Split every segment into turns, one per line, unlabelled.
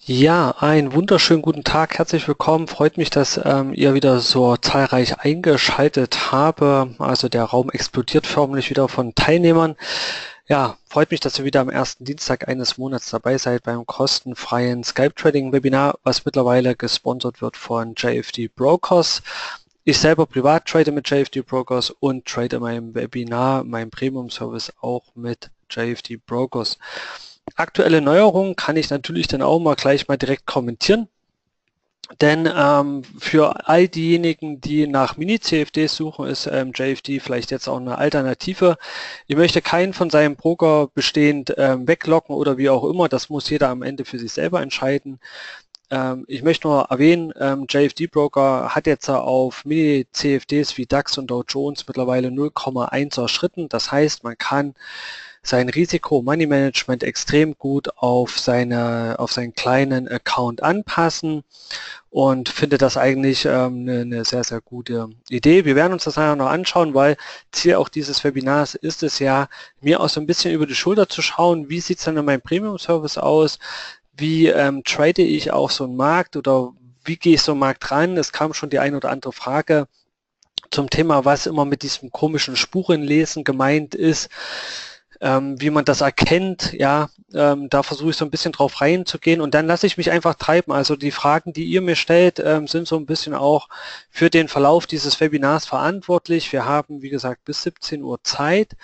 Ja, einen wunderschönen guten Tag, herzlich willkommen. Freut mich, dass ihr wieder so zahlreich eingeschaltet habe. Also der Raum explodiert förmlich wieder von Teilnehmern. Ja, freut mich, dass ihr wieder am ersten Dienstag eines Monats dabei seid beim kostenfreien Skype Trading Webinar, was mittlerweile gesponsert wird von JFD Brokers. Ich selber privat trade mit JFD Brokers und trade in meinem Webinar, meinem Premium Service auch mit JFD Brokers. Aktuelle Neuerungen kann ich natürlich dann auch mal gleich mal direkt kommentieren, denn für all diejenigen, die nach Mini-CFDs suchen, ist JFD vielleicht jetzt auch eine Alternative. Ich möchte keinen von seinem Broker bestehend weglocken oder wie auch immer, das muss jeder am Ende für sich selber entscheiden. Ich möchte nur erwähnen, JFD Broker hat jetzt auf Mini-CFDs wie DAX und Dow Jones mittlerweile 0,1er Schritten. Das heißt, man kann sein Risiko-Money Management extrem gut auf seinen kleinen Account anpassen und finde das eigentlich eine sehr, sehr gute Idee. Wir werden uns das nachher noch anschauen, weil Ziel auch dieses Webinars ist es ja, mir auch so ein bisschen über die Schulter zu schauen, wie sieht es dann in meinem Premium-Service aus, wie trade ich auch so einen Markt oder wie gehe ich so einen Markt ran. Es kam schon die eine oder andere Frage zum Thema, was immer mit diesem komischen Spurenlesen gemeint ist. Wie man das erkennt, ja, da versuche ich so ein bisschen drauf reinzugehen und dann lasse ich mich einfach treiben. Also die Fragen, die ihr mir stellt, sind so ein bisschen auch für den Verlauf dieses Webinars verantwortlich. Wir haben, wie gesagt, bis 17 Uhr Zeit.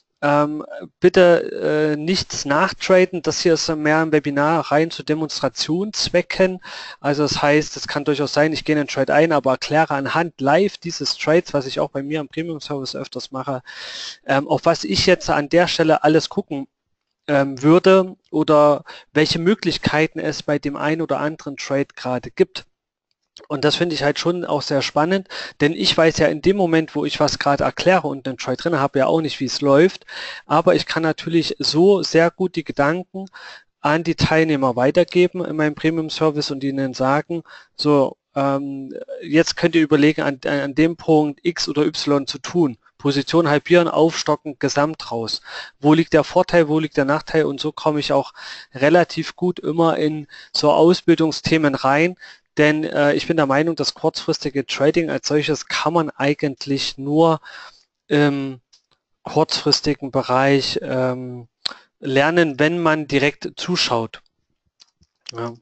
Bitte nichts nachtraden, das hier ist mehr ein Webinar rein zu Demonstrationszwecken. Also das heißt, es kann durchaus sein, ich gehe in den Trade ein, aber erkläre anhand live dieses Trades, was ich auch bei mir am Premium Service öfters mache, auf was ich jetzt an der Stelle alles gucken würde oder welche Möglichkeiten es bei dem einen oder anderen Trade gerade gibt. Und das finde ich halt schon auch sehr spannend, denn ich weiß ja in dem Moment, wo ich was gerade erkläre und einen Trade drin habe, ja auch nicht, wie es läuft, aber ich kann natürlich so sehr gut die Gedanken an die Teilnehmer weitergeben in meinem Premium-Service und ihnen sagen, so, jetzt könnt ihr überlegen, an dem Punkt X oder Y zu tun. Position halbieren, aufstocken, gesamt raus. Wo liegt der Vorteil, wo liegt der Nachteil? Und so komme ich auch relativ gut immer in so Ausbildungsthemen rein, denn ich bin der Meinung, das kurzfristige Trading als solches kann man eigentlich nur im kurzfristigen Bereich lernen, wenn man direkt zuschaut. Ja.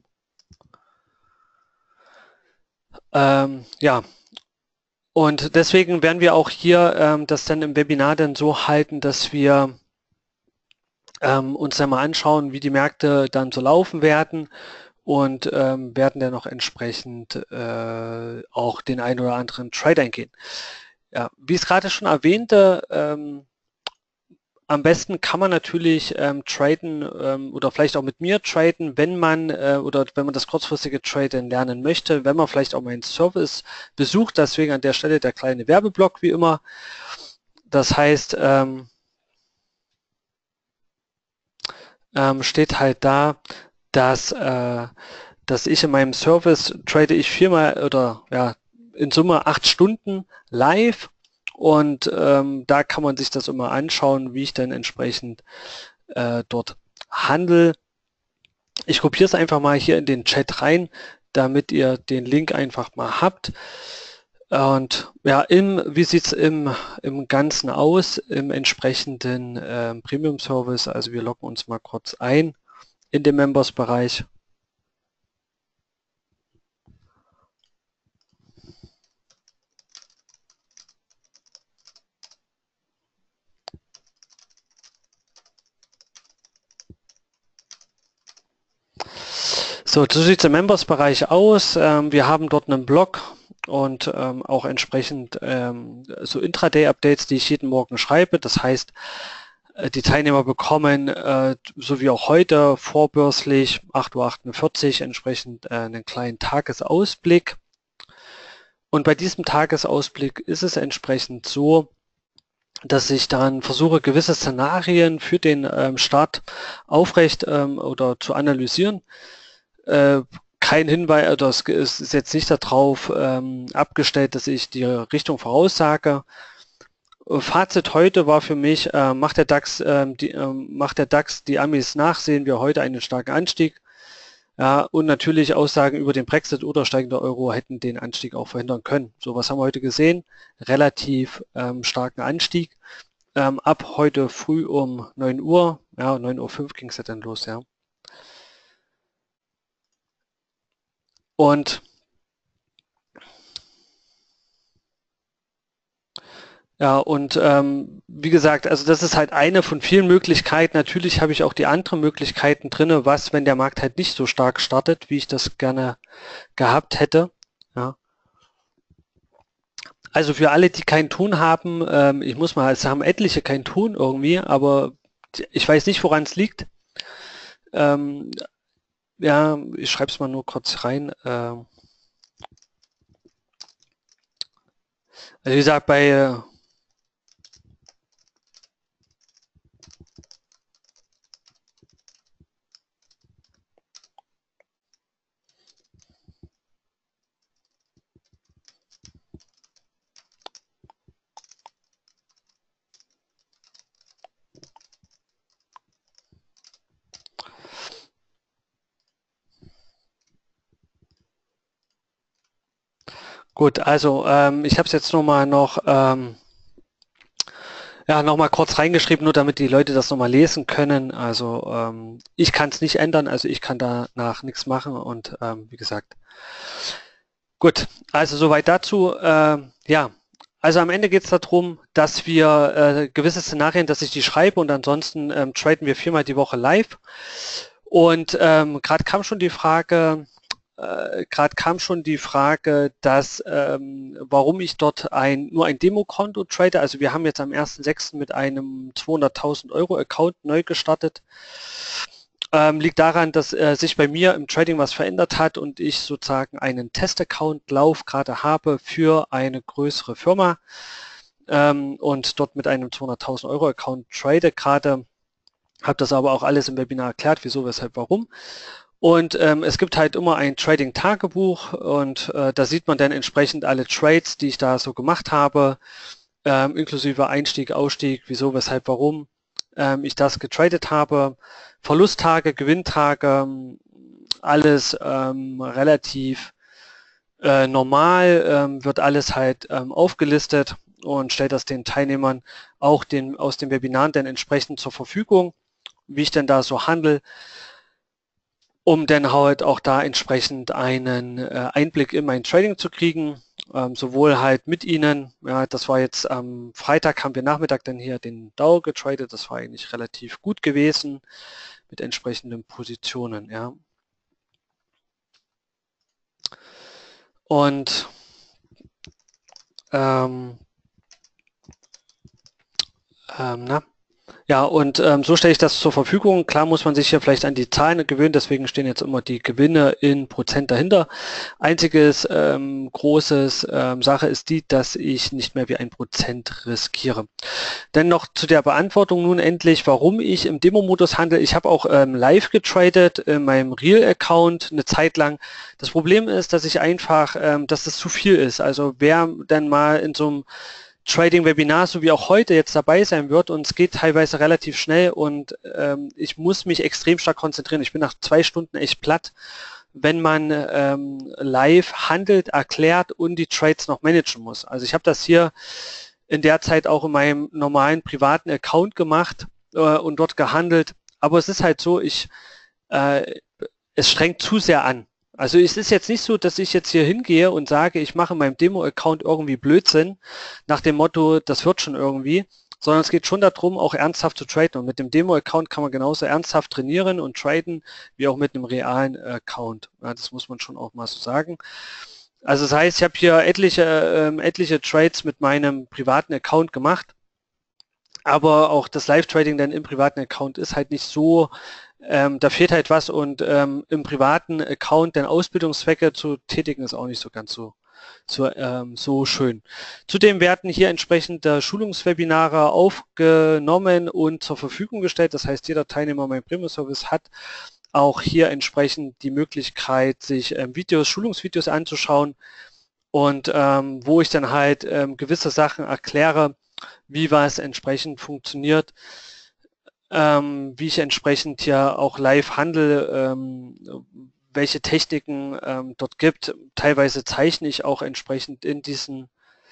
Ja. Und deswegen werden wir auch hier das dann im Webinar dann so halten, dass wir uns dann mal anschauen, wie die Märkte dann so laufen werden und werden dann noch entsprechend auch den einen oder anderen Trade eingehen. Ja, wie ich es gerade schon erwähnte, am besten kann man natürlich traden oder vielleicht auch mit mir traden, wenn man oder wenn man das kurzfristige Traden lernen möchte, wenn man vielleicht auch meinen Service besucht. Deswegen an der Stelle der kleine Werbeblock wie immer. Das heißt, steht halt da, dass ich in meinem Service trade ich viermal oder ja in Summe 8 Stunden live und da kann man sich das immer anschauen, wie ich dann entsprechend dort handle. Ich kopiere es einfach mal hier in den Chat rein, damit ihr den Link einfach mal habt. Und ja, wie sieht es im Ganzen aus, im entsprechenden Premium-Service? Also wir loggen uns mal kurz ein in den Members-Bereich. So sieht es im Members-Bereich aus. Wir haben dort einen Blog und auch entsprechend so Intraday-Updates, die ich jeden Morgen schreibe. Das heißt, die Teilnehmer bekommen, so wie auch heute, vorbörslich 8:48 Uhr entsprechend einen kleinen Tagesausblick. Und bei diesem Tagesausblick ist es entsprechend so, dass ich dann versuche, gewisse Szenarien für den Start aufrecht oder zu analysieren. Kein Hinweis, also es ist jetzt nicht darauf abgestellt, dass ich die Richtung voraussage. Fazit heute war für mich, macht der DAX die Amis nach, sehen wir heute einen starken Anstieg. Ja, und natürlich Aussagen über den Brexit oder steigender Euro hätten den Anstieg auch verhindern können. So, was haben wir heute gesehen? Relativ starken Anstieg. Ab heute früh um 9 Uhr, ja, 9:05 Uhr ging es ja dann los, ja. Und ja, und wie gesagt, also das ist halt eine von vielen Möglichkeiten. Natürlich habe ich auch die anderen Möglichkeiten drinne, was, wenn der Markt halt nicht so stark startet, wie ich das gerne gehabt hätte. Ja. Also für alle, die kein Tun haben, ich muss mal, es haben etliche kein Tun irgendwie, aber ich weiß nicht, woran es liegt. Ähm, ja, ich schreibe es mal nur kurz rein. Also wie gesagt, gut, also ich habe es jetzt nochmal ja, noch mal kurz reingeschrieben, nur damit die Leute das nochmal lesen können. Also ich kann es nicht ändern, also ich kann danach nichts machen und wie gesagt, gut, also soweit dazu. Ja, also am Ende geht es darum, dass wir gewisse Szenarien, dass ich die schreibe und ansonsten traden wir 4-mal die Woche live. Und gerade kam schon die Frage, dass warum ich dort nur ein Demokonto trade. Also wir haben jetzt am 1.6. mit einem 200.000 Euro Account neu gestartet. Liegt daran, dass sich bei mir im Trading was verändert hat und ich sozusagen einen Test-Account-Lauf gerade habe für eine größere Firma und dort mit einem 200.000 Euro Account trade gerade. Habe das aber auch alles im Webinar erklärt, wieso, weshalb, warum. Und es gibt halt immer ein Trading-Tagebuch und da sieht man dann entsprechend alle Trades, die ich da so gemacht habe, inklusive Einstieg, Ausstieg, wieso, weshalb, warum ich das getradet habe. Verlusttage, Gewinntage, alles relativ normal, wird alles halt aufgelistet und stellt das den Teilnehmern auch aus den Webinaren dann entsprechend zur Verfügung, wie ich denn da so handle, um dann halt auch da entsprechend einen Einblick in mein Trading zu kriegen, sowohl halt mit Ihnen, ja, das war jetzt am Freitag, haben wir Nachmittag dann hier den DAO getradet, das war eigentlich relativ gut gewesen mit entsprechenden Positionen, ja. Und ähm, na, ja, und so stelle ich das zur Verfügung. Klar muss man sich hier vielleicht an die Zahlen gewöhnen, deswegen stehen jetzt immer die Gewinne in Prozent dahinter. Einziges großes Sache ist die, dass ich nicht mehr wie 1% riskiere. Dann noch zu der Beantwortung nun endlich, warum ich im Demo-Modus handle. Ich habe auch live getradet in meinem Real-Account eine Zeit lang. Das Problem ist, dass ich einfach, dass das zu viel ist. Also wer dann mal in so einem Trading-Webinar, so wie auch heute jetzt dabei sein wird und es geht teilweise relativ schnell und ich muss mich extrem stark konzentrieren. Ich bin nach 2 Stunden echt platt, wenn man live handelt, erklärt und die Trades noch managen muss. Also ich habe das hier in der Zeit auch in meinem normalen privaten Account gemacht und dort gehandelt, aber es ist halt so, es strengt zu sehr an. Also es ist jetzt nicht so, dass ich jetzt hier hingehe und sage, ich mache in meinem Demo-Account irgendwie Blödsinn, nach dem Motto, das wird schon irgendwie, sondern es geht schon darum, auch ernsthaft zu traden. Und mit dem Demo-Account kann man genauso ernsthaft trainieren und traden, wie auch mit einem realen Account. Ja, das muss man schon auch mal so sagen. Also das heißt, ich habe hier etliche Trades mit meinem privaten Account gemacht, aber auch das Live-Trading dann im privaten Account ist halt nicht so, da fehlt halt was und im privaten Account dann Ausbildungszwecke zu tätigen ist auch nicht so ganz so schön. Zudem werden hier entsprechende Schulungswebinare aufgenommen und zur Verfügung gestellt. Das heißt, jeder Teilnehmer meinem Premium-Service hat auch hier entsprechend die Möglichkeit, sich Schulungsvideos anzuschauen und wo ich dann halt gewisse Sachen erkläre, wie was entsprechend funktioniert, wie ich entsprechend ja auch live handle, welche Techniken dort gibt. Teilweise zeichne ich auch entsprechend in diesen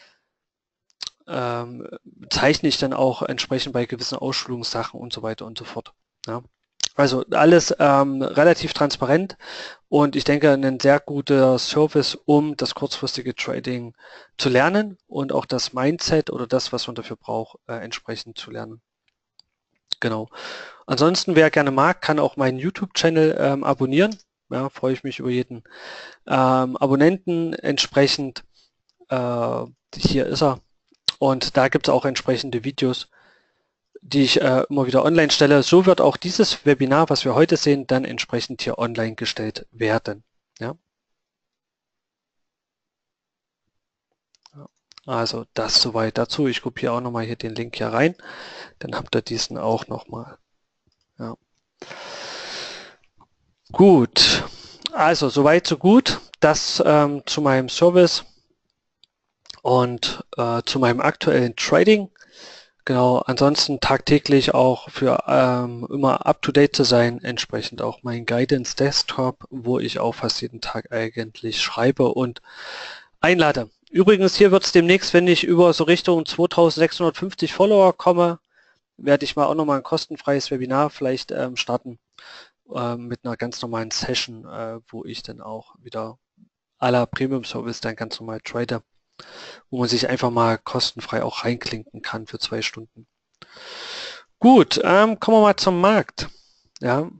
zeichne ich dann auch entsprechend bei gewissen Ausschulungssachen und so weiter und so fort. Ja. Also alles relativ transparent und ich denke ein sehr guter Service, um das kurzfristige Trading zu lernen und auch das Mindset oder das, was man dafür braucht, entsprechend zu lernen. Genau. Ansonsten, wer gerne mag, kann auch meinen YouTube-Channel abonnieren. Ja, freue ich mich über jeden Abonnenten entsprechend. Hier ist er. Und da gibt es auch entsprechende Videos, die ich immer wieder online stelle. So wird auch dieses Webinar, was wir heute sehen, dann entsprechend hier online gestellt werden. Ja? Also das soweit dazu. Ich kopiere auch nochmal hier den Link hier rein. Dann habt ihr diesen auch nochmal. Ja. Gut, also soweit so gut. Das zu meinem Service und zu meinem aktuellen Trading. Genau, ansonsten tagtäglich auch für immer up-to-date zu sein, entsprechend auch mein Guidance Desktop, wo ich auch fast jeden Tag eigentlich schreibe und einlade. Übrigens, hier wird es demnächst, wenn ich über so Richtung 2650 Follower komme, werde ich mal auch nochmal ein kostenfreies Webinar vielleicht starten mit einer ganz normalen Session, wo ich dann auch wieder à la Premium Service dann ganz normal trade, wo man sich einfach mal kostenfrei auch reinklinken kann für 2 Stunden. Gut, kommen wir mal zum Markt. Ja.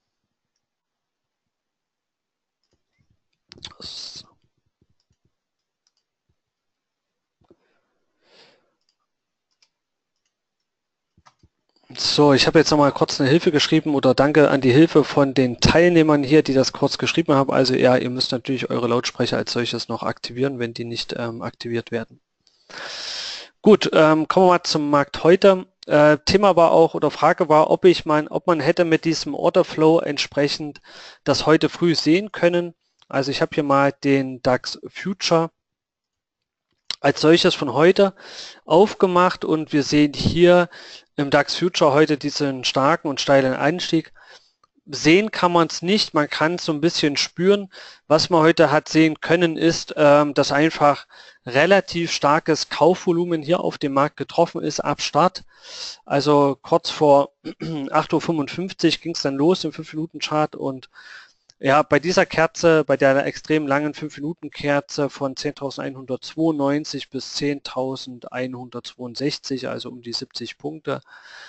So, ich habe jetzt nochmal kurz eine Hilfe geschrieben oder danke an die Hilfe von den Teilnehmern hier, die das kurz geschrieben haben. Also ja, ihr müsst natürlich eure Lautsprecher als solches noch aktivieren, wenn die nicht aktiviert werden. Gut, kommen wir mal zum Markt heute. Thema war auch oder Frage war, ob man hätte mit diesem Orderflow entsprechend das heute früh sehen können. Also ich habe hier mal den DAX Future als solches von heute aufgemacht und wir sehen hier im DAX Future heute diesen starken und steilen Anstieg. Sehen kann man es nicht, man kann es so ein bisschen spüren. Was man heute hat sehen können, ist, dass einfach relativ starkes Kaufvolumen hier auf dem Markt getroffen ist ab Start. Also kurz vor 8:55 Uhr ging es dann los im 5-Minuten-Chart und ja, bei dieser Kerze, bei der extrem langen 5-Minuten-Kerze von 10.192 bis 10.162, also um die 70 Punkte,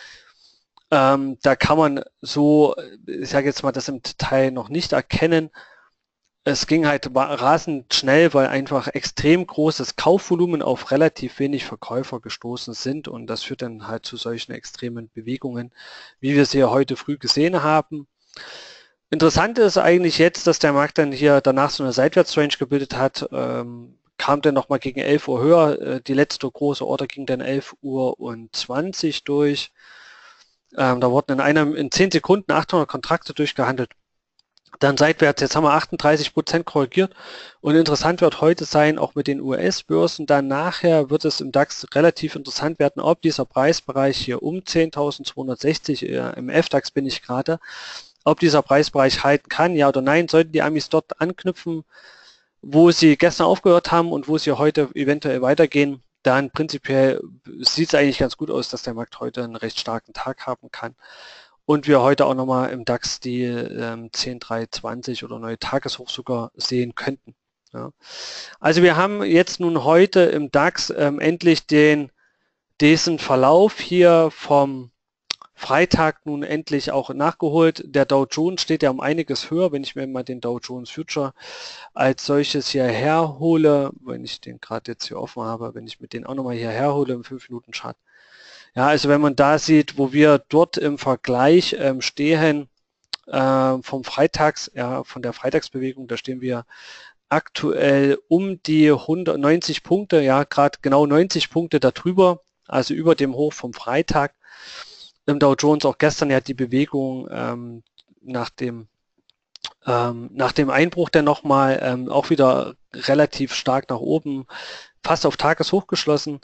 da kann man so, ich sage jetzt mal, das im Detail noch nicht erkennen. Es ging halt rasend schnell, weil einfach extrem großes Kaufvolumen auf relativ wenig Verkäufer gestoßen sind und das führt dann halt zu solchen extremen Bewegungen, wie wir sie ja heute früh gesehen haben. Interessant ist eigentlich jetzt, dass der Markt dann hier danach so eine Seitwärtsrange gebildet hat, kam dann nochmal gegen 11 Uhr höher, die letzte große Order ging dann 11:20 Uhr durch. Da wurden in 10 Sekunden 800 Kontrakte durchgehandelt. Dann seitwärts, jetzt haben wir 38% korrigiert und interessant wird heute sein, auch mit den US-Börsen, dann nachher wird es im DAX relativ interessant werden, ob dieser Preisbereich hier um 10.260, im FDAX bin ich gerade, ob dieser Preisbereich halten kann, ja oder nein, sollten die Amis dort anknüpfen, wo sie gestern aufgehört haben und wo sie heute eventuell weitergehen, dann prinzipiell sieht es eigentlich ganz gut aus, dass der Markt heute einen recht starken Tag haben kann. Und wir heute auch nochmal im DAX die 10.320 oder neue Tageshoch sogar sehen könnten. Ja. Also wir haben jetzt nun heute im DAX endlich diesen Verlauf hier vom Freitag nun endlich auch nachgeholt. Der Dow Jones steht ja um einiges höher, wenn ich mir mal den Dow Jones Future als solches hier herhole, wenn ich den gerade jetzt hier offen habe, wenn ich mit den auch nochmal hier herhole im 5-Minuten-Chart. Ja, also wenn man da sieht, wo wir dort im Vergleich stehen vom Freitags, ja, von der Freitagsbewegung, da stehen wir aktuell um die 190 Punkte, ja, gerade genau 90 Punkte darüber, also über dem Hoch vom Freitag. Im Dow Jones auch gestern ja die Bewegung nach dem Einbruch dann nochmal auch wieder relativ stark nach oben, fast auf Tageshoch geschlossen.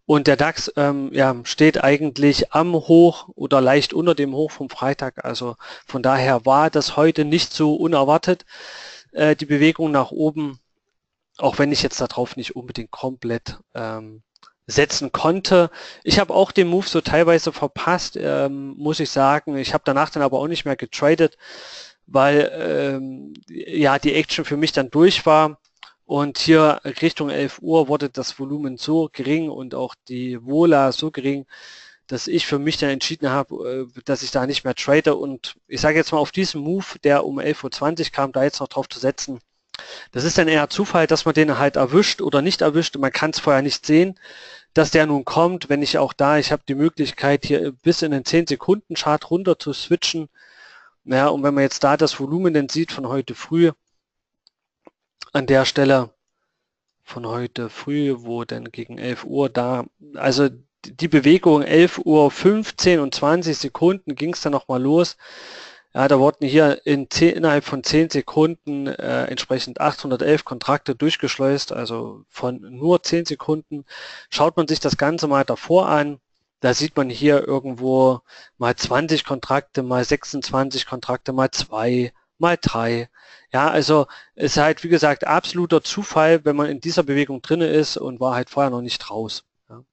Und der DAX ja, steht eigentlich am Hoch oder leicht unter dem Hoch vom Freitag. Also von daher war das heute nicht so unerwartet, die Bewegung nach oben, auch wenn ich jetzt darauf nicht unbedingt komplett setzen konnte. Ich habe auch den Move so teilweise verpasst, muss ich sagen. Ich habe danach dann aber auch nicht mehr getradet, weil ja die Action für mich dann durch war. Und hier Richtung 11 Uhr wurde das Volumen so gering und auch die Vola so gering, dass ich für mich dann entschieden habe, dass ich da nicht mehr trade. Und ich sage jetzt mal, auf diesen Move, der um 11:20 Uhr kam, da jetzt noch drauf zu setzen, das ist dann eher Zufall, dass man den halt erwischt oder nicht erwischt. Man kann es vorher nicht sehen, dass der nun kommt. Wenn ich auch da, ich habe die Möglichkeit, hier bis in den 10-Sekunden-Chart runter zu switchen. Ja, und wenn man jetzt da das Volumen dann sieht von heute früh, an der Stelle von heute früh, wo dann gegen 11 Uhr da, also die Bewegung 11:15 Uhr und 20 Sekunden ging es dann nochmal los. Ja, da wurden hier innerhalb von 10 Sekunden entsprechend 811 Kontrakte durchgeschleust, also von nur 10 Sekunden. Schaut man sich das Ganze mal davor an, da sieht man hier irgendwo mal 20 Kontrakte, mal 26 Kontrakte, mal 2, mal 3. Ja, also es ist halt, wie gesagt, absoluter Zufall, wenn man in dieser Bewegung drinne ist und war halt vorher noch nicht raus. Ja.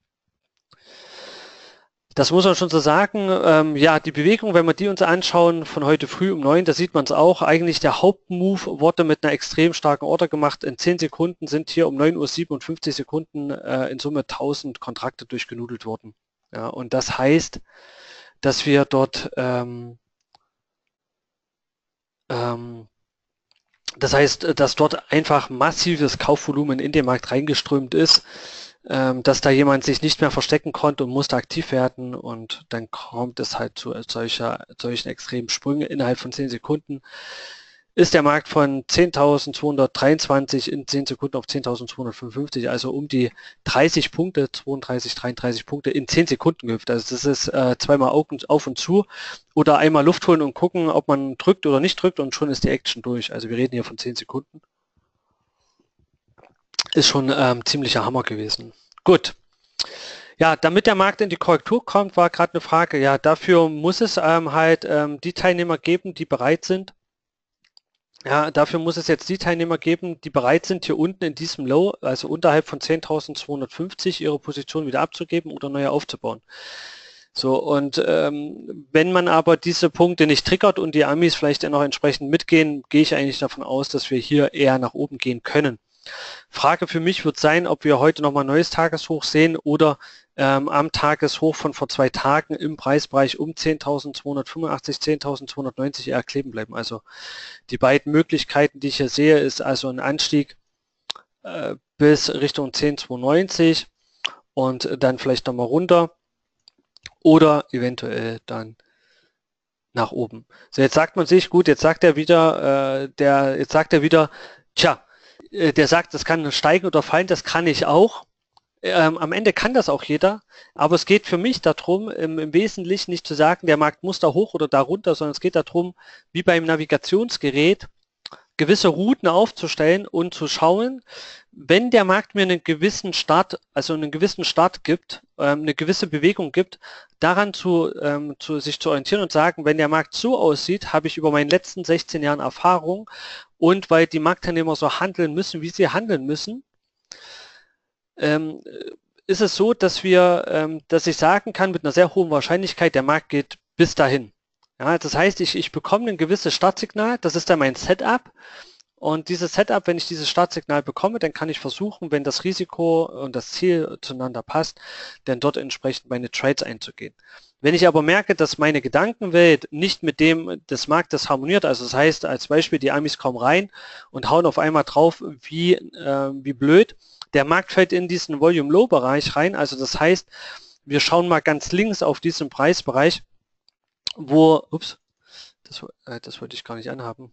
Das muss man schon so sagen. Ja, die Bewegung, wenn wir die uns anschauen, von heute früh um 9, da sieht man es auch. Eigentlich der Hauptmove wurde mit einer extrem starken Order gemacht. In 10 Sekunden sind hier um 9:57 Uhr in Summe 1000 Kontrakte durchgenudelt worden. Ja, und das heißt, dass wir dort dass dort einfach massives Kaufvolumen in den Markt reingeströmt ist, dass da jemand sich nicht mehr verstecken konnte und musste aktiv werden und dann kommt es halt zu solchen extremen Sprüngen innerhalb von 10 Sekunden. Ist der Markt von 10.223 in 10 Sekunden auf 10.255, also um die 30 Punkte, 32, 33 Punkte in 10 Sekunden gehüpft. Also das ist zweimal auf und zu oder einmal Luft holen und gucken, ob man drückt oder nicht drückt und schon ist die Action durch. Also wir reden hier von 10 Sekunden. Ist schon ziemlicher Hammer gewesen. Gut. Ja, damit der Markt in die Korrektur kommt, war gerade eine Frage. Ja, dafür muss es halt die Teilnehmer geben, die bereit sind. Ja, dafür muss es jetzt die Teilnehmer geben, die bereit sind, hier unten in diesem Low, also unterhalb von 10.250, ihre Position wieder abzugeben oder neue aufzubauen. So, und wenn man aber diese Punkte nicht triggert und die Amis vielleicht dann noch entsprechend mitgehen, gehe ich eigentlich davon aus, dass wir hier eher nach oben gehen können. Frage für mich wird sein, ob wir heute nochmal ein neues Tageshoch sehen oder am Tageshoch von vor 2 Tagen im Preisbereich um 10.285, 10.290 eher kleben bleiben. Also die beiden Möglichkeiten, die ich hier sehe, ist also ein Anstieg bis Richtung 10.290 und dann vielleicht nochmal runter oder eventuell dann nach oben. So, jetzt sagt man sich, gut, jetzt sagt er wieder, tja, der sagt, das kann steigen oder fallen, das kann ich auch. Am Ende kann das auch jeder, aber es geht für mich darum, im Wesentlichen nicht zu sagen, der Markt muss da hoch oder da runter, sondern es geht darum, wie beim Navigationsgerät, gewisse Routen aufzustellen und zu schauen, wenn der Markt mir einen gewissen Start, also einen gewissen Start gibt, eine gewisse Bewegung gibt, daran sich zu orientieren und sagen, wenn der Markt so aussieht, habe ich über meinen letzten 16 Jahren Erfahrung und weil die Marktteilnehmer so handeln müssen, wie sie handeln müssen, ist es so, dass ich sagen kann mit einer sehr hohen Wahrscheinlichkeit, der Markt geht bis dahin. Ja, das heißt, ich bekomme ein gewisses Startsignal, das ist dann mein Setup und dieses Setup, wenn ich dieses Startsignal bekomme, dann kann ich versuchen, wenn das Risiko und das Ziel zueinander passt, dann dort entsprechend meine Trades einzugehen. Wenn ich aber merke, dass meine Gedankenwelt nicht mit dem des Marktes harmoniert, also das heißt als Beispiel, die Amis kommen rein und hauen auf einmal drauf, wie blöd, der Markt fällt in diesen Volume-Low-Bereich rein, also das heißt, wir schauen mal ganz links auf diesen Preisbereich, wo, ups, das wollte ich gar nicht anhaben,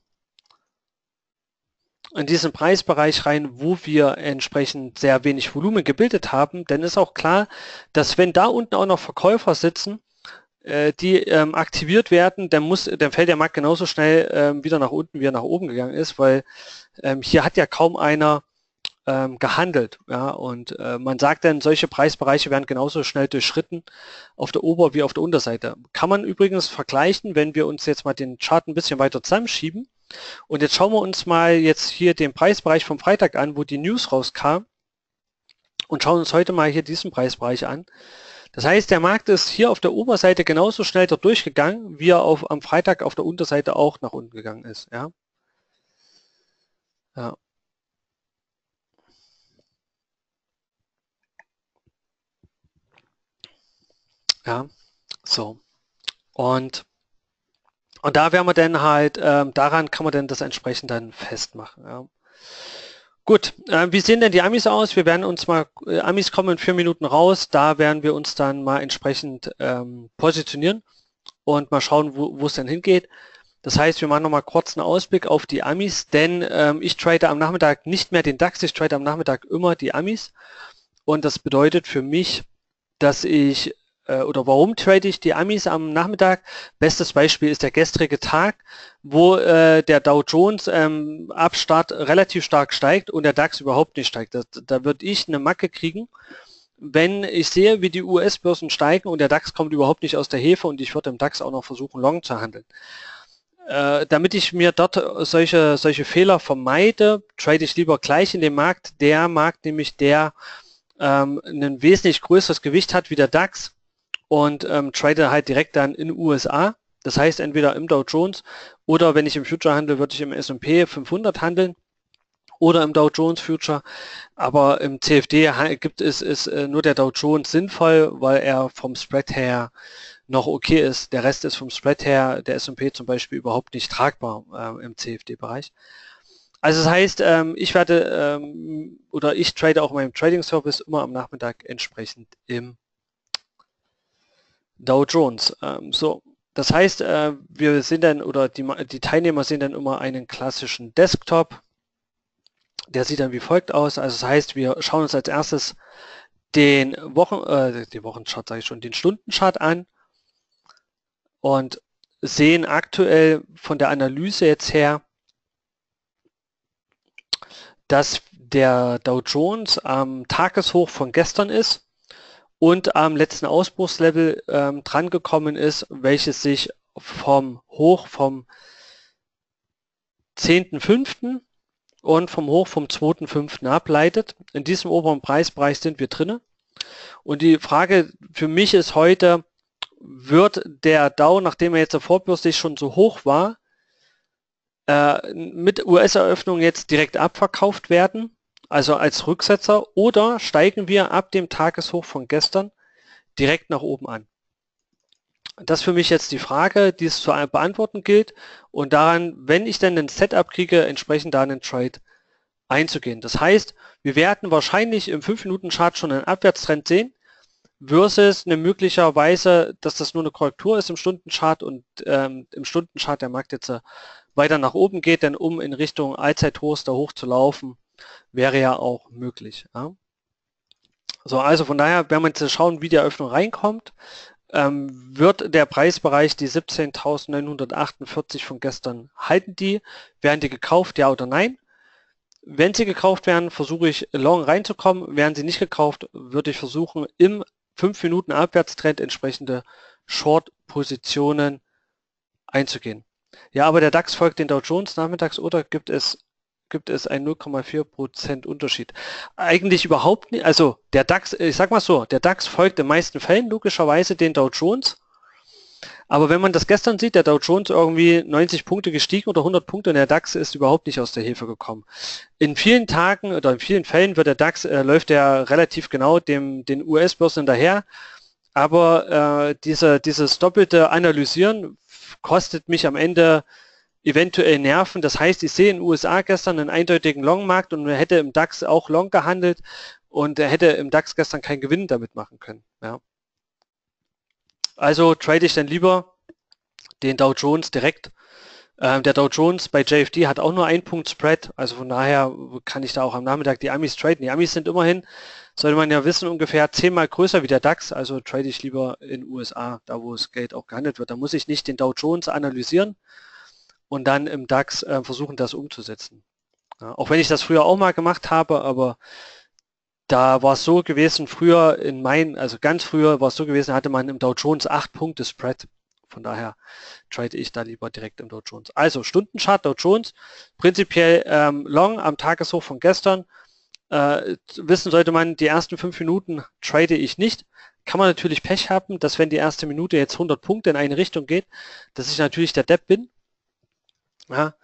in diesen Preisbereich rein, wo wir entsprechend sehr wenig Volumen gebildet haben, dann ist auch klar, dass wenn da unten auch noch Verkäufer sitzen, die aktiviert werden, dann fällt der Markt genauso schnell wieder nach unten, wie er nach oben gegangen ist, weil hier hat ja kaum einer gehandelt. Ja, und man sagt dann, solche Preisbereiche werden genauso schnell durchschritten auf der Ober- wie auf der Unterseite. Kann man übrigens vergleichen, wenn wir uns jetzt mal den Chart ein bisschen weiter zusammenschieben. Und jetzt schauen wir uns mal jetzt hier den Preisbereich vom Freitag an, wo die News rauskam. Und schauen uns heute mal hier diesen Preisbereich an. Das heißt, der Markt ist hier auf der Oberseite genauso schnell dort durchgegangen, wie er am Freitag auf der Unterseite auch nach unten gegangen ist. Ja. Ja. Ja, so. Und da werden wir dann halt, daran kann man dann das entsprechend dann festmachen. Ja. Gut, wie sehen denn die Amis aus? Wir werden uns mal, Amis kommen in 4 Minuten raus, da werden wir uns dann mal entsprechend positionieren und mal schauen, wo es dann hingeht. Das heißt, wir machen nochmal kurz einen Ausblick auf die Amis, denn ich trade am Nachmittag nicht mehr den DAX, ich trade am Nachmittag immer die Amis. Und das bedeutet für mich, dass ich, oder warum trade ich die Amis am Nachmittag? Bestes Beispiel ist der gestrige Tag, wo der Dow Jones ab Start relativ stark steigt und der DAX überhaupt nicht steigt. Da würde ich eine Macke kriegen, wenn ich sehe, wie die US-Börsen steigen und der DAX kommt überhaupt nicht aus der Hefe und ich würde im DAX auch noch versuchen, long zu handeln. Damit ich mir dort solche Fehler vermeide, trade ich lieber gleich in den Markt. Der Markt nämlich, der ein wesentlich größeres Gewicht hat wie der DAX und trade halt direkt dann in USA. Das heißt, entweder im Dow Jones oder wenn ich im Future handle, würde ich im S&P 500 handeln oder im Dow Jones Future. Aber im CFD ist nur der Dow Jones sinnvoll, weil er vom Spread her noch okay ist. Der Rest ist vom Spread her, der S&P zum Beispiel, überhaupt nicht tragbar im CFD-Bereich. Also das heißt, ich werde oder ich trade auch in meinem Trading Service immer am Nachmittag entsprechend im Dow Jones. So, das heißt, wir sehen dann oder die Teilnehmer sehen dann immer einen klassischen Desktop. Der sieht dann wie folgt aus. Also das heißt, wir schauen uns als erstes den Wochenchart, sage ich schon, den Stundenchart an und sehen aktuell von der Analyse jetzt her, dass der Dow Jones am Tageshoch von gestern ist und am letzten Ausbruchslevel drangekommen ist, welches sich vom Hoch vom 10.05. und vom Hoch vom 2.05. ableitet. In diesem oberen Preisbereich sind wir drinne. Und die Frage für mich ist heute, wird der Dow, nachdem er jetzt vorbörslich schon so hoch war, mit US-Eröffnung jetzt direkt abverkauft werden, also als Rücksetzer, oder steigen wir ab dem Tageshoch von gestern direkt nach oben an? Das ist für mich jetzt die Frage, die es zu beantworten gilt und daran, wenn ich dann ein Setup kriege, entsprechend da einen Trade einzugehen. Das heißt, wir werden wahrscheinlich im 5-Minuten-Chart schon einen Abwärtstrend sehen, versus eine möglicherweise, dass das nur eine Korrektur ist im Stundenchart und im Stundenchart der Markt jetzt weiter nach oben geht, denn um in Richtung Allzeithochs da hoch zu laufen, wäre ja auch möglich. Ja. So, also von daher werden wir jetzt schauen, wie die Eröffnung reinkommt. Wird der Preisbereich die 17.948 von gestern halten die? Werden die gekauft, ja oder nein? Wenn sie gekauft werden, versuche ich long reinzukommen. Werden sie nicht gekauft, würde ich versuchen, im 5 Minuten Abwärtstrend entsprechende Short-Positionen einzugehen. Ja, aber der DAX folgt den Dow Jones nachmittags oder gibt es einen 0,4% Unterschied? Eigentlich überhaupt nicht. Also der DAX, ich sag mal so, der DAX folgt in den meisten Fällen logischerweise den Dow Jones. Aber wenn man das gestern sieht, der Dow Jones irgendwie 90 Punkte gestiegen oder 100 Punkte und der DAX ist überhaupt nicht aus der Hefe gekommen. In vielen Tagen oder in vielen Fällen wird der DAX, läuft er relativ genau den US-Börsen hinterher. Aber dieses doppelte Analysieren kostet mich am Ende eventuell Nerven. Das heißt, ich sehe in den USA gestern einen eindeutigen Long-Markt und man hätte im DAX auch Long gehandelt und er hätte im DAX gestern keinen Gewinn damit machen können. Ja. Also trade ich dann lieber den Dow Jones direkt. Der Dow Jones bei JFD hat auch nur 1 Punkt Spread, also von daher kann ich da auch am Nachmittag die Amis traden. Die Amis sind immerhin, sollte man ja wissen, ungefähr 10-mal größer wie der DAX, also trade ich lieber in USA, da wo das Geld auch gehandelt wird. Da muss ich nicht den Dow Jones analysieren und dann im DAX versuchen, das umzusetzen. Ja, auch wenn ich das früher auch mal gemacht habe, aber da war es so gewesen, früher also ganz früher war es so gewesen, hatte man im Dow Jones 8 Punkte Spread. Von daher trade ich da lieber direkt im Dow Jones. Also Stundenchart Dow Jones, prinzipiell long am Tageshoch von gestern. Wissen sollte man, die ersten 5 Minuten trade ich nicht. Kann man natürlich Pech haben, dass wenn die erste Minute jetzt 100 Punkte in eine Richtung geht, dass ich natürlich der Depp bin. Ja,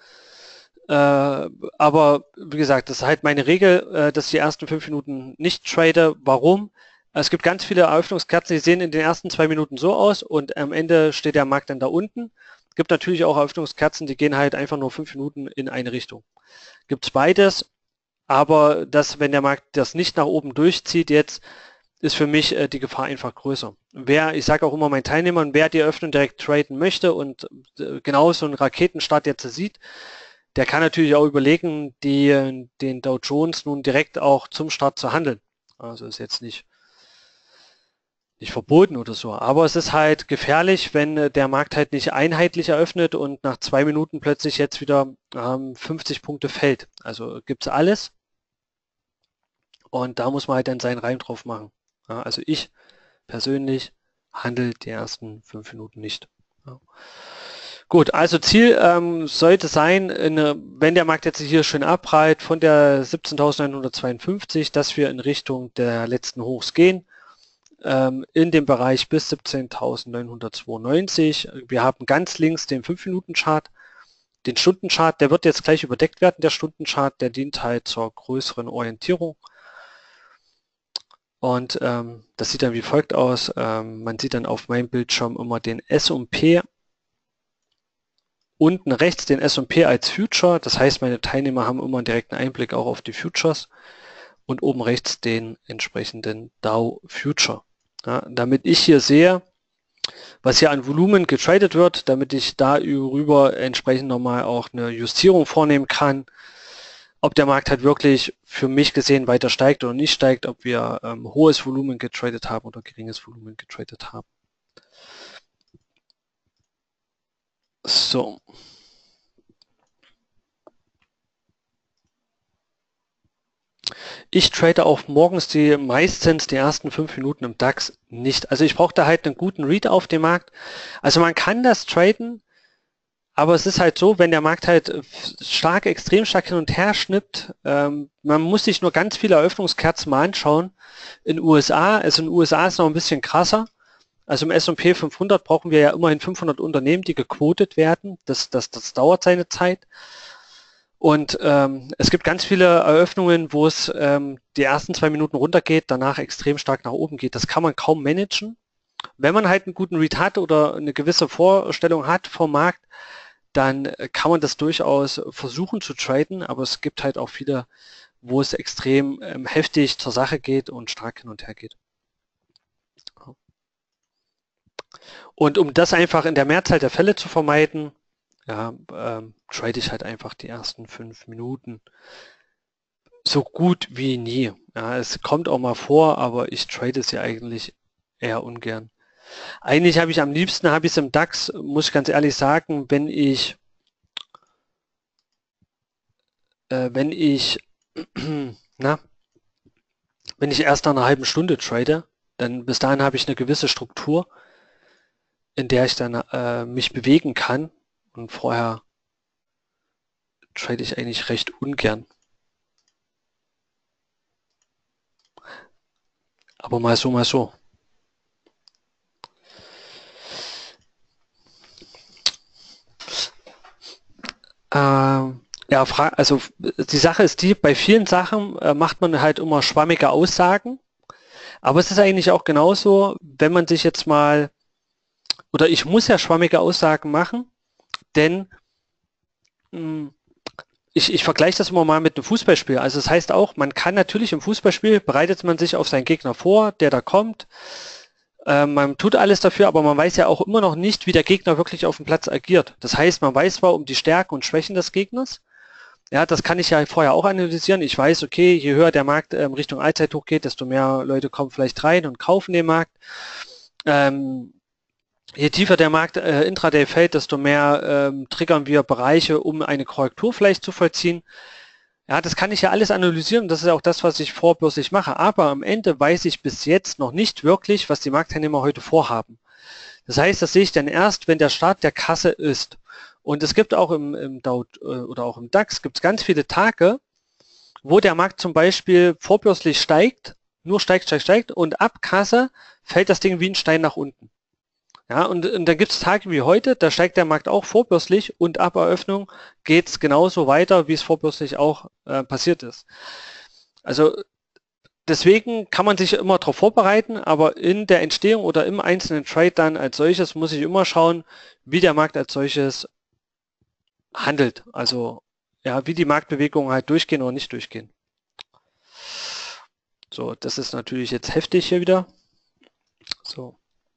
aber wie gesagt, das ist halt meine Regel, dass ich die ersten 5 Minuten nicht trade. Warum? Es gibt ganz viele Eröffnungskerzen, die sehen in den ersten 2 Minuten so aus und am Ende steht der Markt dann da unten. Es gibt natürlich auch Eröffnungskerzen, die gehen halt einfach nur 5 Minuten in eine Richtung. Gibt es beides, aber wenn der Markt das nicht nach oben durchzieht jetzt, ist für mich die Gefahr einfach größer. Ich sage auch immer meinen Teilnehmern, wer die Eröffnung direkt traden möchte und genau so einen Raketenstart jetzt sieht, der kann natürlich auch überlegen, den Dow Jones nun direkt auch zum Start zu handeln. Also ist jetzt nicht verboten oder so, aber es ist halt gefährlich, wenn der Markt halt nicht einheitlich eröffnet und nach 2 Minuten plötzlich jetzt wieder 50 Punkte fällt. Also gibt es alles und da muss man halt dann seinen Reim drauf machen. Ja, also ich persönlich handle die ersten 5 Minuten nicht. Ja. Gut, also Ziel sollte sein, wenn der Markt jetzt hier schön abprallt von der 17.952, dass wir in Richtung der letzten Hochs gehen, in dem Bereich bis 17.992. Wir haben ganz links den 5-Minuten-Chart, den Stundenchart, der wird jetzt gleich überdeckt werden, der Stundenchart, der dient halt zur größeren Orientierung. Und das sieht dann wie folgt aus. Man sieht dann auf meinem Bildschirm immer den S&P, unten rechts den S&P als Future. Das heißt, meine Teilnehmer haben immer einen direkten Einblick auch auf die Futures. Und oben rechts den entsprechenden Dow Future. Ja, damit ich hier sehe, was hier an Volumen getradet wird, damit ich darüber entsprechend nochmal auch eine Justierung vornehmen kann, ob der Markt halt wirklich für mich gesehen weiter steigt oder nicht steigt, ob wir hohes Volumen getradet haben oder geringes Volumen getradet haben. So. Ich trade auch morgens meistens die ersten 5 Minuten im DAX nicht. Also ich brauche da halt einen guten Read auf dem Markt. Also man kann das traden, aber es ist halt so, wenn der Markt halt extrem stark hin und her schnippt, man muss sich nur ganz viele Eröffnungskerzen mal anschauen. In den USA ist es noch ein bisschen krasser. Also im S&P 500 brauchen wir ja immerhin 500 Unternehmen, die gequotet werden. Das dauert seine Zeit. Und es gibt ganz viele Eröffnungen, wo es die ersten 2 Minuten runtergeht, danach extrem stark nach oben geht. Das kann man kaum managen. Wenn man halt einen guten Read hat oder eine gewisse Vorstellung hat vom Markt, dann kann man das durchaus versuchen zu traden, aber es gibt halt auch viele, wo es extrem heftig zur Sache geht und stark hin und her geht. Und um das einfach in der Mehrzahl der Fälle zu vermeiden, ja, trade ich halt einfach die ersten 5 Minuten so gut wie nie. Ja, es kommt auch mal vor, aber ich trade es ja eigentlich eher ungern. Eigentlich habe ich am liebsten, es im DAX, muss ich ganz ehrlich sagen, wenn ich wenn ich erst nach einer halben Stunde trade, dann bis dahin habe ich eine gewisse Struktur, in der ich dann mich bewegen kann, und vorher trade ich eigentlich recht ungern. Aber mal so, mal so. Ja, also die Sache ist die, bei vielen Sachen macht man halt immer schwammige Aussagen, aber es ist eigentlich auch genauso, wenn man sich jetzt mal, oder ich muss ja schwammige Aussagen machen, denn ich vergleiche das immer mal mit einem Fußballspiel. Also das heißt auch, man kann natürlich im Fußballspiel, bereitet man sich auf seinen Gegner vor, der da kommt, man tut alles dafür, aber man weiß ja auch immer noch nicht, wie der Gegner wirklich auf dem Platz agiert. Das heißt, man weiß zwar um die Stärken und Schwächen des Gegners, ja, das kann ich ja vorher auch analysieren. Ich weiß, okay, je höher der Markt Richtung Allzeithoch geht, desto mehr Leute kommen vielleicht rein und kaufen den Markt. Je tiefer der Markt intraday fällt, desto mehr triggern wir Bereiche, um eine Korrektur vielleicht zu vollziehen. Ja, das kann ich ja alles analysieren. Das ist ja auch das, was ich vorbörslich mache. Aber am Ende weiß ich bis jetzt noch nicht wirklich, was die Marktteilnehmer heute vorhaben. Das heißt, das sehe ich dann erst, wenn der Start der Kasse ist. Und es gibt auch im Dow oder auch im DAX gibt es ganz viele Tage, wo der Markt zum Beispiel vorbörslich steigt, nur steigt und ab Kasse fällt das Ding wie ein Stein nach unten. Ja, und dann gibt es Tage wie heute, da steigt der Markt auch vorbörslich und ab Eröffnung geht es genauso weiter, wie es vorbörslich auch passiert ist. Also deswegen kann man sich immer darauf vorbereiten, aber in der Entstehung oder im einzelnen Trade dann als solches muss ich immer schauen, wie der Markt als solches handelt. Also ja, wie die Marktbewegungen halt durchgehen oder nicht durchgehen. So, das ist natürlich jetzt heftig hier wieder. So.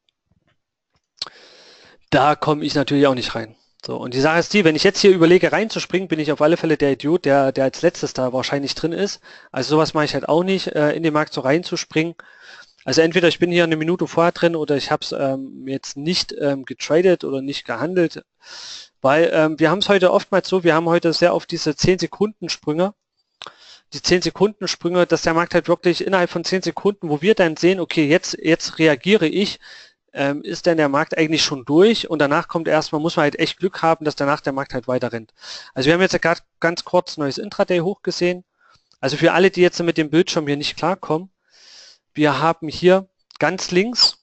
Da komme ich natürlich auch nicht rein. So, und die Sache ist die, wenn ich jetzt hier überlege reinzuspringen, bin ich auf alle Fälle der Idiot, der als letztes da wahrscheinlich drin ist. Also sowas mache ich halt auch nicht, in den Markt so reinzuspringen. Also entweder ich bin hier eine Minute vorher drin oder ich habe es jetzt nicht getradet oder nicht gehandelt, weil wir haben es heute oftmals so, wir haben heute sehr oft diese 10-Sekunden-Sprünge, die 10-Sekunden-Sprünge, dass der Markt halt wirklich innerhalb von 10 Sekunden, wo wir dann sehen, okay, jetzt reagiere ich, ist denn der Markt eigentlich schon durch und danach kommt erstmal, muss man halt echt Glück haben, dass danach der Markt halt weiter rennt. Also wir haben jetzt ja gerade ganz kurz neues Intraday hochgesehen. Also für alle, die jetzt mit dem Bildschirm hier nicht klarkommen, wir haben hier ganz links,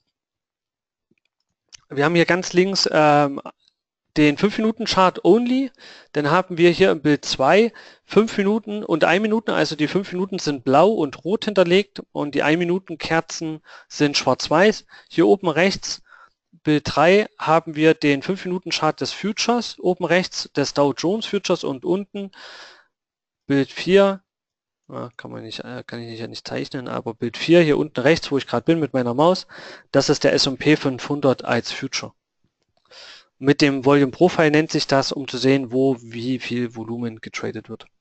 den 5-Minuten-Chart Only, dann haben wir hier im Bild 2 5 Minuten und 1 Minuten, also die 5 Minuten sind blau und rot hinterlegt und die 1 Minuten Kerzen sind schwarz-weiß. Hier oben rechts, Bild 3, haben wir den 5 Minuten Chart des Futures, oben rechts des Dow Jones Futures und unten Bild 4, kann ich nicht zeichnen, aber Bild 4 hier unten rechts, wo ich gerade bin mit meiner Maus, das ist der S&P 500 als Future. Mit dem Volume Profile nennt sich das, um zu sehen, wo wie viel Volumen getradet wird.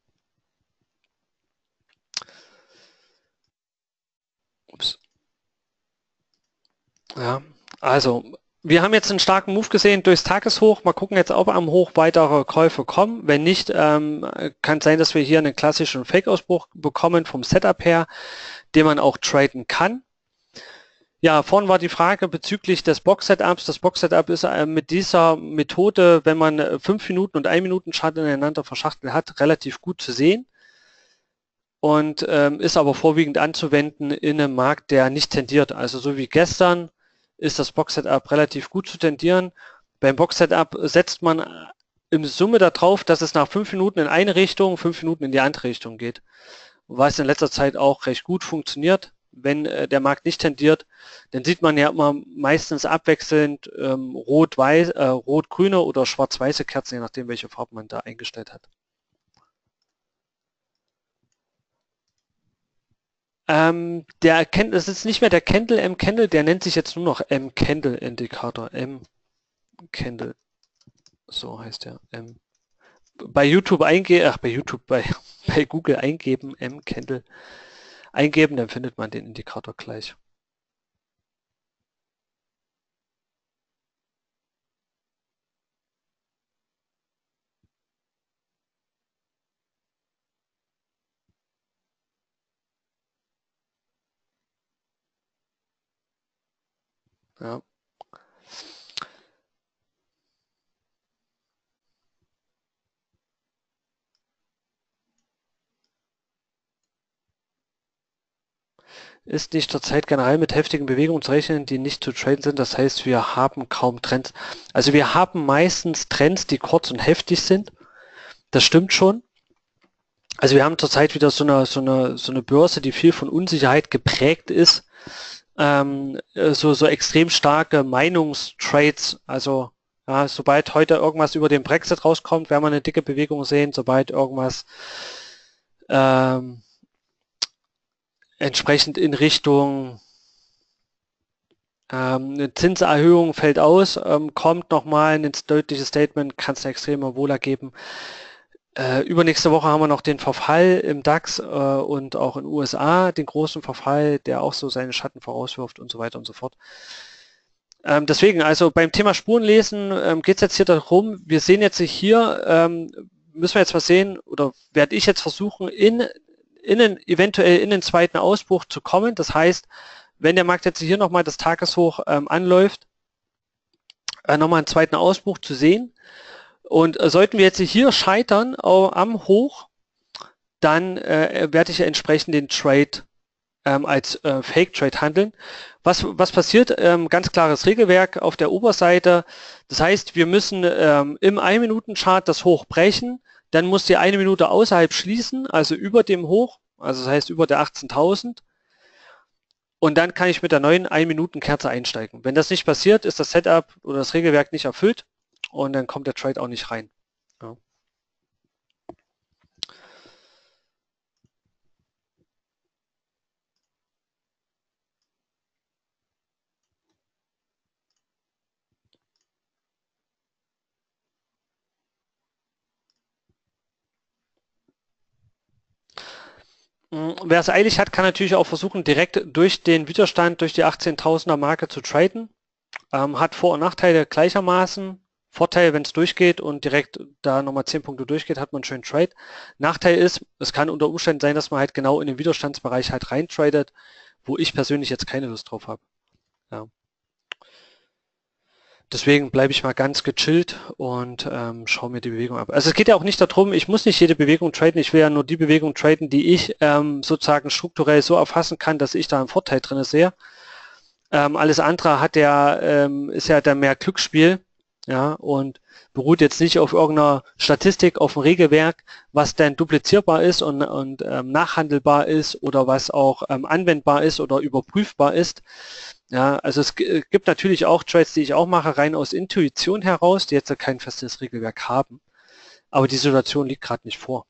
Ups. Ja, also wir haben jetzt einen starken Move gesehen durchs Tageshoch. Mal gucken jetzt, ob am Hoch weitere Käufe kommen. Wenn nicht, kann es sein, dass wir hier einen klassischen Fake-Ausbruch bekommen vom Setup her, den man auch traden kann. Ja, vorhin war die Frage bezüglich des Box-Setups. Das Box-Setup ist mit dieser Methode, wenn man 5 Minuten und 1 Minuten Chart ineinander verschachtelt hat, relativ gut zu sehen und ist aber vorwiegend anzuwenden in einem Markt, der nicht tendiert. Also so wie gestern ist das Box-Setup relativ gut zu tendieren. Beim Box-Setup setzt man im Summe darauf, dass es nach 5 Minuten in eine Richtung, 5 Minuten in die andere Richtung geht. Was in letzter Zeit auch recht gut funktioniert. Wenn der Markt nicht tendiert, dann sieht man ja immer meistens abwechselnd rot-grüne oder schwarz-weiße Kerzen, je nachdem, welche Farbe man da eingestellt hat. Das ist nicht mehr der Candle M-Candle, der nennt sich jetzt nur noch M-Candle-Indikator. M-Candle, so heißt der. Bei YouTube bei Google eingeben, M-Candle eingeben, dann findet man den Indikator gleich. Ja. Ist nicht zurzeit generell mit heftigen Bewegungen zu rechnen, die nicht zu traden sind. Das heißt, wir haben kaum Trends. Also wir haben meistens Trends, die kurz und heftig sind. Das stimmt schon. Also wir haben zurzeit wieder so eine Börse, die viel von Unsicherheit geprägt ist. So extrem starke Meinungstrades. Also ja, sobald heute irgendwas über den Brexit rauskommt, werden wir eine dicke Bewegung sehen. Sobald irgendwas entsprechend in Richtung eine Zinserhöhung fällt aus, kommt nochmal ein deutliches Statement, kann es eine extreme Wohler geben. Übernächste Woche haben wir noch den Verfall im DAX und auch in den USA, den großen Verfall, der auch so seine Schatten vorauswirft und so weiter und so fort. Deswegen, also beim Thema Spurenlesen geht es jetzt hier darum, wir sehen jetzt hier müssen wir jetzt mal sehen, oder werde ich jetzt versuchen, eventuell in den zweiten Ausbruch zu kommen. Das heißt, wenn der Markt jetzt hier nochmal das Tageshoch anläuft, nochmal einen zweiten Ausbruch zu sehen. Und sollten wir jetzt hier scheitern am Hoch, dann werde ich entsprechend den Trade als Fake Trade handeln. Was passiert? Ganz klares Regelwerk auf der Oberseite. Das heißt, wir müssen im 1-Minuten-Chart das Hoch brechen, dann muss die 1 Minute außerhalb schließen, also über dem Hoch, also das heißt über der 18.000. Und dann kann ich mit der neuen 1-Minuten-Kerze einsteigen. Wenn das nicht passiert, ist das Setup oder das Regelwerk nicht erfüllt und dann kommt der Trade auch nicht rein. Ja. Wer es eilig hat, kann natürlich auch versuchen, direkt durch den Widerstand, durch die 18.000er Marke zu traden. Hat Vor- und Nachteile gleichermaßen. Vorteil, wenn es durchgeht und direkt da nochmal 10 Punkte durchgeht, hat man einen schönen Trade. Nachteil ist, es kann unter Umständen sein, dass man halt genau in den Widerstandsbereich halt rein tradet, wo ich persönlich jetzt keine Lust drauf habe. Ja. Deswegen bleibe ich mal ganz gechillt und schaue mir die Bewegung ab. Also es geht ja auch nicht darum, ich muss nicht jede Bewegung traden, ich will ja nur die Bewegung traden, die ich sozusagen strukturell so erfassen kann, dass ich da einen Vorteil drin sehe. Alles andere hat ist ja dann mehr Glücksspiel, ja, und beruht jetzt nicht auf irgendeiner Statistik, auf dem Regelwerk, was dann duplizierbar ist und nachhandelbar ist oder was auch anwendbar ist oder überprüfbar ist. Ja, also es gibt natürlich auch Trades, die ich auch mache, rein aus Intuition heraus, die jetzt kein festes Regelwerk haben. Aber die Situation liegt gerade nicht vor.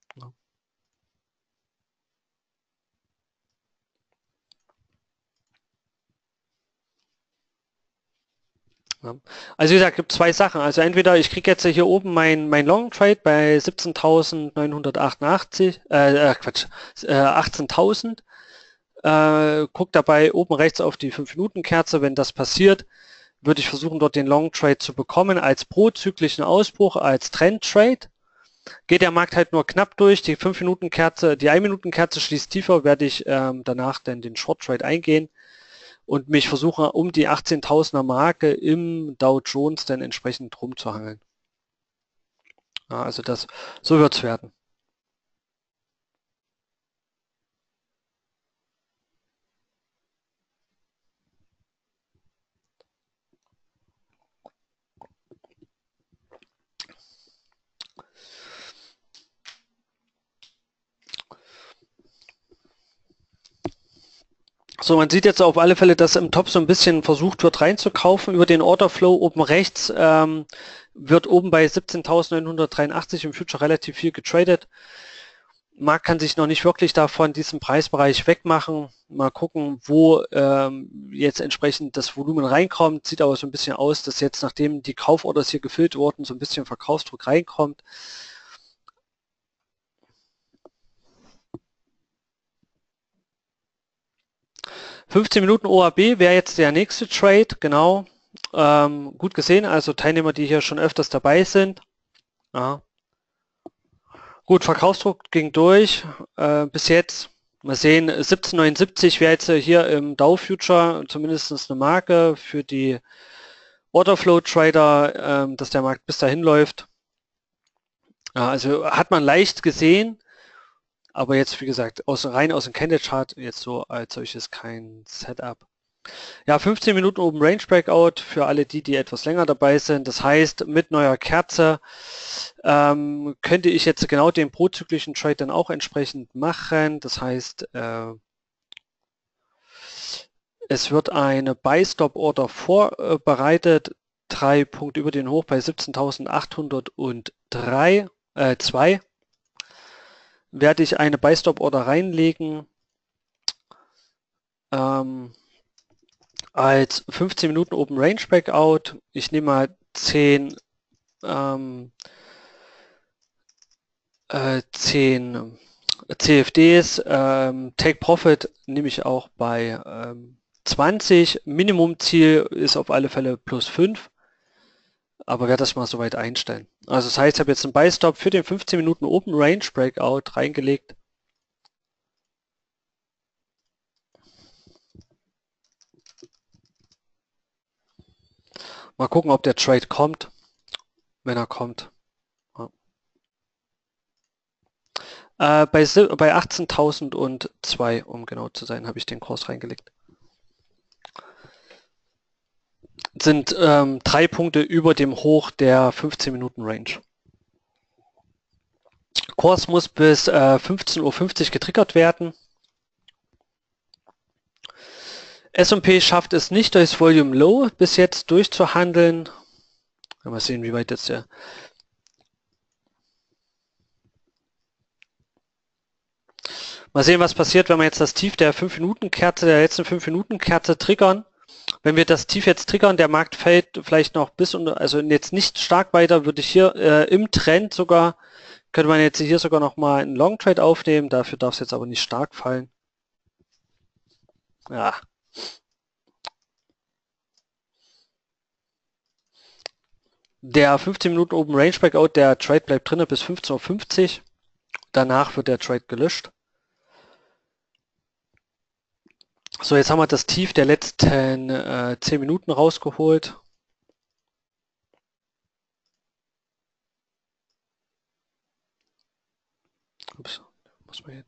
Ja. Also wie gesagt, es gibt zwei Sachen. Also entweder ich kriege jetzt hier oben mein Long Trade bei 17.988, Quatsch, 18.000. Guck dabei oben rechts auf die 5-Minuten-Kerze. Wenn das passiert, würde ich versuchen, dort den Long Trade zu bekommen als prozyklischen Ausbruch, als Trend Trade. Geht der Markt halt nur knapp durch, die 5-Minuten-Kerze, die 1-Minuten-Kerze schließt tiefer, werde ich danach dann den Short Trade eingehen und mich versuchen, um die 18.000er Marke im Dow Jones dann entsprechend rumzuhangeln. Ja, also so wird es werden. So, man sieht jetzt auf alle Fälle, dass im Top so ein bisschen versucht wird reinzukaufen. Über den Orderflow oben rechts wird oben bei 17.983 im Future relativ viel getradet. Markt kann sich noch nicht wirklich davon diesem Preisbereich wegmachen. Mal gucken, wo jetzt entsprechend das Volumen reinkommt. Sieht aber so ein bisschen aus, dass jetzt, nachdem die Kauforders hier gefüllt wurden, so ein bisschen Verkaufsdruck reinkommt. $15 Minuten OAB wäre jetzt der nächste Trade, genau. Gut gesehen, also Teilnehmer, die hier schon öfters dabei sind. Ja. Gut, Verkaufsdruck ging durch. Bis jetzt, mal sehen, 17,79 wäre jetzt hier im Dow Future zumindest eine Marke für die Orderflow Trader, dass der Markt bis dahin läuft. Ja, also hat man leicht gesehen, aber jetzt, wie gesagt, rein aus dem Candle Chart jetzt so als solches kein Setup. Ja, 15 Minuten oben Range Breakout für alle die etwas länger dabei sind. Das heißt, mit neuer Kerze könnte ich jetzt genau den prozyklischen Trade dann auch entsprechend machen. Das heißt, es wird eine Buy-Stop-Order vorbereitet. 3 Punkte über den Hoch bei 17.802. Werde ich eine Buy-Stop-Order reinlegen. Als 15 Minuten Open Range Breakout. Ich nehme mal 10 CFDs. Take Profit nehme ich auch bei 20. Minimumziel ist auf alle Fälle +5. aber werde das mal soweit einstellen. Also das heißt, ich habe jetzt einen Buy-Stop für den 15 Minuten Open Range Breakout reingelegt. Mal gucken, ob der Trade kommt, wenn er kommt. Ja. Bei 18.002, um genau zu sein, habe ich den Kurs reingelegt. Sind 3 Punkte über dem Hoch der 15 Minuten Range. Kurs muss bis 15:50 Uhr getriggert werden. S&P schafft es nicht, durchs Volume Low bis jetzt durchzuhandeln. Mal sehen, wie weit jetzt der... Mal sehen, was passiert, wenn wir jetzt das Tief der 5-Minuten-Kerze, der letzten 5-Minuten-Kerze triggern. Wenn wir das Tief jetzt triggern, der Markt fällt vielleicht noch bis unter, also jetzt nicht stark weiter, würde ich hier im Trend sogar, könnte man jetzt hier sogar noch mal einen Long Trade aufnehmen. Dafür darf es jetzt aber nicht stark fallen. Ja. Der 15 Minuten Open Range Breakout, der Trade bleibt drin bis 15:50 Uhr. Danach wird der Trade gelöscht. So, jetzt haben wir das Tief der letzten 10 Minuten rausgeholt. Ups, muss man hier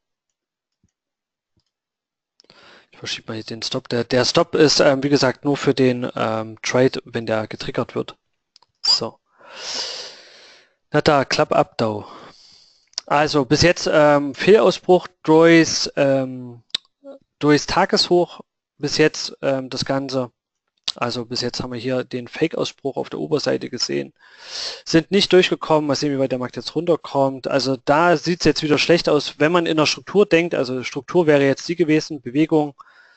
ich verschiebe mal hier den Stop. Der Stop ist, wie gesagt, nur für den Trade, wenn der getriggert wird. So. Na da, Club Up Dow. Also bis jetzt Fehlausbruch durchs Tageshoch. Bis jetzt das Ganze. Also bis jetzt haben wir hier den Fake-Ausbruch auf der Oberseite gesehen. Sind nicht durchgekommen. Mal sehen, wie weit der Markt jetzt runterkommt. Also da sieht es jetzt wieder schlecht aus, wenn man in der Struktur denkt. Also Struktur wäre jetzt die gewesen. Bewegung,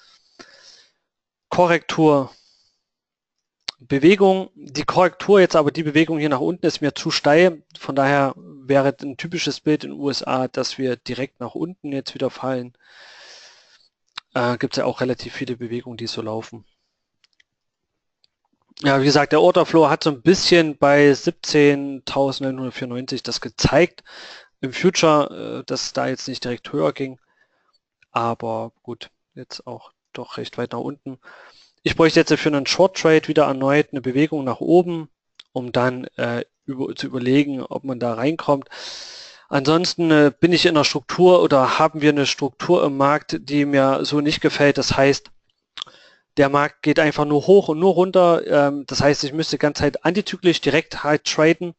Korrektur, Bewegung. Die Korrektur jetzt aber, die Bewegung hier nach unten ist mir zu steil. Von daher wäre ein typisches Bild in den USA, dass wir direkt nach unten jetzt wieder fallen. Gibt es ja auch relativ viele Bewegungen, die so laufen. Ja, wie gesagt, der Orderflow hat so ein bisschen bei 17.994 das gezeigt. Im Future, dass es da jetzt nicht direkt höher ging. Aber gut, jetzt auch doch recht weit nach unten. Ich bräuchte jetzt für einen Short Trade wieder erneut eine Bewegung nach oben, um dann zu überlegen, ob man da reinkommt. Ansonsten bin ich in einer Struktur oder haben wir eine Struktur im Markt, die mir so nicht gefällt. Das heißt, der Markt geht einfach nur hoch und nur runter. Das heißt, ich müsste die ganze Zeit antizyklisch direkt halt traden.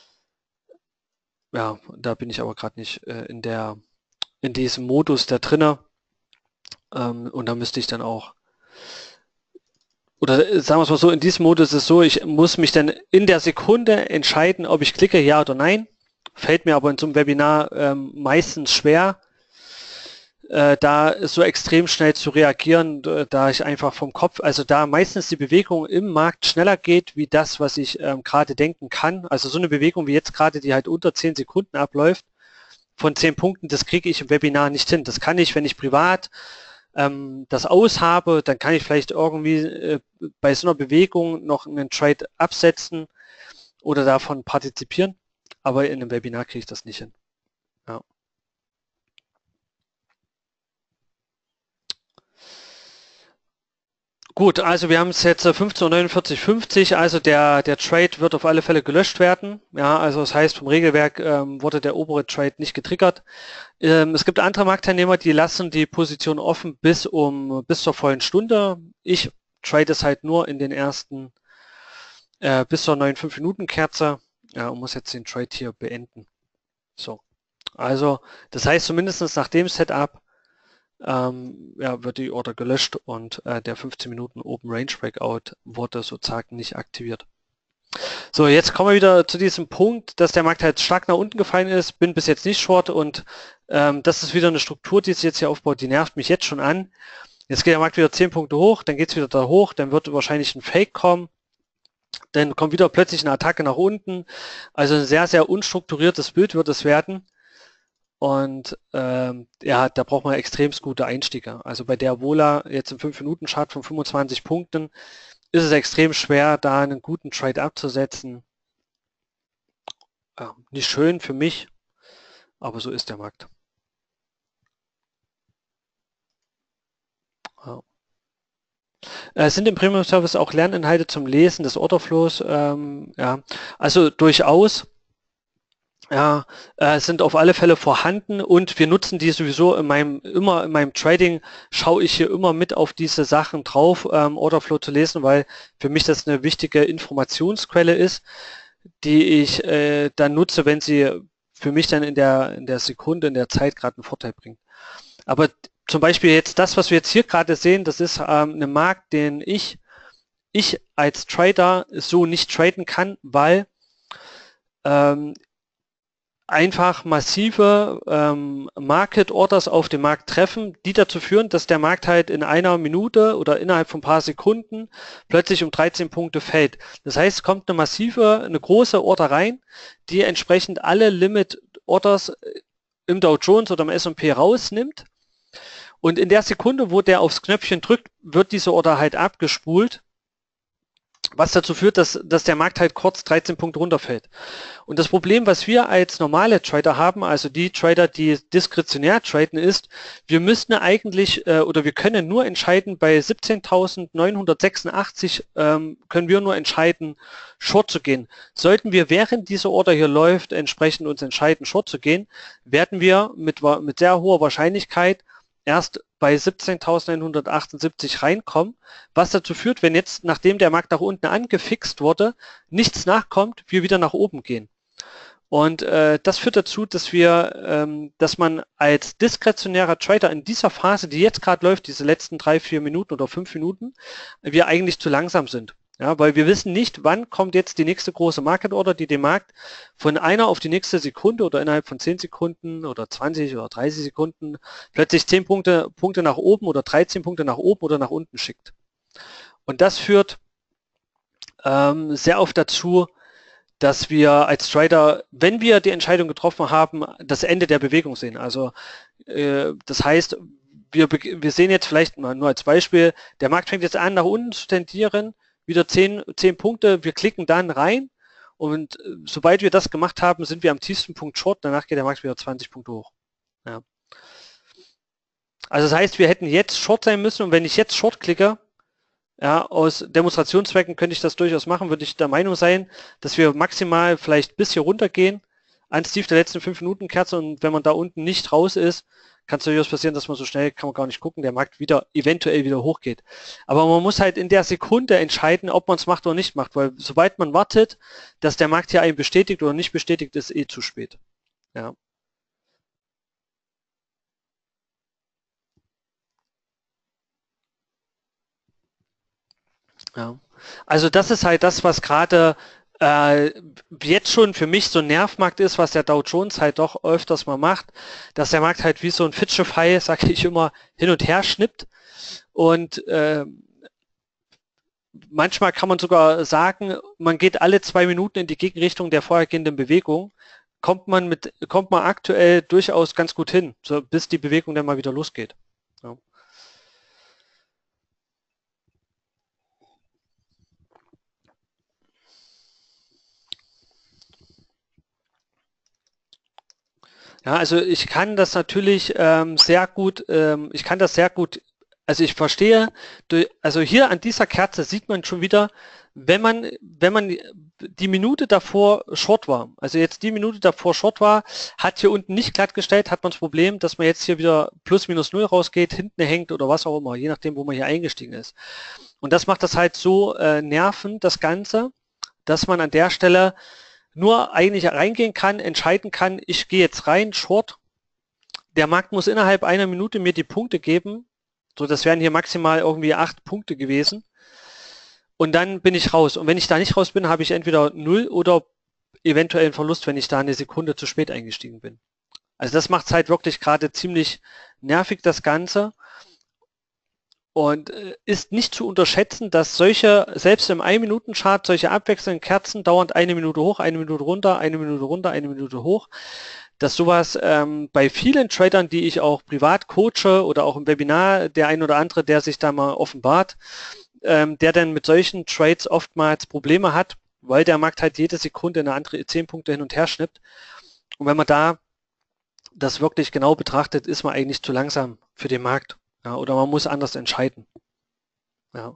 Ja, da bin ich aber gerade nicht in diesem Modus da drinne. Und da müsste ich dann auch, oder sagen wir es mal so, in diesem Modus ist es so, ich muss mich dann in der Sekunde entscheiden, ob ich klicke, ja oder nein. Fällt mir aber in so einem Webinar meistens schwer, da so extrem schnell zu reagieren, da ich einfach vom Kopf, also da meistens die Bewegung im Markt schneller geht, wie das, was ich gerade denken kann. Also so eine Bewegung wie jetzt gerade, die halt unter 10 Sekunden abläuft, von 10 Punkten, das kriege ich im Webinar nicht hin. Das kann ich, wenn ich privat das aushabe, dann kann ich vielleicht irgendwie bei so einer Bewegung noch einen Trade absetzen oder davon partizipieren, aber in einem Webinar kriege ich das nicht hin. Ja. Gut, also wir haben es jetzt 15:49,50, also der Trade wird auf alle Fälle gelöscht werden. Ja, also das heißt, vom Regelwerk wurde der obere Trade nicht getriggert. Es gibt andere Marktteilnehmer, die lassen die Position offen bis zur vollen Stunde. Ich trade es halt nur in den ersten bis zur neuen 5-Minuten-Kerze, ja, und muss jetzt den Trade hier beenden. So, also das heißt zumindest nach dem Setup ja, wird die Order gelöscht und der 15 Minuten Open Range Breakout wurde sozusagen nicht aktiviert. So, jetzt kommen wir wieder zu diesem Punkt, dass der Markt halt stark nach unten gefallen ist, bin bis jetzt nicht short und das ist wieder eine Struktur, die sich jetzt hier aufbaut, die nervt mich jetzt schon an. Jetzt geht der Markt wieder 10 Punkte hoch, dann geht es wieder da hoch, dann wird wahrscheinlich ein Fake kommen, dann kommt wieder plötzlich eine Attacke nach unten. Also ein sehr, sehr unstrukturiertes Bild wird es werden. Und ja, da braucht man extremst gute Einstiege. Also bei der Vola jetzt im 5-Minuten-Chart von 25 Punkten ist es extrem schwer, da einen guten Trade abzusetzen. Nicht schön für mich, aber so ist der Markt. Ja. Es sind im Premium Service auch Lerninhalte zum Lesen des Orderflows. Ja, also durchaus. Ja, sind auf alle Fälle vorhanden und wir nutzen die sowieso immer in meinem Trading schaue ich hier immer mit auf diese Sachen drauf, Orderflow zu lesen, weil für mich das eine wichtige Informationsquelle ist, die ich dann nutze, wenn sie für mich dann in der Sekunde, in der Zeit gerade einen Vorteil bringt. Aber zum Beispiel jetzt das, was wir jetzt hier gerade sehen, das ist ein Markt, den ich als Trader so nicht traden kann, weil ähm, einfach massive Market Orders auf dem Markt treffen, die dazu führen, dass der Markt halt in einer Minute oder innerhalb von ein paar Sekunden plötzlich um 13 Punkte fällt. Das heißt, es kommt eine große Order rein, die entsprechend alle Limit Orders im Dow Jones oder im S&P rausnimmt. Und in der Sekunde, wo der aufs Knöpfchen drückt, wird diese Order halt abgespult, was dazu führt, dass der Markt halt kurz 13 Punkte runterfällt. Und das Problem, was wir als normale Trader haben, also die Trader, die diskretionär traden, ist, wir müssten eigentlich oder wir können nur entscheiden, bei 17.986 können wir nur entscheiden, Short zu gehen. Sollten wir, während diese Order hier läuft, entsprechend uns entscheiden, Short zu gehen, werden wir mit sehr hoher Wahrscheinlichkeit erst bei 17.978 reinkommen, was dazu führt, wenn jetzt, nachdem der Markt nach unten angefixt wurde, nichts nachkommt, wir wieder nach oben gehen. Und das führt dazu, dass man als diskretionärer Trader in dieser Phase, die jetzt gerade läuft, diese letzten 3-4 Minuten oder 5 Minuten, wir eigentlich zu langsam sind. Ja, weil wir wissen nicht, wann kommt jetzt die nächste große Market Order, die den Markt von einer auf die nächste Sekunde oder innerhalb von 10 Sekunden oder 20 oder 30 Sekunden plötzlich 10 Punkte nach oben oder 13 Punkte nach oben oder nach unten schickt. Und das führt sehr oft dazu, dass wir als Trader, wenn wir die Entscheidung getroffen haben, das Ende der Bewegung sehen. Also das heißt, wir sehen jetzt vielleicht mal nur als Beispiel, der Markt fängt jetzt an, nach unten zu tendieren, wieder 10 Punkte, wir klicken dann rein und sobald wir das gemacht haben, sind wir am tiefsten Punkt Short, danach geht der Markt wieder 20 Punkte hoch. Ja. Also das heißt, wir hätten jetzt Short sein müssen und wenn ich jetzt Short klicke, ja, aus Demonstrationszwecken könnte ich das durchaus machen, würde ich der Meinung sein, dass wir maximal vielleicht bis hier runtergehen, ans Tief der letzten 5 Minuten Kerze und wenn man da unten nicht raus ist, kann es durchaus passieren, dass man so schnell, kann man gar nicht gucken, der Markt eventuell wieder hochgeht. Aber man muss halt in der Sekunde entscheiden, ob man es macht oder nicht macht, weil sobald man wartet, dass der Markt hier einen bestätigt oder nicht bestätigt, ist eh zu spät. Ja. Ja. Also das ist halt das, was gerade jetzt schon für mich so ein Nervmarkt ist, was der Dow Jones halt doch öfters mal macht, dass der Markt halt wie so ein Fischefei, sage ich immer, hin und her schnippt und manchmal kann man sogar sagen, man geht alle 2 Minuten in die Gegenrichtung der vorhergehenden Bewegung, kommt man aktuell durchaus ganz gut hin, so bis die Bewegung dann mal wieder losgeht. Ja. Ja, also ich kann das natürlich sehr gut, ich kann das sehr gut, also ich verstehe, also hier an dieser Kerze sieht man schon wieder, wenn man die Minute davor Short war, also jetzt die Minute davor Short war, hat hier unten nicht glatt gestellt, hat man das Problem, dass man jetzt hier wieder plus minus null rausgeht, hinten hängt oder was auch immer, je nachdem, wo man hier eingestiegen ist. Und das macht das halt so nervend, das Ganze, dass man an der Stelle nur eigentlich reingehen kann, entscheiden kann, ich gehe jetzt rein, Short. Der Markt muss innerhalb einer Minute mir die Punkte geben. So, das wären hier maximal irgendwie 8 Punkte gewesen. Und dann bin ich raus. Und wenn ich da nicht raus bin, habe ich entweder 0 oder eventuell einen Verlust, wenn ich da eine Sekunde zu spät eingestiegen bin. Also das macht es halt wirklich gerade ziemlich nervig, das Ganze. Und ist nicht zu unterschätzen, dass selbst im 1-Minuten-Chart, solche abwechselnden Kerzen dauernd 1 Minute hoch, 1 Minute runter, 1 Minute runter, 1 Minute hoch, dass sowas bei vielen Tradern, die ich auch privat coache oder auch im Webinar, der ein oder andere, der sich da mal offenbart, der dann mit solchen Trades oftmals Probleme hat, weil der Markt halt jede Sekunde eine andere 10 Punkte hin und her schnippt. Und wenn man da das wirklich genau betrachtet, ist man eigentlich zu langsam für den Markt. Ja, oder man muss anders entscheiden. Ja.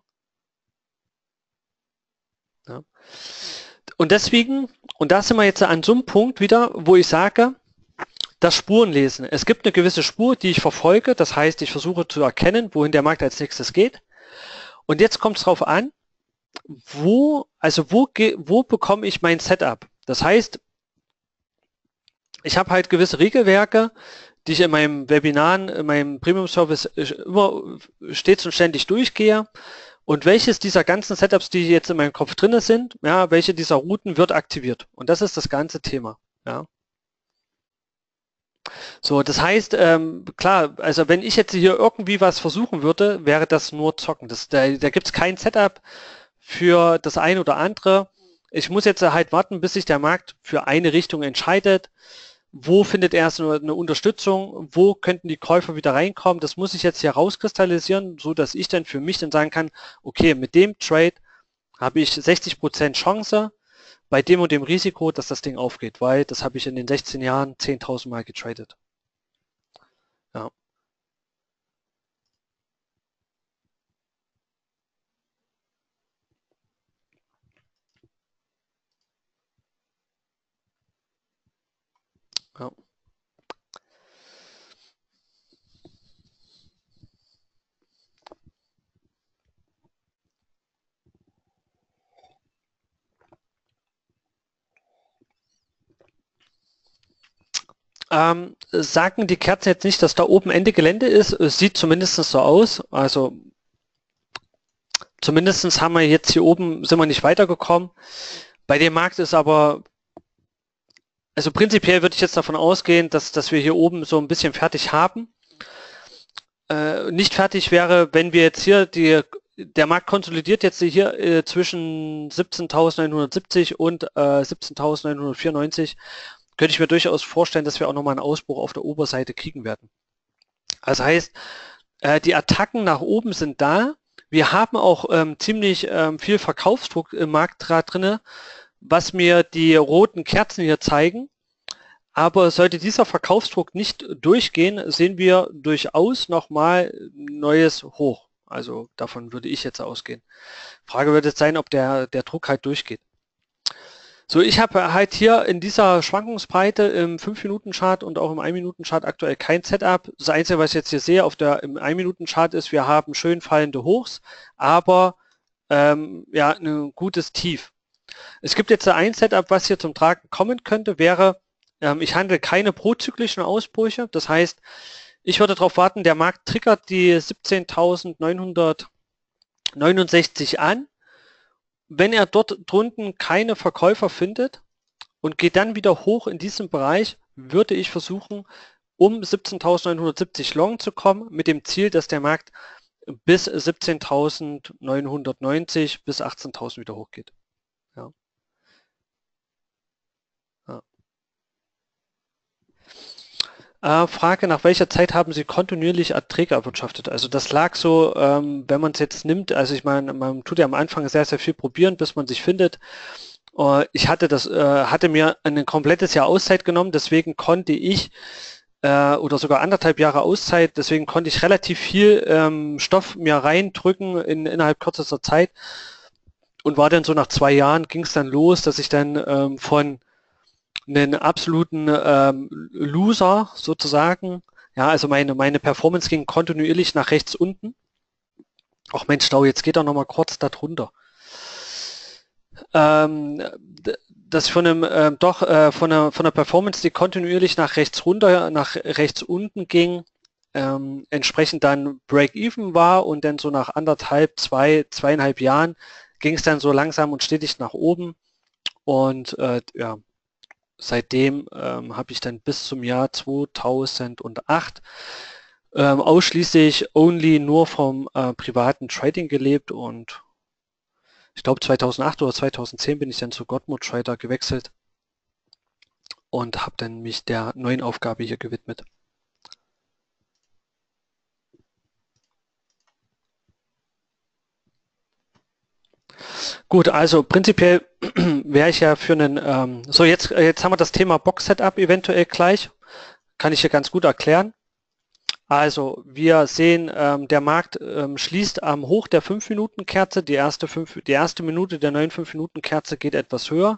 Ja. Und deswegen, und da sind wir jetzt an so einem Punkt wieder, wo ich sage, das Spurenlesen. Es gibt eine gewisse Spur, die ich verfolge. Das heißt, ich versuche zu erkennen, wohin der Markt als nächstes geht. Und jetzt kommt es darauf an, wo bekomme ich mein Setup? Das heißt, ich habe halt gewisse Regelwerke, die ich in meinem Webinaren, in meinem Premium-Service immer stets und ständig durchgehe. Und welches dieser ganzen Setups, die jetzt in meinem Kopf drin sind, ja, welche dieser Routen wird aktiviert? Und das ist das ganze Thema. Ja. So, das heißt, klar, also wenn ich jetzt hier irgendwie was versuchen würde, wäre das nur Zocken. Da gibt es kein Setup für das eine oder andere. Ich muss jetzt halt warten, bis sich der Markt für eine Richtung entscheidet. Wo findet er eine Unterstützung? Wo könnten die Käufer wieder reinkommen? Das muss ich jetzt hier rauskristallisieren, so dass ich dann für mich dann sagen kann, okay, mit dem Trade habe ich 60% Chance bei dem und dem Risiko, dass das Ding aufgeht, weil das habe ich in den 16 Jahren 10.000 Mal getradet. Ja. Ja. Sagen die Kerzen jetzt nicht, dass da oben Ende Gelände ist? Es sieht zumindest so aus. Also zumindest haben wir jetzt hier oben, sind wir nicht weitergekommen. Bei dem Markt ist aber, also prinzipiell würde ich jetzt davon ausgehen, dass wir hier oben so ein bisschen fertig haben. Nicht fertig wäre, wenn wir jetzt hier der Markt konsolidiert jetzt hier zwischen 17.970 und 17.994. Könnte ich mir durchaus vorstellen, dass wir auch nochmal einen Ausbruch auf der Oberseite kriegen werden. Das heißt, die Attacken nach oben sind da. Wir haben auch ziemlich viel Verkaufsdruck im Markt drin, was mir die roten Kerzen hier zeigen. Aber sollte dieser Verkaufsdruck nicht durchgehen, sehen wir durchaus nochmal neues Hoch. Also davon würde ich jetzt ausgehen. Frage wird jetzt sein, ob der Druck halt durchgeht. So, ich habe halt hier in dieser Schwankungsbreite im 5-Minuten-Chart und auch im 1-Minuten-Chart aktuell kein Setup. Das Einzige, was ich jetzt hier sehe im 1-Minuten-Chart ist, wir haben schön fallende Hochs, aber ja, ein gutes Tief. Es gibt jetzt ein Setup, was hier zum Tragen kommen könnte, wäre, ich handle keine prozyklischen Ausbrüche. Das heißt, ich würde darauf warten, der Markt triggert die 17.969 an. Wenn er dort drunten keine Verkäufer findet und geht dann wieder hoch in diesem Bereich, würde ich versuchen, um 17.970 long zu kommen, mit dem Ziel, dass der Markt bis 17.990 bis 18.000 wieder hochgeht. Ja. Frage, nach welcher Zeit haben Sie kontinuierlich Erträge erwirtschaftet? Also das lag so, wenn man es jetzt nimmt, also ich meine, man tut ja am Anfang sehr, sehr viel probieren, bis man sich findet. Ich hatte mir ein komplettes Jahr Auszeit genommen, deswegen konnte ich, oder sogar 1,5 Jahre Auszeit, deswegen konnte ich relativ viel Stoff mir reindrücken innerhalb kürzester Zeit und war dann so nach 2 Jahren, ging es dann los, dass ich dann von einen absoluten Loser sozusagen. Ja, also meine Performance ging kontinuierlich nach rechts unten. Ach Mensch, Stau, jetzt geht er noch mal kurz da drunter. Das von einem von einer Performance, die kontinuierlich nach rechts runter, nach rechts unten ging, entsprechend dann Break-Even war und dann so nach 2,5 Jahren ging es dann so langsam und stetig nach oben und ja. Seitdem habe ich dann bis zum Jahr 2008 ausschließlich nur vom privaten Trading gelebt und ich glaube 2008 oder 2010 bin ich dann zu Godmode Trader gewechselt und habe dann mich der neuen Aufgabe hier gewidmet. Gut, also prinzipiell wäre ich ja für einen, so jetzt haben wir das Thema Box-Setup eventuell gleich, kann ich hier ganz gut erklären. Also wir sehen, der Markt schließt am Hoch der 5-Minuten-Kerze, die erste Minute der neuen 5-Minuten-Kerze geht etwas höher.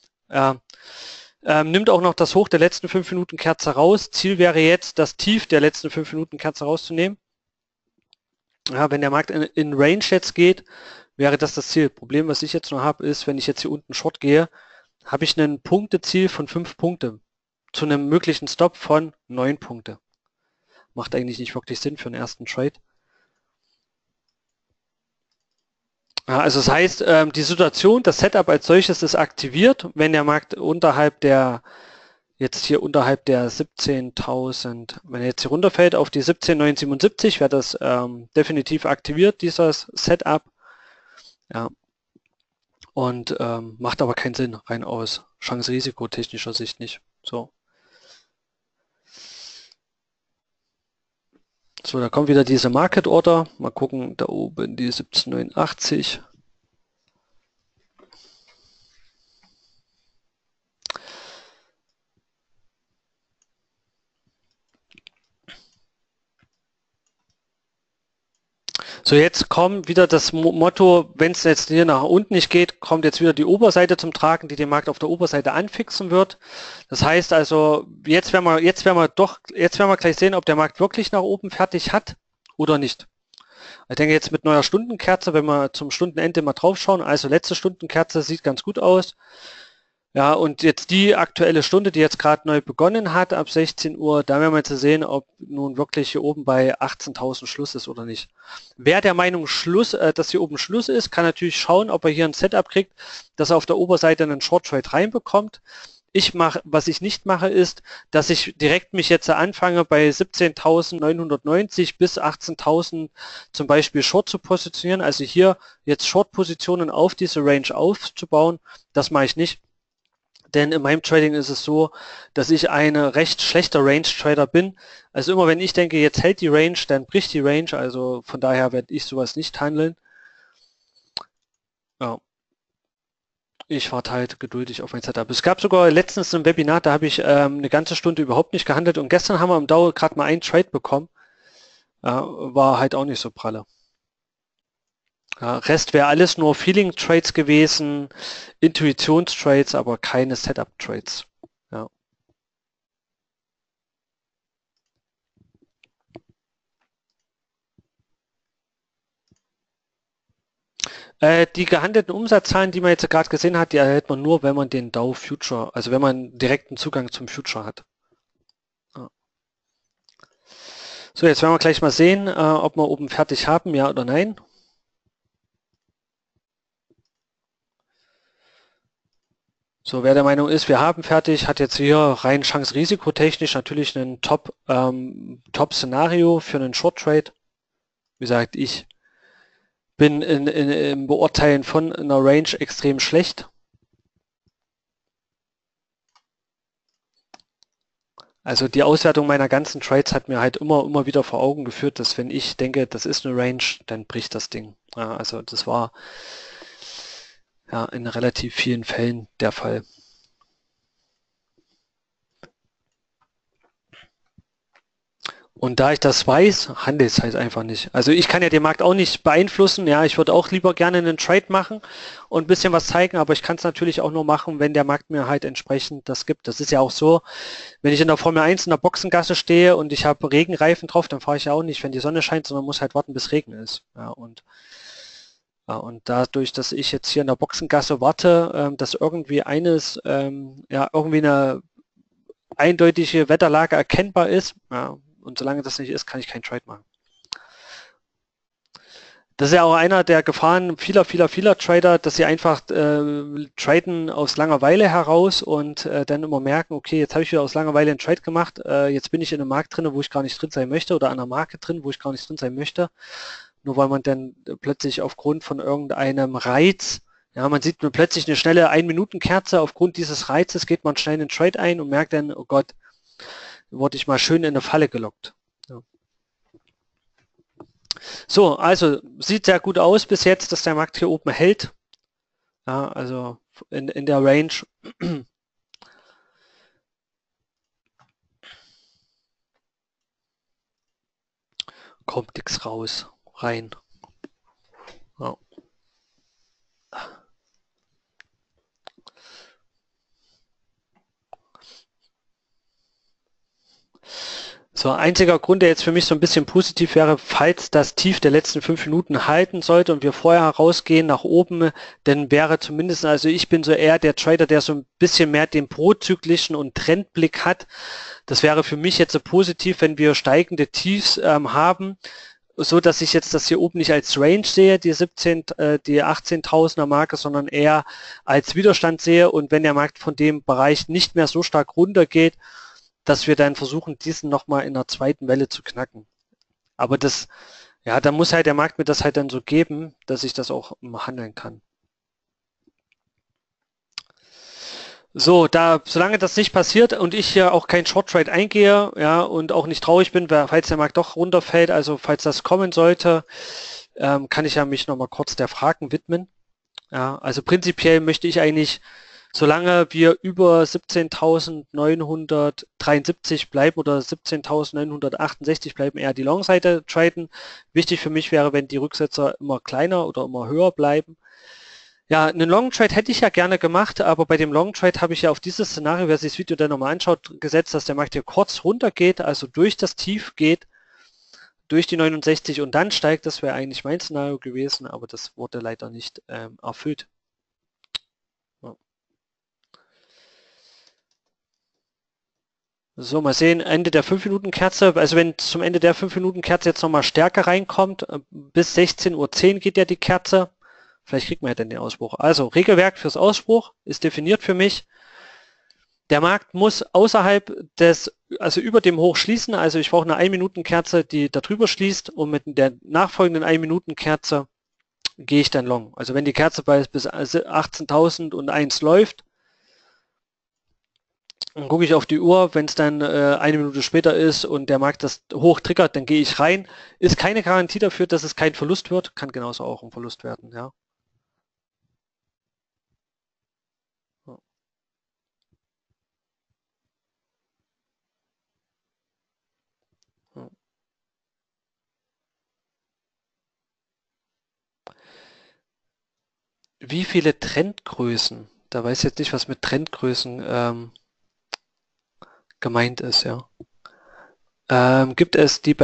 Nimmt auch noch das Hoch der letzten 5-Minuten-Kerze raus. Ziel wäre jetzt, das Tief der letzten 5-Minuten-Kerze rauszunehmen. Ja, wenn der Markt in Range jetzt geht, wäre das das Ziel. Problem, was ich jetzt noch habe, ist, wenn ich jetzt hier unten Short gehe, habe ich ein Punkteziel von 5 Punkte zu einem möglichen Stop von 9 Punkte. Macht eigentlich nicht wirklich Sinn für einen ersten Trade. Ja, also das heißt, die Situation, das Setup als solches ist aktiviert, wenn der Markt unterhalb der, jetzt hier unterhalb der 17.000, wenn er jetzt hier runterfällt auf die 17.977, wäre das definitiv aktiviert, dieses Setup. Ja. Und macht aber keinen Sinn, rein aus Chance-Risiko-technischer Sicht nicht. So. So, da kommt wieder diese Market Order. Mal gucken, da oben die 1789. So, jetzt kommt wieder das Motto, wenn es jetzt hier nach unten nicht geht, kommt jetzt wieder die Oberseite zum Tragen, die den Markt auf der Oberseite anfixen wird. Das heißt also, jetzt werden wir gleich sehen, ob der Markt wirklich nach oben fertig hat oder nicht. Ich denke jetzt mit neuer Stundenkerze, wenn wir zum Stundenende mal drauf schauen, also letzte Stundenkerze sieht ganz gut aus. Ja, und jetzt die aktuelle Stunde, die jetzt gerade neu begonnen hat, ab 16 Uhr, da werden wir jetzt sehen, ob nun wirklich hier oben bei 18.000 Schluss ist oder nicht. Wer der Meinung dass hier oben Schluss ist, kann natürlich schauen, ob er hier ein Setup kriegt, dass er auf der Oberseite einen Short Trade reinbekommt. Was ich nicht mache, ist, dass ich direkt mich jetzt anfange, bei 17.990 bis 18.000 zum Beispiel Short zu positionieren, also hier jetzt Short-Positionen auf diese Range aufzubauen. Das mache ich nicht. Denn in meinem Trading ist es so, dass ich ein recht schlechter Range-Trader bin. Also immer wenn ich denke, jetzt hält die Range, dann bricht die Range. Also von daher werde ich sowas nicht handeln. Ja. Ich warte halt geduldig auf mein Setup. Es gab sogar letztens ein Webinar, da habe ich eine ganze Stunde überhaupt nicht gehandelt. Und gestern haben wir im Dow gerade mal einen Trade bekommen. War halt auch nicht so pralle. Rest wäre alles nur Feeling-Trades gewesen, Intuitions-Trades, aber keine Setup-Trades. Ja. Die gehandelten Umsatzzahlen, die man jetzt gerade gesehen hat, die erhält man nur, wenn man den Dow Future, also wenn man direkten Zugang zum Future hat. Ja. So, jetzt werden wir gleich mal sehen, ob wir oben fertig haben, ja oder nein. So, wer der Meinung ist, wir haben fertig, hat jetzt hier rein Chance-Risiko-technisch natürlich ein Top-Szenario für einen Short-Trade. Wie gesagt, ich bin im Beurteilen von einer Range extrem schlecht. Also die Auswertung meiner ganzen Trades hat mir halt immer wieder vor Augen geführt, dass wenn ich denke, das ist eine Range, dann bricht das Ding. Ja, also das war ja in relativ vielen Fällen der Fall. Und da ich das weiß, handle ich es halt einfach nicht. Also ich kann ja den Markt auch nicht beeinflussen. Ja, ich würde auch lieber gerne einen Trade machen und ein bisschen was zeigen, aber ich kann es natürlich auch nur machen, wenn der Markt mir halt entsprechend das gibt. Das ist ja auch so, wenn ich in der Formel 1 in der Boxengasse stehe und ich habe Regenreifen drauf, dann fahre ich ja auch nicht, wenn die Sonne scheint, sondern muss halt warten, bis Regen ist. Ja, und dadurch, dass ich jetzt hier in der Boxengasse warte, dass irgendwie irgendwie eine eindeutige Wetterlage erkennbar ist, ja, und solange das nicht ist, kann ich keinen Trade machen. Das ist ja auch einer der Gefahren vieler Trader, dass sie einfach traden aus Langeweile heraus und dann immer merken, okay, jetzt habe ich wieder aus Langeweile einen Trade gemacht, jetzt bin ich in einem Markt drin, wo ich gar nicht drin sein möchte oder an einer Marke drin, wo ich gar nicht drin sein möchte, nur weil man dann plötzlich aufgrund von irgendeinem Reiz, ja, man sieht nur plötzlich eine schnelle 1-Minuten-Kerze, aufgrund dieses Reizes geht man schnell in den Trade ein und merkt dann, oh Gott, wurde ich mal schön in eine Falle gelockt. Ja. So, also sieht sehr gut aus bis jetzt, dass der Markt hier oben hält. Ja, also in der Range. Kommt nichts raus, rein. Ja. So, einziger Grund, der jetzt für mich so ein bisschen positiv wäre, falls das Tief der letzten 5 Minuten halten sollte und wir vorher rausgehen nach oben, dann wäre zumindest, also ich bin so eher der Trader, der so ein bisschen mehr den prozyklischen und Trendblick hat. Das wäre für mich jetzt so positiv, wenn wir steigende Tiefs haben, so dass ich jetzt das hier oben nicht als Range sehe, die 18.000er Marke, sondern eher als Widerstand sehe, und wenn der Markt von dem Bereich nicht mehr so stark runtergeht, dass wir dann versuchen, diesen nochmal in der zweiten Welle zu knacken. Aber das, ja, da muss halt der Markt mir das halt dann so geben, dass ich das auch handeln kann. So, solange das nicht passiert und ich hier auch kein Short Trade eingehe, ja, und auch nicht traurig bin, falls der Markt doch runterfällt, also falls das kommen sollte, kann ich ja mich nochmal kurz der Fragen widmen. Ja, also prinzipiell möchte ich eigentlich, solange wir über 17.973 bleiben oder 17.968 bleiben, eher die Long-Seite traden. Wichtig für mich wäre, wenn die Rücksetzer immer kleiner oder immer höher bleiben. Ja, einen Long Trade hätte ich ja gerne gemacht, aber bei dem Long Trade habe ich ja auf dieses Szenario, wer sich das Video dann nochmal anschaut, gesetzt, dass der Markt hier kurz runter geht, also durch das Tief geht, durch die 69 und dann steigt. Das wäre eigentlich mein Szenario gewesen, aber das wurde leider nicht erfüllt. Ja. So, mal sehen, Ende der 5-Minuten-Kerze, also wenn zum Ende der 5-Minuten-Kerze jetzt nochmal stärker reinkommt, bis 16:10 Uhr geht ja die Kerze. Vielleicht kriegt man ja dann den Ausbruch. Also Regelwerk fürs Ausbruch ist definiert für mich. Der Markt muss außerhalb des, also über dem Hoch schließen. Also ich brauche eine 1-Minuten-Kerze, die darüber schließt, und mit der nachfolgenden 1-Minuten-Kerze gehe ich dann long. Also wenn die Kerze bis 18.001 läuft, dann gucke ich auf die Uhr, wenn es dann 1 Minute später ist und der Markt das hoch triggert, dann gehe ich rein. Ist keine Garantie dafür, dass es kein Verlust wird, kann genauso auch ein Verlust werden, ja. Wie viele Trendgrößen? Da weiß ich jetzt nicht, was mit Trendgrößen gemeint ist, ja. Gibt es die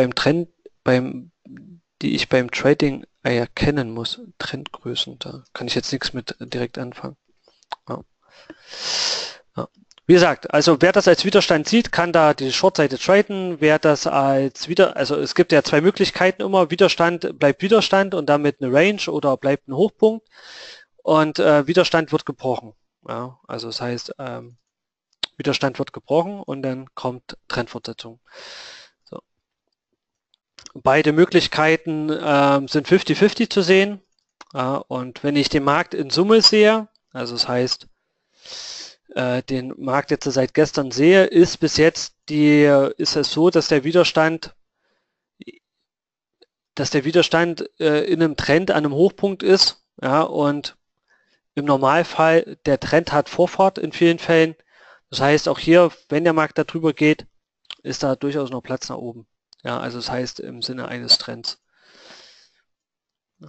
die ich beim Trading erkennen muss? Trendgrößen, da kann ich jetzt nichts mit direkt anfangen. Ja. Ja. Wie gesagt, also wer das als Widerstand sieht, kann da die Shortseite traden. Wer das als also es gibt ja zwei Möglichkeiten immer: Widerstand bleibt Widerstand und damit eine Range, oder bleibt ein Hochpunkt und Widerstand wird gebrochen. Ja, also das heißt, Widerstand wird gebrochen und dann kommt Trendfortsetzung. So. Beide Möglichkeiten sind 50-50 zu sehen. Und wenn ich den Markt in Summe sehe, also das heißt, den Markt jetzt seit gestern sehe, ist bis jetzt ist es so, dass der Widerstand in einem Trend an einem Hochpunkt ist, ja, und im Normalfall der Trend hat Vorfahrt in vielen Fällen. Das heißt, auch hier, wenn der Markt da drüber geht, ist da durchaus noch Platz nach oben. Ja, also das heißt im Sinne eines Trends. Ja.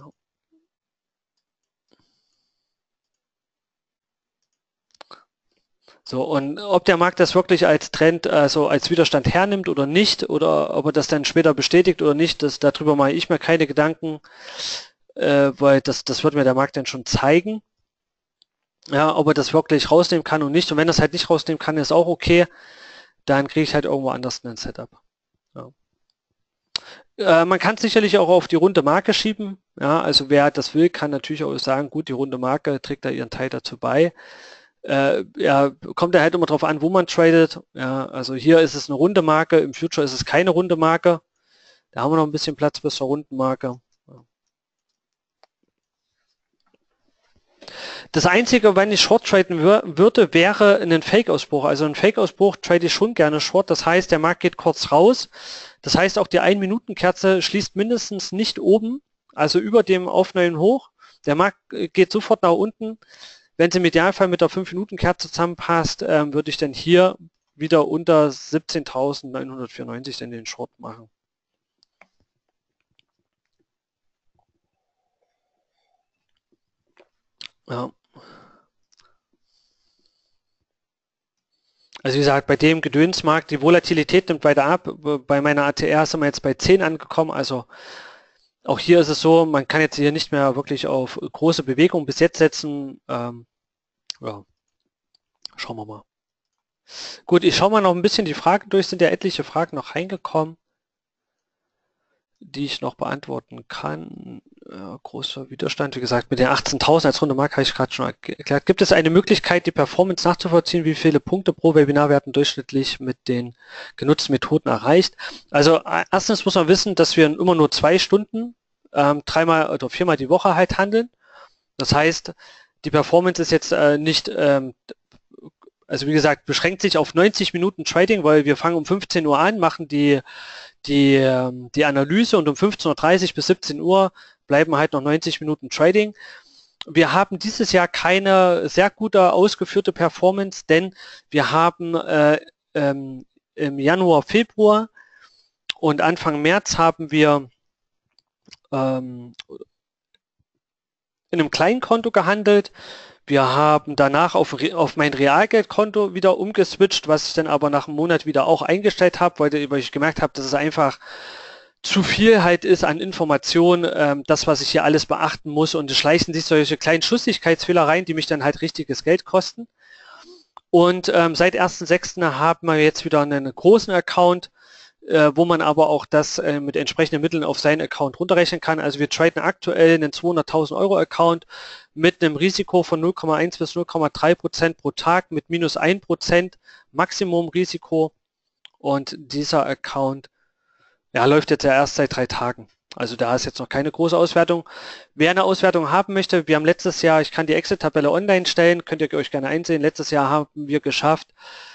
So, und ob der Markt das wirklich als Trend, also als Widerstand hernimmt oder nicht, oder ob er das dann später bestätigt oder nicht, darüber mache ich mir keine Gedanken, weil das wird mir der Markt dann schon zeigen. Ja, ob er das wirklich rausnehmen kann und nicht. Und wenn er es halt nicht rausnehmen kann, ist auch okay. Dann kriege ich halt irgendwo anders ein Setup. Ja. Man kann es sicherlich auch auf die runde Marke schieben. Ja, also wer das will, kann natürlich auch sagen, gut, die runde Marke trägt da ihren Teil dazu bei. Ja, kommt ja halt immer drauf an, wo man tradet. Ja, also hier ist es eine runde Marke, im Future ist es keine runde Marke. Da haben wir noch ein bisschen Platz bis zur runden Marke. Das Einzige, wenn ich Short traden würde, wäre ein Fake-Ausbruch. Also ein Fake-Ausbruch trade ich schon gerne Short. Das heißt, der Markt geht kurz raus. Das heißt, auch die 1-Minuten-Kerze schließt mindestens nicht oben, also über dem auf neuen Hoch. Der Markt geht sofort nach unten. Wenn es im Idealfall mit der 5-Minuten-Kerze zusammenpasst, würde ich dann hier wieder unter 17.994 den Short machen. Ja. Also wie gesagt, bei dem Gedönsmarkt, die Volatilität nimmt weiter ab. Bei meiner ATR sind wir jetzt bei 10 angekommen. Also auch hier ist es so, man kann jetzt hier nicht mehr wirklich auf große Bewegung bis jetzt setzen. Ja, schauen wir mal. Gut, ich schaue mal noch ein bisschen die Fragen durch. Sind ja etliche Fragen noch reingekommen, die ich noch beantworten kann. Ja, großer Widerstand, wie gesagt, mit den 18.000 als runde Mark habe ich gerade schon erklärt. Gibt es eine Möglichkeit, die Performance nachzuvollziehen, wie viele Punkte pro Webinar werden durchschnittlich mit den genutzten Methoden erreicht? Also erstens muss man wissen, dass wir immer nur 2 Stunden, 3-mal oder 4-mal die Woche halt handeln. Das heißt, die Performance ist jetzt nicht, also wie gesagt, beschränkt sich auf 90 Minuten Trading, weil wir fangen um 15 Uhr an, machen die Analyse und um 15.30 Uhr bis 17 Uhr bleiben halt noch 90 Minuten Trading. Wir haben dieses Jahr keine sehr gute ausgeführte Performance, denn wir haben im Januar, Februar und Anfang März haben wir in einem kleinen Konto gehandelt. Wir haben danach auf mein Realgeldkonto wieder umgeswitcht, was ich dann aber nach einem Monat wieder auch eingestellt habe, weil ich gemerkt habe, dass es einfach zu viel halt ist an Informationen, das, was ich hier alles beachten muss, und es schleichen sich solche kleinen Schussigkeitsfehler rein, die mich dann halt richtiges Geld kosten. Und seit 1.6. haben wir jetzt wieder einen großen Account, wo man aber auch das mit entsprechenden Mitteln auf seinen Account runterrechnen kann. Also wir traden aktuell einen 200.000 Euro Account mit einem Risiko von 0,1 bis 0,3% pro Tag mit minus 1% Maximumrisiko, und dieser Account läuft jetzt ja erst seit 3 Tagen. Also da ist jetzt noch keine große Auswertung. Wer eine Auswertung haben möchte, wir haben letztes Jahr, ich kann die Excel-Tabelle online stellen, könnt ihr euch gerne einsehen, letztes Jahr haben wir geschafft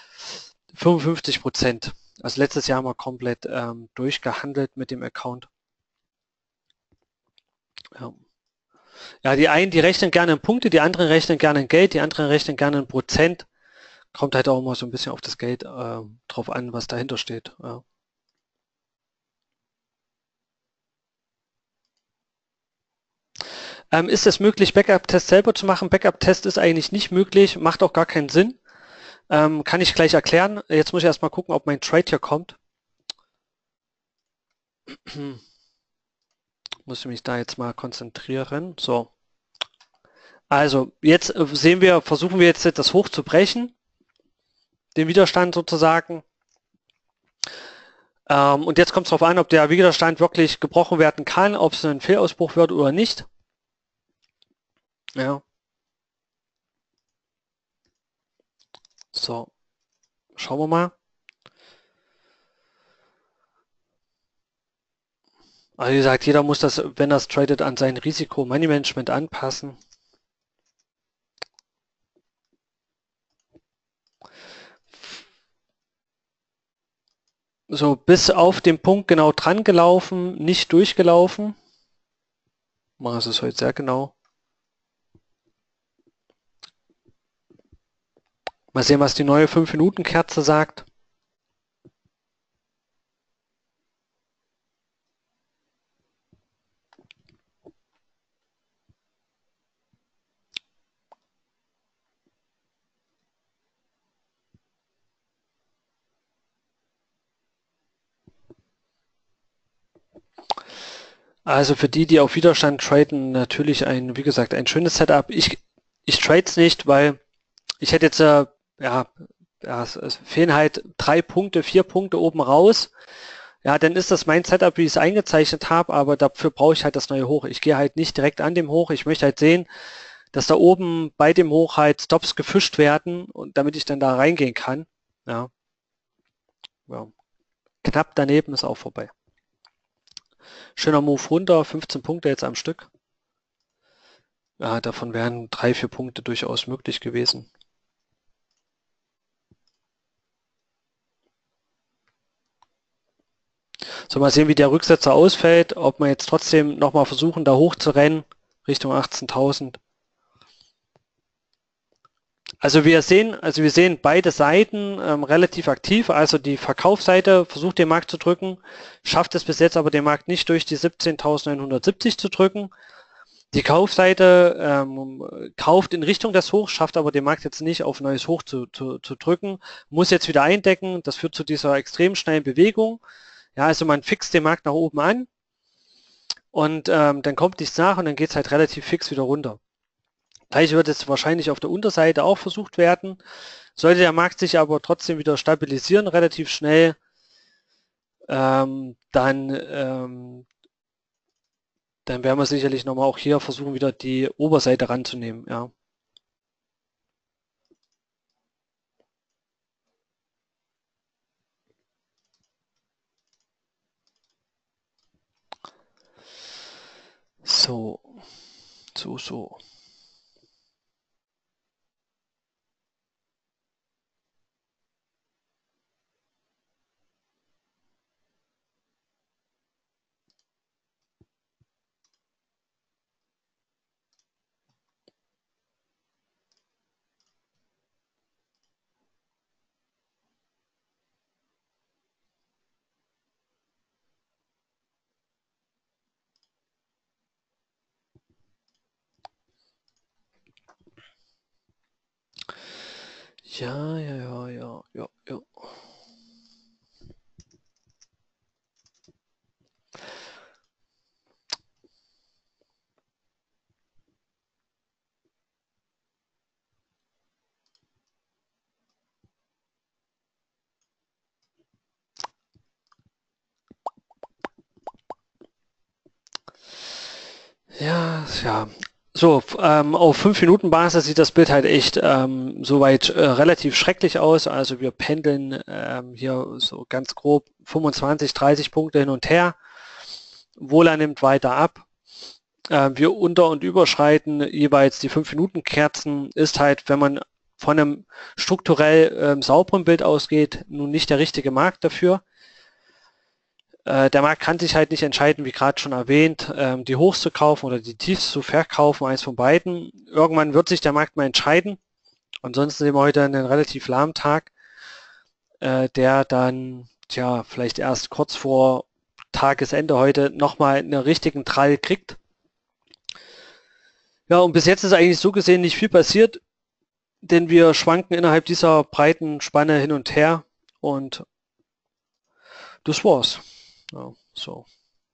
55%. Also letztes Jahr haben wir komplett durchgehandelt mit dem Account. Ja, die einen, die rechnen gerne in Punkte, die anderen rechnen gerne in Geld, die anderen rechnen gerne in Prozent. Kommt halt auch immer so ein bisschen auf das Geld drauf an, was dahinter steht. Ja. Ist es möglich, Backup-Test selber zu machen? Backup-Test ist eigentlich nicht möglich, macht auch gar keinen Sinn. Kann ich gleich erklären. Jetzt muss ich erstmal gucken, ob mein Trade hier kommt. Muss ich mich da jetzt mal konzentrieren. So. Also, jetzt versuchen wir jetzt das Hoch zu brechen. Den Widerstand sozusagen. Und jetzt kommt es darauf an, ob der Widerstand wirklich gebrochen werden kann, ob es ein Fehlausbruch wird oder nicht. Ja. So, schauen wir mal. Also wie gesagt, jeder muss das, wenn er es tradet, an sein Risiko-Money-Management anpassen. So, bis auf den Punkt genau dran gelaufen, nicht durchgelaufen. Machen wir es heute sehr genau. Mal sehen, was die neue 5-Minuten-Kerze sagt. Also für die, die auf Widerstand traden, natürlich wie gesagt, ein schönes Setup. Ich trade es nicht, weil ich hätte jetzt, es fehlen halt 3 Punkte, 4 Punkte oben raus. Ja, dann ist das mein Setup, wie ich es eingezeichnet habe, aber dafür brauche ich halt das neue Hoch. Ich gehe halt nicht direkt an dem Hoch. Ich möchte halt sehen, dass da oben bei dem Hoch halt Stops gefischt werden, und damit ich dann da reingehen kann. Ja. Ja. Knapp daneben ist auch vorbei. Schöner Move runter, 15 Punkte jetzt am Stück. Ja, davon wären 3, 4 Punkte durchaus möglich gewesen. So, mal sehen, wie der Rücksetzer ausfällt, ob wir jetzt trotzdem nochmal versuchen, da hoch zu rennen. Richtung 18.000. Also wir sehen beide Seiten relativ aktiv. Also die Verkaufsseite versucht den Markt zu drücken, schafft es bis jetzt aber den Markt nicht durch die 17.970 zu drücken. Die Kaufseite kauft in Richtung des Hochs, schafft aber den Markt jetzt nicht auf neues Hoch zu drücken, muss jetzt wieder eindecken. Das führt zu dieser extrem schnellen Bewegung. Ja, also man fixt den Markt nach oben an und dann kommt nichts nach und dann geht es halt relativ fix wieder runter. Gleich wird es wahrscheinlich auf der Unterseite auch versucht werden. Sollte der Markt sich aber trotzdem wieder stabilisieren, relativ schnell, dann werden wir sicherlich nochmal auch hier versuchen, wieder die Oberseite ranzunehmen. Ja. So. Ja. Ja. So, auf 5-Minuten-Basis sieht das Bild halt echt soweit relativ schrecklich aus. Also wir pendeln hier so ganz grob 25, 30 Punkte hin und her. Vola nimmt weiter ab. Wir unter- und überschreiten jeweils die 5-Minuten-Kerzen. Ist halt, wenn man von einem strukturell sauberen Bild ausgeht, nun nicht der richtige Markt dafür. Der Markt kann sich halt nicht entscheiden, wie gerade schon erwähnt, die Hochs zu kaufen oder die Tiefs zu verkaufen, eins von beiden. Irgendwann wird sich der Markt mal entscheiden. Ansonsten sehen wir heute einen relativ lahmen Tag, der dann, vielleicht erst kurz vor Tagesende heute nochmal einen richtigen Trall kriegt. Ja, und bis jetzt ist eigentlich so gesehen nicht viel passiert, denn wir schwanken innerhalb dieser breiten Spanne hin und her und das war's. Ja, so.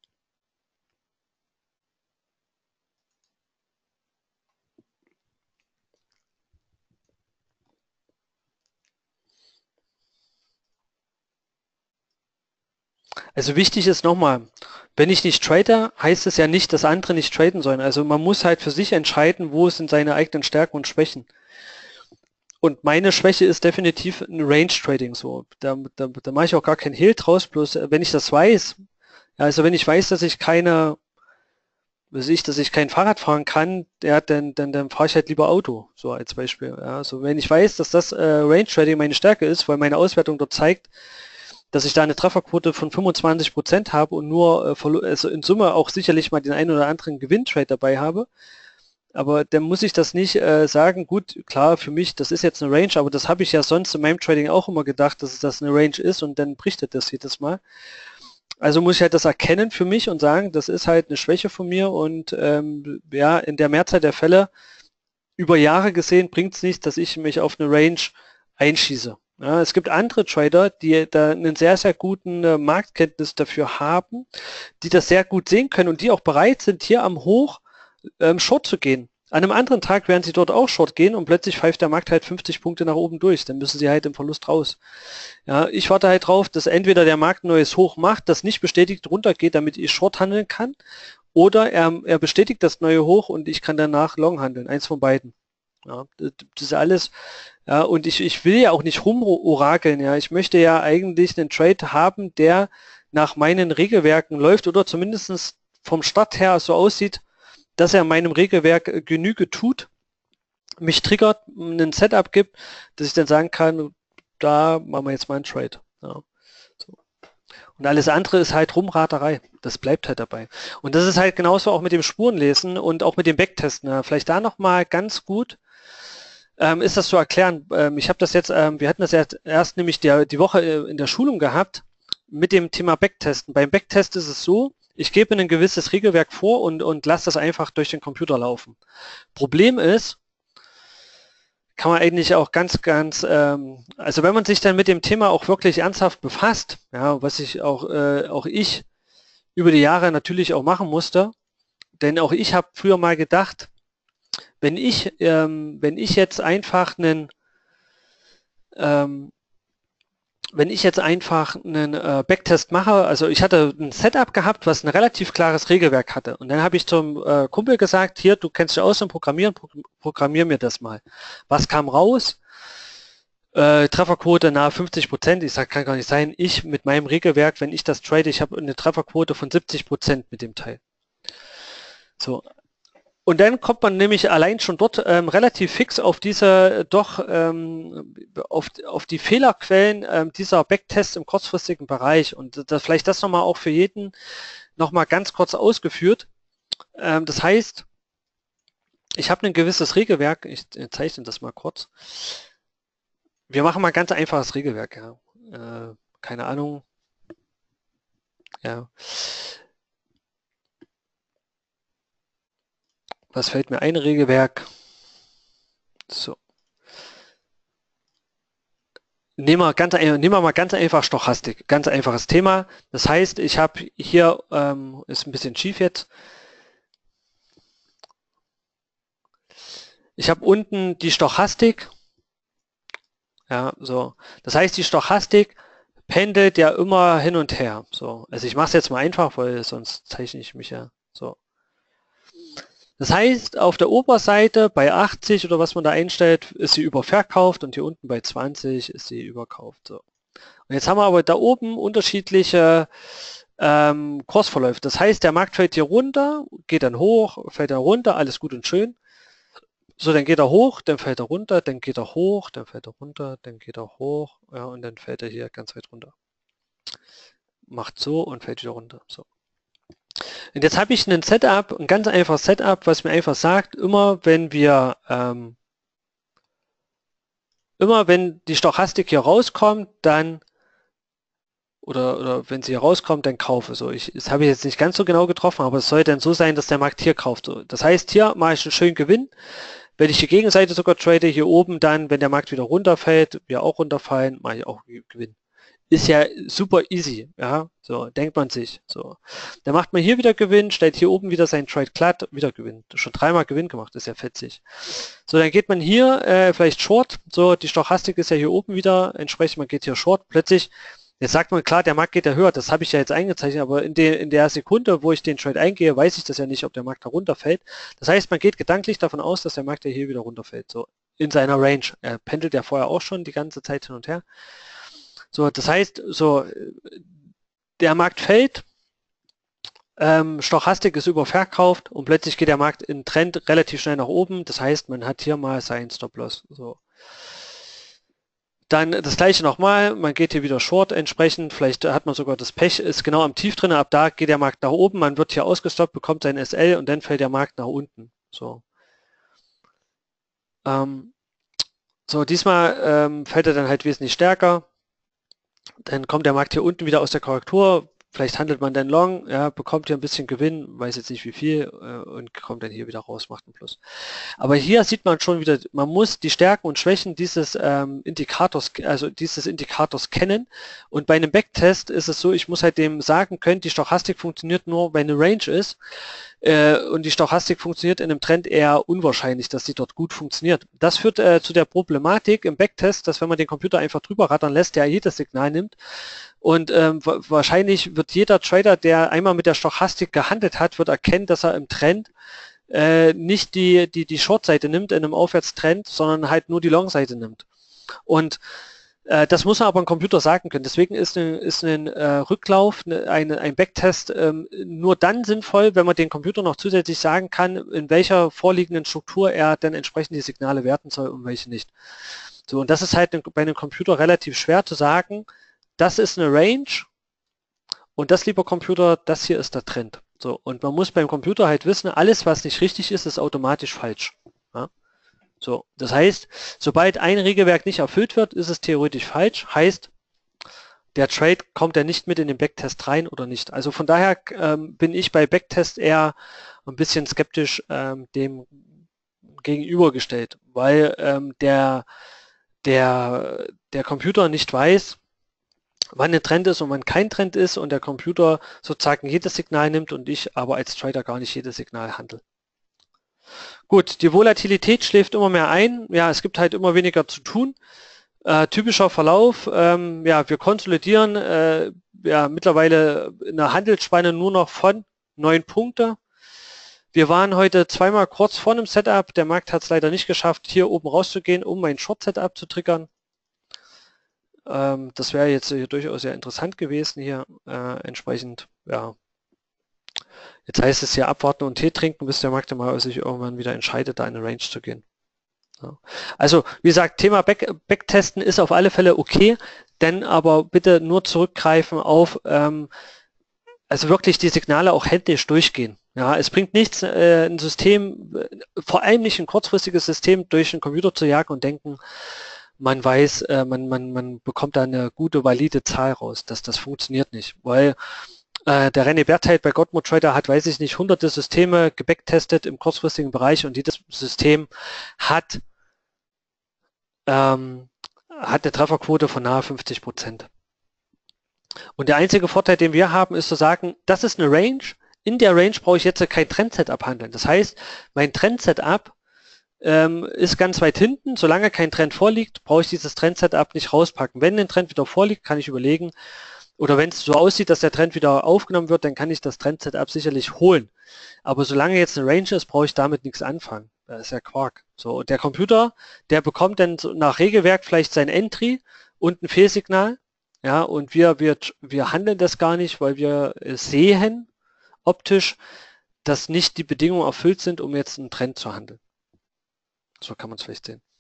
Also wichtig ist nochmal, wenn ich nicht trade, heißt es ja nicht, dass andere nicht traden sollen. Also man muss halt für sich entscheiden, wo sind seine eigenen Stärken und Schwächen. Und meine Schwäche ist definitiv ein Range-Trading so. Da mache ich auch gar keinen Hehl draus, bloß wenn ich das weiß, ja, also wenn ich weiß, dass ich dass ich kein Fahrrad fahren kann, ja, dann fahre ich halt lieber Auto, so als Beispiel. Ja, also wenn ich weiß, dass das Range Trading meine Stärke ist, weil meine Auswertung dort zeigt, dass ich da eine Trefferquote von 25% habe und nur also in Summe auch sicherlich mal den einen oder anderen Gewinntrade dabei habe. Aber dann muss ich das nicht sagen, gut, klar, für mich, das ist jetzt eine Range, aber das habe ich ja sonst in meinem Trading auch immer gedacht, dass das eine Range ist und dann bricht das jedes Mal. Also muss ich halt das erkennen für mich und sagen, das ist halt eine Schwäche von mir und ja, in der Mehrzahl der Fälle über Jahre gesehen bringt es nichts, dass ich mich auf eine Range einschieße. Ja, es gibt andere Trader, die da einen sehr, sehr guten Marktkenntnis dafür haben, die das sehr gut sehen können und die auch bereit sind, hier am Hoch Short zu gehen. An einem anderen Tag werden sie dort auch Short gehen und plötzlich pfeift der Markt halt 50 Punkte nach oben durch. Dann müssen sie halt im Verlust raus. Ja, ich warte halt drauf, dass entweder der Markt ein neues Hoch macht, das nicht bestätigt runtergeht, damit ich Short handeln kann, oder er bestätigt das neue Hoch und ich kann danach Long handeln. Eins von beiden. Ja, das ist alles. Ja, und ich will ja auch nicht rumorakeln. Ja, ich möchte ja eigentlich einen Trade haben, der nach meinen Regelwerken läuft oder zumindest vom Start her so aussieht, dass er meinem Regelwerk Genüge tut, mich triggert, ein Setup gibt, dass ich dann sagen kann, da machen wir jetzt mal einen Trade. Ja, so. Und alles andere ist halt Rumraterei. Das bleibt halt dabei. Und das ist halt genauso auch mit dem Spurenlesen und auch mit dem Backtesten. Vielleicht da nochmal ganz gut ist das zu erklären. Ich habe das jetzt, wir hatten das erst nämlich die Woche in der Schulung gehabt mit dem Thema Backtesten. Beim Backtest ist es so, ich gebe ein gewisses Regelwerk vor und lasse das einfach durch den Computer laufen. Problem ist, kann man eigentlich auch also wenn man sich dann mit dem Thema auch wirklich ernsthaft befasst, ja, was ich auch ich über die Jahre natürlich auch machen musste, denn auch ich habe früher mal gedacht, wenn ich jetzt einfach einen Backtest mache, also ich hatte ein Setup gehabt, was ein relativ klares Regelwerk hatte. Und dann habe ich zum Kumpel gesagt, hier, du kennst dich aus im Programmieren, programmier mir das mal. Was kam raus? Trefferquote nahe 50%. Ich sage, kann gar nicht sein. Ich mit meinem Regelwerk, wenn ich das trade, ich habe eine Trefferquote von 70% mit dem Teil. So. Und dann kommt man nämlich allein schon dort relativ fix auf diese auf die Fehlerquellen dieser Backtests im kurzfristigen Bereich. Und vielleicht das nochmal auch für jeden nochmal ganz kurz ausgeführt. Das heißt, ich habe ein gewisses Regelwerk, ich zeichne das mal kurz. Wir machen mal ein ganz einfaches Regelwerk. Ja. Keine Ahnung. Ja. Was fällt mir ein? Regelwerk? So. Nehmen wir mal ganz einfach Stochastik. Ganz einfaches Thema. Das heißt, ich habe hier, ist ein bisschen schief jetzt. Ich habe unten die Stochastik. Ja, so. Das heißt, die Stochastik pendelt ja immer hin und her. So. Also ich mache es jetzt mal einfach, weil sonst zeichne ich mich ja so. Das heißt, auf der Oberseite bei 80 oder was man da einstellt, ist sie überverkauft und hier unten bei 20 ist sie überkauft. So. Und jetzt haben wir aber da oben unterschiedliche Kursverläufe. Das heißt, der Markt fällt hier runter, geht dann hoch, fällt er runter, alles gut und schön. So, dann geht er hoch, dann fällt er runter, dann geht er hoch, dann fällt er runter, dann geht er hoch, ja, und dann fällt er hier ganz weit runter. Macht so und fällt wieder runter. So. Und jetzt habe ich ein Setup, ein ganz einfaches Setup, was mir einfach sagt, immer wenn die Stochastik hier rauskommt, dann oder wenn sie hier rauskommt, dann kaufe. So, das habe ich jetzt nicht ganz so genau getroffen, aber es soll dann so sein, dass der Markt hier kauft. So, das heißt, hier mache ich einen schönen Gewinn. Wenn ich die Gegenseite sogar trade, hier oben dann, wenn der Markt wieder runterfällt, wir auch runterfallen, mache ich auch Gewinn. Ist ja super easy, ja, so denkt man sich. So, dann macht man hier wieder Gewinn, stellt hier oben wieder sein Trade glatt, wieder Gewinn. Schon dreimal Gewinn gemacht, ist ja fetzig. So, dann geht man hier vielleicht Short, so die Stochastik ist ja hier oben wieder, entsprechend man geht hier Short, plötzlich, jetzt sagt man klar, der Markt geht ja höher, das habe ich ja jetzt eingezeichnet, aber in der Sekunde, wo ich den Trade eingehe, weiß ich das ja nicht, ob der Markt da runterfällt. Das heißt, man geht gedanklich davon aus, dass der Markt ja hier wieder runterfällt, so in seiner Range. Er pendelt ja vorher auch schon die ganze Zeit hin und her. So, das heißt, so der Markt fällt, Stochastik ist überverkauft und plötzlich geht der Markt in Trend relativ schnell nach oben. Das heißt, man hat hier mal seinen Stop-Loss. So. Dann das gleiche nochmal, man geht hier wieder Short entsprechend, vielleicht hat man sogar das Pech, ist genau am Tief drin, ab da geht der Markt nach oben, man wird hier ausgestoppt, bekommt sein SL und dann fällt der Markt nach unten. So, so diesmal fällt er dann halt wesentlich stärker. Dann kommt der Markt hier unten wieder aus der Korrektur, vielleicht handelt man dann long, ja, bekommt hier ein bisschen Gewinn, weiß jetzt nicht wie viel und kommt dann hier wieder raus, macht einen Plus. Aber hier sieht man schon wieder, man muss die Stärken und Schwächen dieses Indikators kennen und bei einem Backtest ist es so, ich muss halt dem sagen können, die Stochastik funktioniert nur, wenn eine Range ist und die Stochastik funktioniert in einem Trend eher unwahrscheinlich, dass sie dort gut funktioniert. Das führt zu der Problematik im Backtest, dass wenn man den Computer einfach drüber rattern lässt, der jedes Signal nimmt und wahrscheinlich wird jeder Trader, der einmal mit der Stochastik gehandelt hat, wird erkennen, dass er im Trend nicht die Short-Seite nimmt in einem Aufwärtstrend, sondern halt nur die Long-Seite nimmt. Und das muss man aber im Computer sagen können. Deswegen ist ein Rücklauf, ein Backtest nur dann sinnvoll, wenn man den Computer noch zusätzlich sagen kann, in welcher vorliegenden Struktur er dann entsprechend die Signale werten soll und welche nicht. So, und das ist halt bei einem Computer relativ schwer zu sagen, das ist eine Range und das, lieber Computer, das hier ist der Trend. So, und man muss beim Computer halt wissen, alles, was nicht richtig ist, ist automatisch falsch. Ja? So, das heißt, sobald ein Regelwerk nicht erfüllt wird, ist es theoretisch falsch. Heißt, der Trade kommt ja nicht mit in den Backtest rein oder nicht. Also von daher bin ich bei Backtest eher ein bisschen skeptisch dem gegenübergestellt, weil der Computer nicht weiß, wann ein Trend ist und wann kein Trend ist und der Computer sozusagen jedes Signal nimmt und ich aber als Trader gar nicht jedes Signal handle. Gut, die Volatilität schläft immer mehr ein. Ja, es gibt halt immer weniger zu tun. Typischer Verlauf, ja, wir konsolidieren ja, mittlerweile in der Handelsspanne nur noch von 9 Punkte. Wir waren heute zweimal kurz vor einem Setup. Der Markt hat es leider nicht geschafft, hier oben rauszugehen, um mein Short-Setup zu triggern. Das wäre jetzt hier durchaus sehr interessant gewesen hier entsprechend. Ja. Jetzt heißt es hier abwarten und Tee trinken, bis der Markt mal sich irgendwann wieder entscheidet, da in eine Range zu gehen. Ja. Also wie gesagt, Thema Backtesten ist auf alle Fälle okay, denn aber bitte nur zurückgreifen auf also wirklich die Signale auch händisch durchgehen. Ja, es bringt nichts, ein System, vor allem nicht ein kurzfristiges System durch den Computer zu jagen und denken, man weiß, man bekommt da eine gute, valide Zahl raus. Das funktioniert nicht, weil der René Bertheit bei Godmode Trader hat, weiß ich nicht, hunderte Systeme gebacktestet im kurzfristigen Bereich und jedes System hat eine Trefferquote von nahe 50%. Und der einzige Vorteil, den wir haben, ist zu sagen, das ist eine Range. In der Range brauche ich jetzt kein Trendsetup handeln. Das heißt, mein Trendsetup ist ganz weit hinten. Solange kein Trend vorliegt, brauche ich dieses Trendsetup nicht rauspacken. Wenn ein Trend wieder vorliegt, kann ich überlegen, oder wenn es so aussieht, dass der Trend wieder aufgenommen wird, dann kann ich das Trendsetup sicherlich holen. Aber solange jetzt eine Range ist, brauche ich damit nichts anfangen. Das ist ja Quark. So, und der Computer, der bekommt dann nach Regelwerk vielleicht sein Entry und ein Fehlsignal. Ja, und wir handeln das gar nicht, weil wir sehen optisch, dass nicht die Bedingungen erfüllt sind, um jetzt einen Trend zu handeln. So kann man es vielleicht sehen.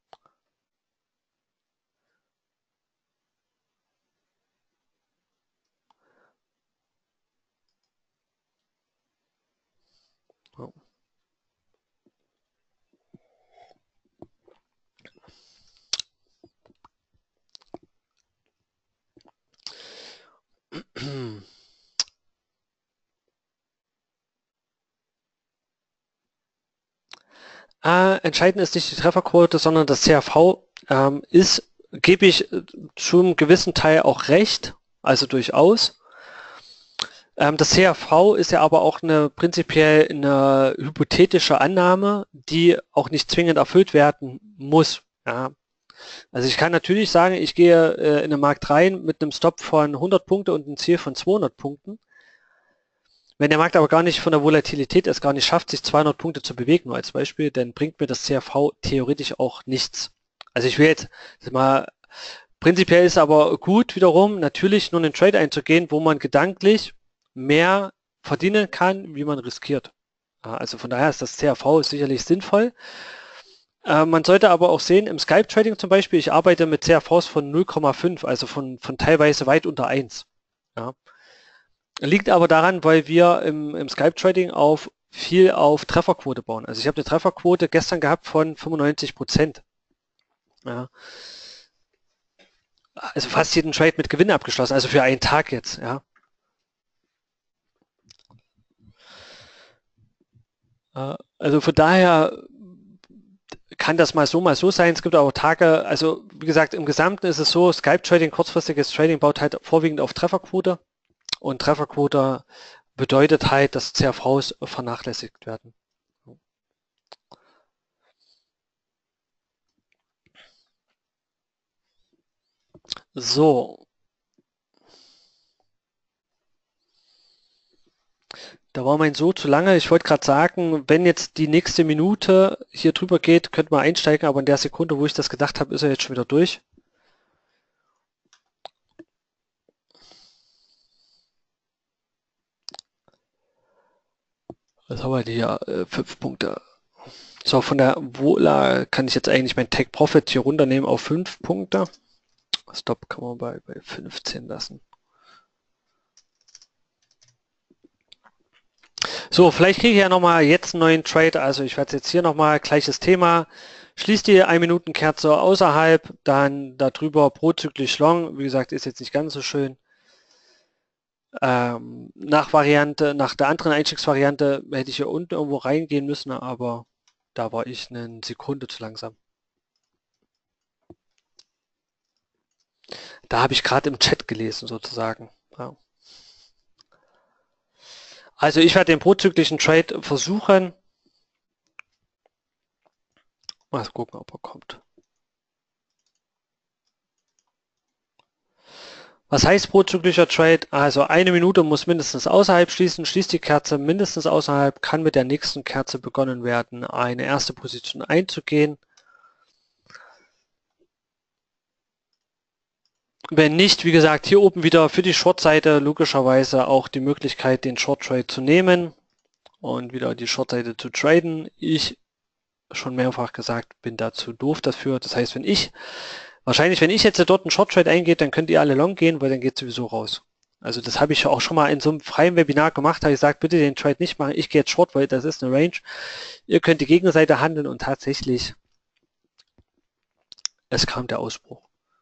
Entscheidend ist nicht die Trefferquote, sondern das CAV gebe ich zu einem gewissen Teil auch recht, also durchaus. Das CAV ist ja aber auch prinzipiell eine hypothetische Annahme, die auch nicht zwingend erfüllt werden muss. Ja. Also ich kann natürlich sagen, ich gehe in den Markt rein mit einem Stop von 100 Punkte und einem Ziel von 200 Punkten. Wenn der Markt aber gar nicht von der Volatilität es gar nicht schafft, sich 200 Punkte zu bewegen, nur als Beispiel, dann bringt mir das CAV theoretisch auch nichts. Also ich will jetzt mal, prinzipiell ist aber gut wiederum, natürlich nur einen Trade einzugehen, wo man gedanklich mehr verdienen kann, wie man riskiert. Ja, also von daher ist das CAV sicherlich sinnvoll. Man sollte aber auch sehen, im Scalp-Trading zum Beispiel, ich arbeite mit CAVs von 0,5, also von teilweise weit unter 1. Ja. Liegt aber daran, weil wir im Scalp-Trading viel auf Trefferquote bauen. Also ich habe eine Trefferquote gestern gehabt von 95%. Ja. Also fast jeden Trade mit Gewinn abgeschlossen, also für einen Tag jetzt. Ja. Also von daher kann das mal so sein. Es gibt aber Tage, also wie gesagt, im Gesamten ist es so, Scalp-Trading, kurzfristiges Trading baut halt vorwiegend auf Trefferquote. Und Trefferquote bedeutet halt, dass CAVs vernachlässigt werden. So. Da war mein So zu lange. Ich wollte gerade sagen, wenn jetzt die nächste Minute hier drüber geht, könnte man einsteigen, aber in der Sekunde, wo ich das gedacht habe, ist er jetzt schon wieder durch. Was haben wir hier? 5 Punkte. So, von der Vola kann ich jetzt eigentlich mein Take Profit hier runternehmen auf 5 Punkte. Stop kann man bei 15 lassen. So, vielleicht kriege ich ja nochmal jetzt einen neuen Trade. Also ich werde jetzt hier nochmal gleiches Thema. Schließt die 1-Minuten-Kerze außerhalb, dann darüber prozyklisch Long. Wie gesagt, ist jetzt nicht ganz so schön. Nach der anderen Einstiegsvariante hätte ich hier unten irgendwo reingehen müssen, aber da war ich eine Sekunde zu langsam. Da habe ich gerade im Chat gelesen sozusagen. Ja. Also ich werde den prozyklischen Trade versuchen. Mal gucken, ob er kommt. Was heißt prozyklischer Trade? Also 1 Minute muss mindestens außerhalb schließen, schließt die Kerze mindestens außerhalb, kann mit der nächsten Kerze begonnen werden, eine erste Position einzugehen. Wenn nicht, wie gesagt, hier oben wieder für die Short-Seite logischerweise auch die Möglichkeit, den Short-Trade zu nehmen und wieder die Short-Seite zu traden. Ich, schon mehrfach gesagt, bin dazu doof dafür. Das heißt, wenn ich jetzt dort einen Short-Trade eingehe, dann könnt ihr alle Long gehen, weil dann geht es sowieso raus. Also das habe ich auch schon mal in so einem freien Webinar gemacht, habe ich gesagt, bitte den Trade nicht machen, ich gehe jetzt Short, weil das ist eine Range. Ihr könnt die Gegenseite handeln und tatsächlich, es kam der Ausbruch.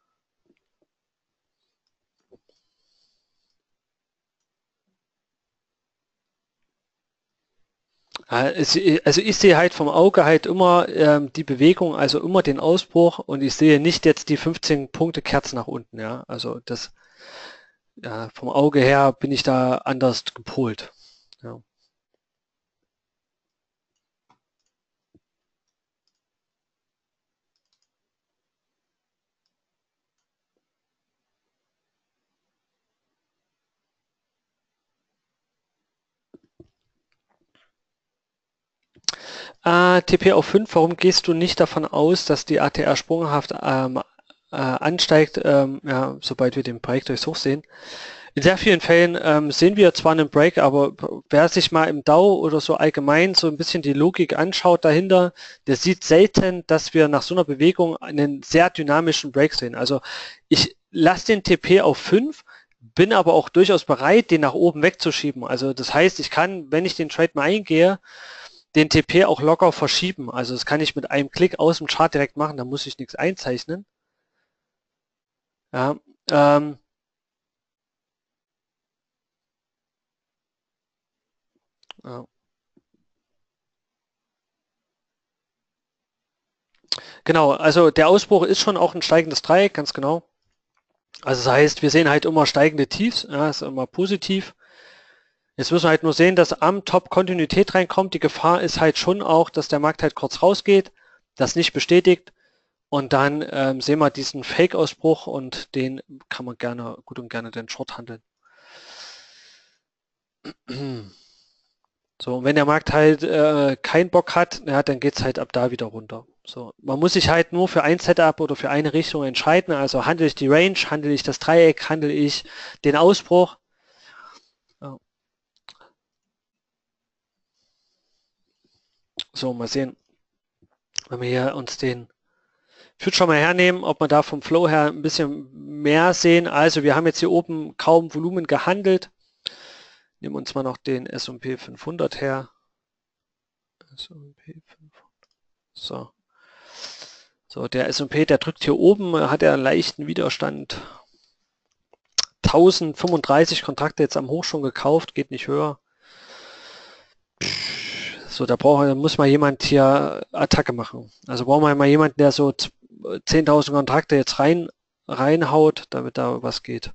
Also ich sehe halt vom Auge halt immer die Bewegung, also immer den Ausbruch und ich sehe nicht jetzt die 15 Punkte Kerzen nach unten. Ja, also das vom Auge her bin ich da anders gepolt. Ja. TP auf 5, warum gehst du nicht davon aus, dass die ATR sprunghaft ansteigt, ja, sobald wir den Break durchs Hoch sehen? In sehr vielen Fällen sehen wir zwar einen Break, aber wer sich mal im DAO oder so allgemein so ein bisschen die Logik anschaut dahinter, der sieht selten, dass wir nach so einer Bewegung einen sehr dynamischen Break sehen. Also ich lasse den TP auf 5, bin aber auch durchaus bereit, den nach oben wegzuschieben. Also das heißt, ich kann, wenn ich den Trade mal eingehe, den TP auch locker verschieben. Also das kann ich mit einem Klick aus dem Chart direkt machen, da muss ich nichts einzeichnen. Ja, ja. Genau, also der Ausbruch ist schon auch ein steigendes Dreieck, ganz genau. Also das heißt, wir sehen halt immer steigende Tiefs, ja, ist immer positiv. Jetzt müssen wir halt nur sehen, dass am Top Kontinuität reinkommt. Die Gefahr ist halt schon auch, dass der Markt halt kurz rausgeht, das nicht bestätigt und dann sehen wir diesen Fake-Ausbruch und den kann man gerne, gut und gerne den Short handeln. So, und wenn der Markt halt keinen Bock hat, ja, dann geht es halt ab da wieder runter. So, man muss sich halt nur für ein Setup oder für eine Richtung entscheiden. Also handle ich die Range, handle ich das Dreieck, handle ich den Ausbruch. Ja. So, mal sehen, wenn wir hier uns den Future mal hernehmen, ob wir da vom Flow her ein bisschen mehr sehen. Also wir haben jetzt hier oben kaum Volumen gehandelt. Nehmen wir uns mal noch den S&P 500 her. S&P 500. So. So, der S&P, der drückt hier oben, hat er einen leichten Widerstand. 1035 Kontrakte jetzt am Hoch schon gekauft, geht nicht höher. So, da muss mal jemand hier Attacke machen. Also brauchen wir mal jemanden, der so 10.000 Kontrakte jetzt reinhaut, damit da was geht.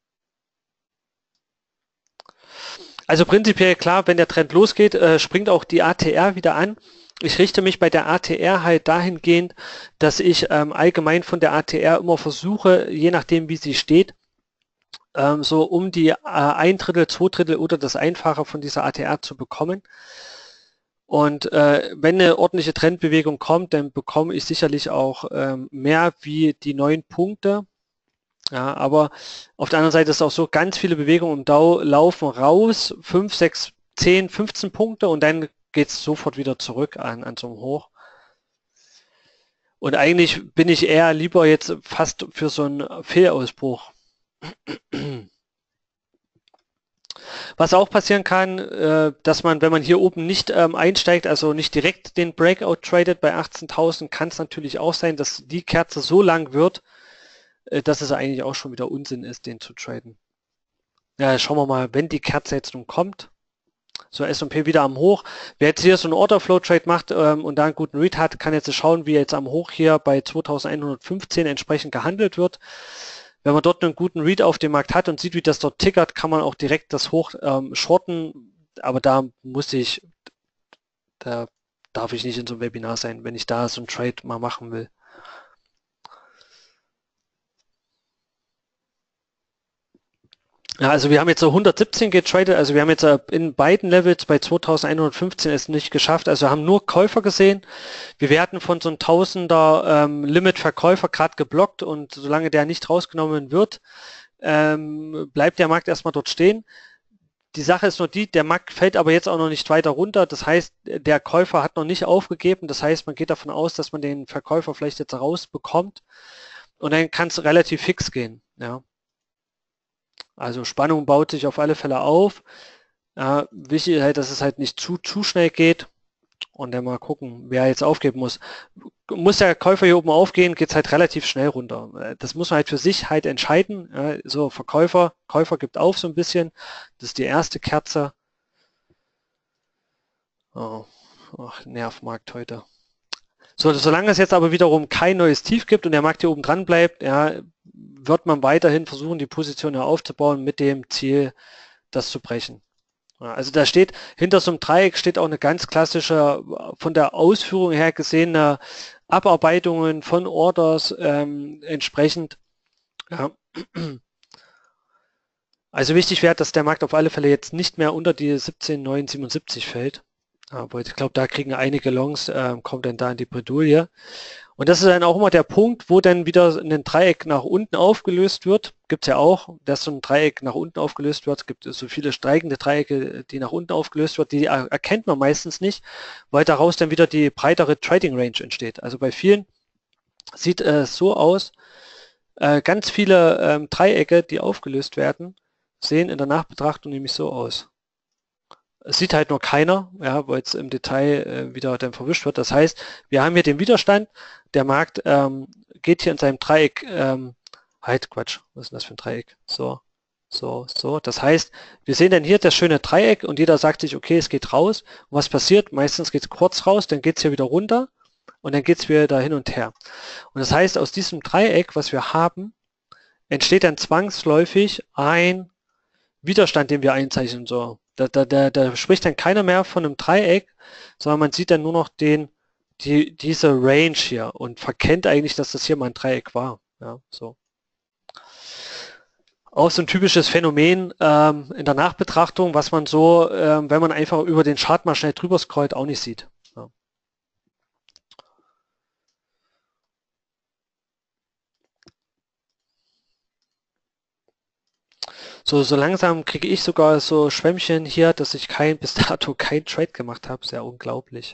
Also prinzipiell klar, wenn der Trend losgeht, springt auch die ATR wieder an. Ich richte mich bei der ATR halt dahingehend, dass ich allgemein von der ATR immer versuche, je nachdem wie sie steht, so um die 1/3, 2/3 oder das Einfache von dieser ATR zu bekommen. Und wenn eine ordentliche Trendbewegung kommt, dann bekomme ich sicherlich auch mehr wie die 9 Punkte. Ja, aber auf der anderen Seite ist es auch so, ganz viele Bewegungen im DAO laufen raus, 5, 6, 10, 15 Punkte und dann geht es sofort wieder zurück an so einem Hoch. Und eigentlich bin ich eher lieber jetzt fast für so einen Fehlausbruch. Was auch passieren kann, dass man, wenn man hier oben nicht einsteigt, also nicht direkt den Breakout tradet bei 18.000, kann es natürlich auch sein, dass die Kerze so lang wird, dass es eigentlich auch schon wieder Unsinn ist, den zu traden. Ja, schauen wir mal, wenn die Kerze jetzt nun kommt, so S&P wieder am Hoch. Wer jetzt hier so einen Order-Flow-Trade macht und da einen guten Read hat, kann jetzt schauen, wie jetzt am Hoch hier bei 2115 entsprechend gehandelt wird. Wenn man dort einen guten Read auf dem Markt hat und sieht, wie das dort tickert, kann man auch direkt das Hoch shorten. Aber da darf ich nicht in so einem Webinar sein, wenn ich da so einen Trade mal machen will. Ja, also wir haben jetzt so 117 getradet, also wir haben jetzt in beiden Levels bei 2115 es nicht geschafft, also wir haben nur Käufer gesehen. Wir werden von so einem Tausender Limit-Verkäufer gerade geblockt und solange der nicht rausgenommen wird, bleibt der Markt erstmal dort stehen. Die Sache ist nur die, der Markt fällt aber jetzt auch noch nicht weiter runter, das heißt, der Käufer hat noch nicht aufgegeben, das heißt, man geht davon aus, dass man den Verkäufer vielleicht jetzt rausbekommt und dann kann es relativ fix gehen, ja. Also Spannung baut sich auf alle Fälle auf. Wichtig ist halt, dass es halt nicht zu schnell geht. Und dann mal gucken, wer jetzt aufgeben muss. Muss der Käufer hier oben aufgehen, geht es halt relativ schnell runter. Das muss man halt für sich halt entscheiden. So Käufer gibt auf so ein bisschen. Das ist die erste Kerze. Oh, Nervmarkt heute. So, solange es jetzt aber wiederum kein neues Tief gibt und der Markt hier oben dran bleibt, ja, wird man weiterhin versuchen, die Position hier aufzubauen mit dem Ziel, das zu brechen. Ja, also da steht, hinter so einem Dreieck steht auch eine ganz klassische, von der Ausführung her gesehene Abarbeitungen von Orders entsprechend. Ja. Also wichtig wäre, dass der Markt auf alle Fälle jetzt nicht mehr unter die 17,977 fällt. Aber ich glaube, da kriegen einige Longs, kommt dann da in die Bredouille. Und das ist dann auch immer der Punkt, wo dann wieder ein Dreieck nach unten aufgelöst wird. Gibt es ja auch, dass so ein Dreieck nach unten aufgelöst wird. Es gibt so viele steigende Dreiecke, die nach unten aufgelöst wird. Die erkennt man meistens nicht, weil daraus dann wieder die breitere Trading Range entsteht. Also bei vielen sieht es so aus, ganz viele Dreiecke, die aufgelöst werden, sehen in der Nachbetrachtung nämlich so aus. Es sieht halt nur keiner, ja, weil es im Detail wieder dann verwischt wird. Das heißt, wir haben hier den Widerstand, der Markt geht hier in seinem Dreieck, Quatsch, was ist denn das für ein Dreieck? So. Das heißt, wir sehen dann hier das schöne Dreieck und jeder sagt sich, okay, es geht raus. Und was passiert? Meistens geht es kurz raus, dann geht es hier wieder runter und dann geht es wieder hin und her. Und das heißt, aus diesem Dreieck, was wir haben, entsteht dann zwangsläufig ein Widerstand, den wir einzeichnen. So. Da spricht dann keiner mehr von einem Dreieck, sondern man sieht dann nur noch diese Range hier und verkennt eigentlich, dass das hier mal ein Dreieck war. Ja, so. Auch so ein typisches Phänomen in der Nachbetrachtung, was man so, wenn man einfach über den Chart mal schnell drüber scrollt, auch nicht sieht. Ja. So langsam kriege ich sogar so Schwämmchen hier, dass ich bis dato kein Trade gemacht habe. Sehr unglaublich.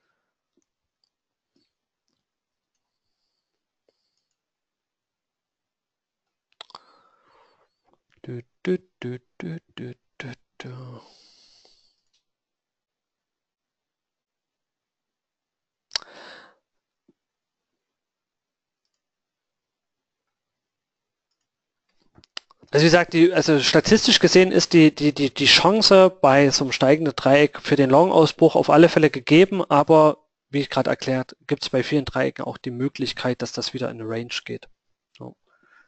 Also wie gesagt, also statistisch gesehen ist die Chance bei so einem steigenden Dreieck für den Long-Ausbruch auf alle Fälle gegeben, aber wie ich gerade erklärt, gibt es bei vielen Dreiecken auch die Möglichkeit, dass das wieder in eine Range geht. So.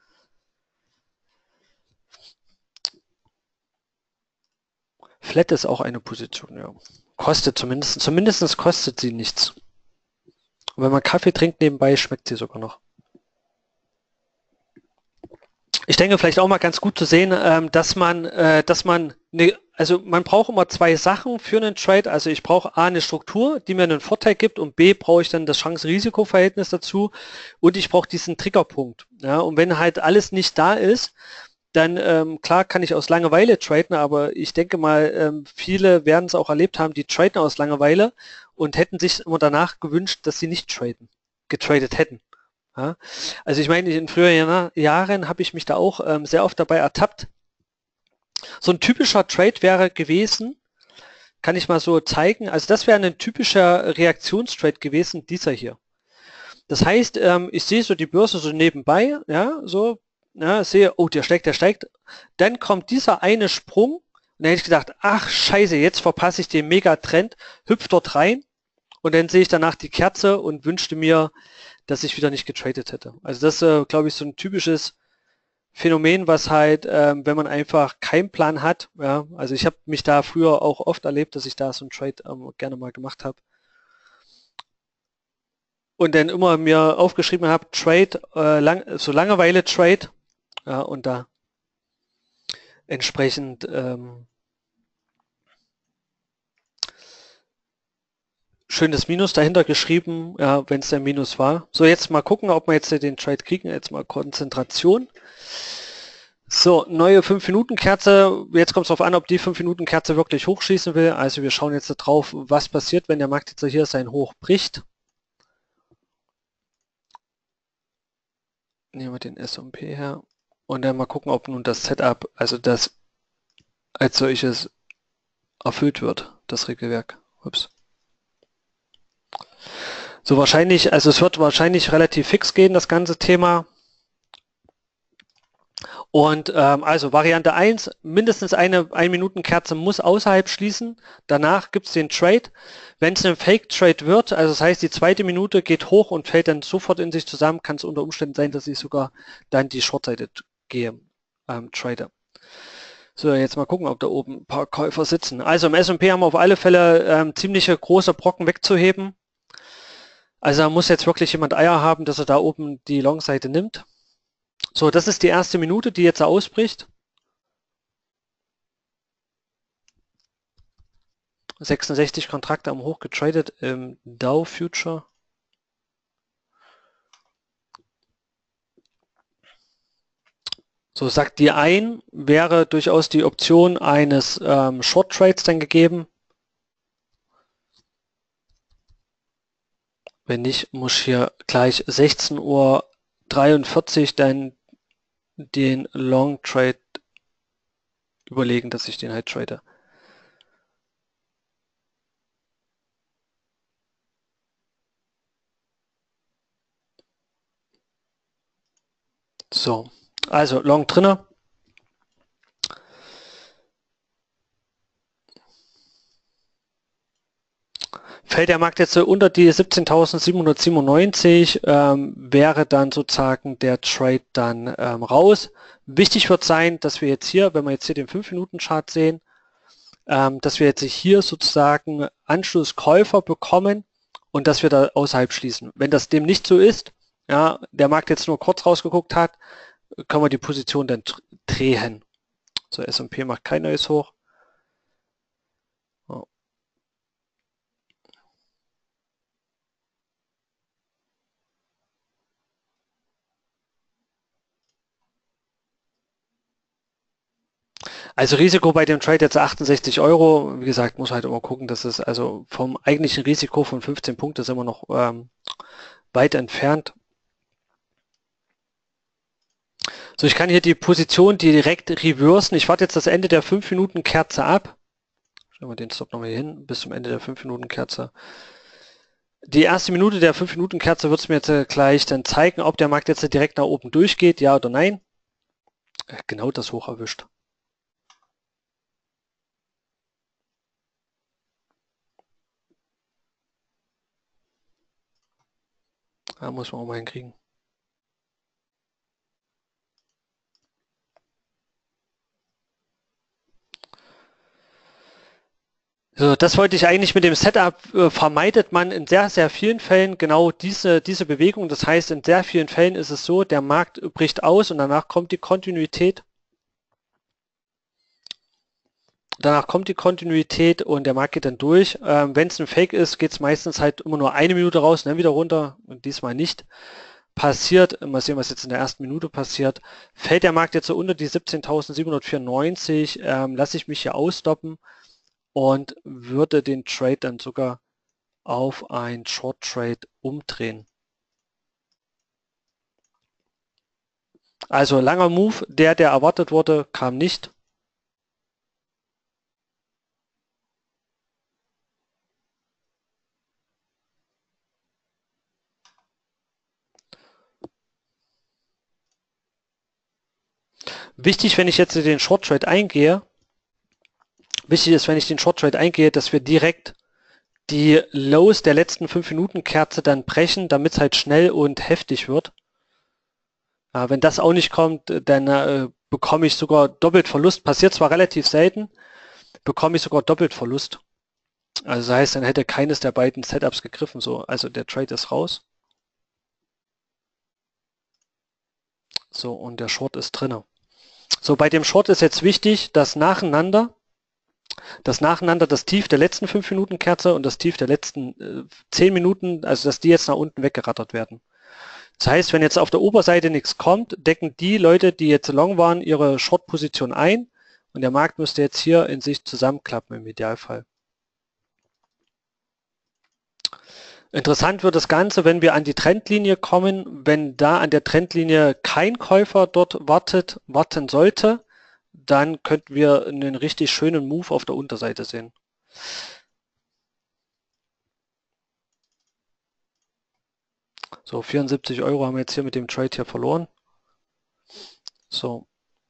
Flat ist auch eine Position, ja. Kostet zumindest kostet sie nichts. Und wenn man Kaffee trinkt nebenbei, schmeckt sie sogar noch. Ich denke, vielleicht auch mal ganz gut zu sehen, dass man braucht immer zwei Sachen für einen Trade. Also ich brauche A, eine Struktur, die mir einen Vorteil gibt, und B, brauche ich dann das Chance-Risiko-Verhältnis dazu, und ich brauche diesen Triggerpunkt. Ja, und wenn halt alles nicht da ist, dann klar kann ich aus Langeweile traden, aber ich denke mal, viele werden es auch erlebt haben, die traden aus Langeweile und hätten sich immer danach gewünscht, dass sie nicht getradet hätten. Ja? Also ich meine, in früheren Jahren habe ich mich da auch sehr oft dabei ertappt, So ein typischer Trade wäre gewesen, kann ich mal so zeigen, also das wäre ein typischer Reaktionstrade gewesen, dieser hier. Das heißt, ich sehe so die Börse so nebenbei, ja, so, ja, sehe, oh, der steigt. Dann kommt dieser eine Sprung und dann hätte ich gedacht, ach scheiße, jetzt verpasse ich den Megatrend, hüpf dort rein und dann sehe ich danach die Kerze und wünschte mir, dass ich wieder nicht getradet hätte. Also das ist, glaube ich, so ein typisches Phänomen, was halt, wenn man einfach keinen Plan hat, ja, also ich habe mich da früher auch oft erlebt, dass ich da so einen Trade gerne mal gemacht habe und dann immer mir aufgeschrieben habe, Trade, so Langeweile-Trade, ja, und da entsprechend schönes Minus dahinter geschrieben, ja, wenn es der Minus war. So, jetzt mal gucken, ob wir jetzt den Trade kriegen. Jetzt mal Konzentration. So, neue 5-Minuten-Kerze. Jetzt kommt es darauf an, ob die 5-Minuten-Kerze wirklich hochschießen will. Also wir schauen jetzt drauf, was passiert, wenn der Markt jetzt hier sein Hoch bricht. Nehmen wir den S&P her und dann mal gucken, ob nun das Setup, also das als solches erfüllt wird, das Regelwerk. Ups. So wahrscheinlich, also es wird wahrscheinlich relativ fix gehen, das ganze Thema. Und also Variante 1, mindestens eine 1-Minuten-Kerze muss außerhalb schließen. Danach gibt es den Trade. Wenn es ein Fake-Trade wird, also das heißt, die zweite Minute geht hoch und fällt dann sofort in sich zusammen, kann es unter Umständen sein, dass ich sogar dann die Short-Seite gehe, trade. So, jetzt mal gucken, ob da oben ein paar Käufer sitzen. Also im S&P haben wir auf alle Fälle ziemliche große Brocken wegzuheben. Also da muss jetzt wirklich jemand Eier haben, dass er da oben die Long-Seite nimmt. So, das ist die erste Minute, die jetzt ausbricht. 66 Kontrakte am Hoch getradet im Dow Future. So, sagt die ein, wäre durchaus die Option eines Short Trades dann gegeben. Wenn nicht, muss ich hier gleich 16:43 Uhr dann den Long Trade überlegen, dass ich den halt trade. So, also Long drinne. Fällt der Markt jetzt so unter die 17.797, wäre dann sozusagen der Trade dann raus. Wichtig wird sein, dass wir jetzt hier, wenn wir jetzt hier den 5-Minuten-Chart sehen, dass wir jetzt hier sozusagen Anschlusskäufer bekommen und dass wir da außerhalb schließen. Wenn das dem nicht so ist, ja, der Markt jetzt nur kurz rausgeguckt hat, können wir die Position dann drehen. So, S&P macht kein neues Hoch. Also Risiko bei dem Trade jetzt 68 Euro. Wie gesagt, muss halt immer gucken, dass es also vom eigentlichen Risiko von 15 Punkten ist immer noch weit entfernt. So, ich kann hier die Position direkt reversen. Ich warte jetzt das Ende der 5-Minuten-Kerze ab. Stellen wir den Stop nochmal hier hin, bis zum Ende der 5-Minuten-Kerze. Die erste Minute der 5-Minuten-Kerze wird es mir jetzt gleich dann zeigen, ob der Markt jetzt direkt nach oben durchgeht, ja oder nein. Genau das Hoch erwischt. Da muss man auch mal hinkriegen. So, das wollte ich eigentlich mit dem Setup, vermeidet man in sehr, sehr vielen Fällen genau diese Bewegung. Das heißt, in sehr vielen Fällen ist es so, der Markt bricht aus und danach kommt die Kontinuität. Danach kommt die Kontinuität und der Markt geht dann durch. Wenn es ein Fake ist, geht es meistens halt immer nur eine Minute raus und dann wieder runter und diesmal nicht. Passiert, mal sehen, was jetzt in der ersten Minute passiert. Fällt der Markt jetzt so unter die 17.794, lasse ich mich hier ausstoppen und würde den Trade dann sogar auf ein Short Trade umdrehen. Also langer Move, der erwartet wurde, kam nicht. Wichtig, wenn ich jetzt den Short Trade eingehe, wichtig ist, wenn ich den Short Trade eingehe, dass wir direkt die Lows der letzten 5-Minuten-Kerze dann brechen, damit es halt schnell und heftig wird. Wenn das auch nicht kommt, dann bekomme ich sogar doppelt Verlust. Passiert zwar relativ selten, bekomme ich sogar doppelt Verlust. Also das heißt, dann hätte keines der beiden Setups gegriffen. So, also der Trade ist raus. So, und der Short ist drinne. So, bei dem Short ist jetzt wichtig, dass nacheinander das Tief der letzten 5-Minuten-Kerze und das Tief der letzten 10 Minuten, also dass die jetzt nach unten weggerattert werden. Das heißt, wenn jetzt auf der Oberseite nichts kommt, decken die Leute, die jetzt long waren, ihre Short-Position ein und der Markt müsste jetzt hier in sich zusammenklappen im Idealfall. Interessant wird das Ganze, wenn wir an die Trendlinie kommen, wenn da an der Trendlinie kein Käufer dort warten sollte, dann könnten wir einen richtig schönen Move auf der Unterseite sehen. So, 74 € haben wir jetzt hier mit dem Trade hier verloren. So.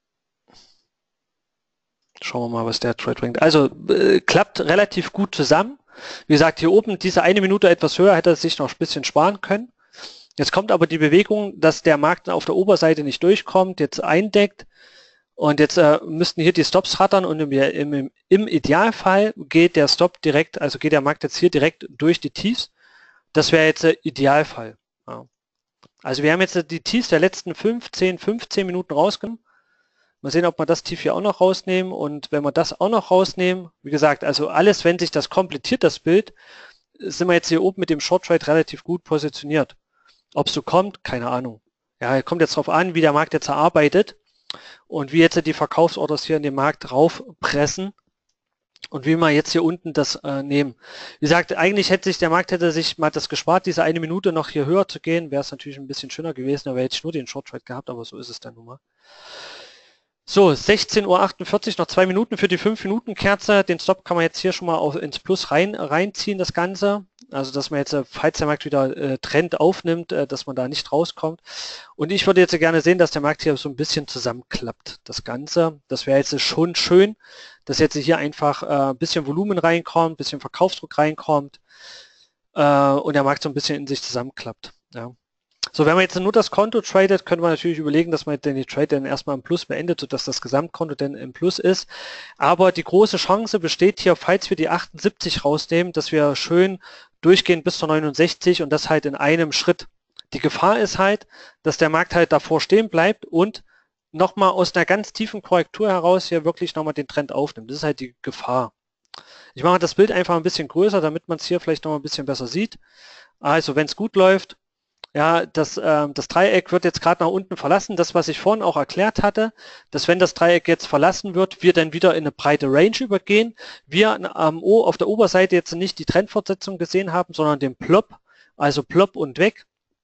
Schauen wir mal, was der Trade bringt. Also klappt relativ gut zusammen. Wie gesagt, hier oben diese eine Minute etwas höher hätte er sich noch ein bisschen sparen können. Jetzt kommt aber die Bewegung, dass der Markt auf der Oberseite nicht durchkommt, jetzt eindeckt und jetzt müssten hier die Stops rattern und im Idealfall geht der Stop direkt, also geht der Markt jetzt hier direkt durch die Tiefs. Das wäre jetzt der Idealfall. Ja. Also wir haben jetzt die Tiefs der letzten 15 Minuten rausgenommen. Mal sehen, ob wir das Tief hier auch noch rausnehmen und wenn wir das auch noch rausnehmen, wie gesagt, also alles, wenn sich das komplettiert, das Bild, sind wir jetzt hier oben mit dem Short Trade relativ gut positioniert. Ob es so kommt, keine Ahnung. Ja, kommt jetzt darauf an, wie der Markt jetzt arbeitet und wie jetzt die Verkaufsorders hier in den Markt raufpressen und wie wir jetzt hier unten das nehmen. Wie gesagt, eigentlich hätte sich mal das gespart, diese eine Minute noch hier höher zu gehen, wäre es natürlich ein bisschen schöner gewesen, da hätte ich nur den Short Trade gehabt, aber so ist es dann nun mal. So, 16:48 Uhr, noch 2 Minuten für die 5-Minuten-Kerze. Den Stop kann man jetzt hier schon mal ins Plus reinziehen, das Ganze. Also, dass man jetzt, falls der Markt wieder Trend aufnimmt, dass man da nicht rauskommt. Und ich würde jetzt gerne sehen, dass der Markt hier so ein bisschen zusammenklappt, das Ganze. Das wäre jetzt schon schön, dass jetzt hier einfach ein bisschen Volumen reinkommt, ein bisschen Verkaufsdruck reinkommt und der Markt so ein bisschen in sich zusammenklappt. Ja. So, wenn man jetzt nur das Konto tradet, könnte man natürlich überlegen, dass man den Trade dann erstmal im Plus beendet, sodass das Gesamtkonto dann im Plus ist. Aber die große Chance besteht hier, falls wir die 78 rausnehmen, dass wir schön durchgehen bis zur 69 und das halt in einem Schritt. Die Gefahr ist halt, dass der Markt halt davor stehen bleibt und nochmal aus einer ganz tiefen Korrektur heraus hier wirklich nochmal den Trend aufnimmt. Das ist halt die Gefahr. Ich mache das Bild einfach ein bisschen größer, damit man es hier vielleicht nochmal ein bisschen besser sieht. Also, wenn es gut läuft, ja, das Dreieck wird jetzt gerade nach unten verlassen. Das, was ich vorhin auch erklärt hatte, dass wenn das Dreieck jetzt verlassen wird, wir dann wieder in eine breite Range übergehen. Wir auf der Oberseite jetzt nicht die Trendfortsetzung gesehen haben, sondern den Plop, also Plop und weg.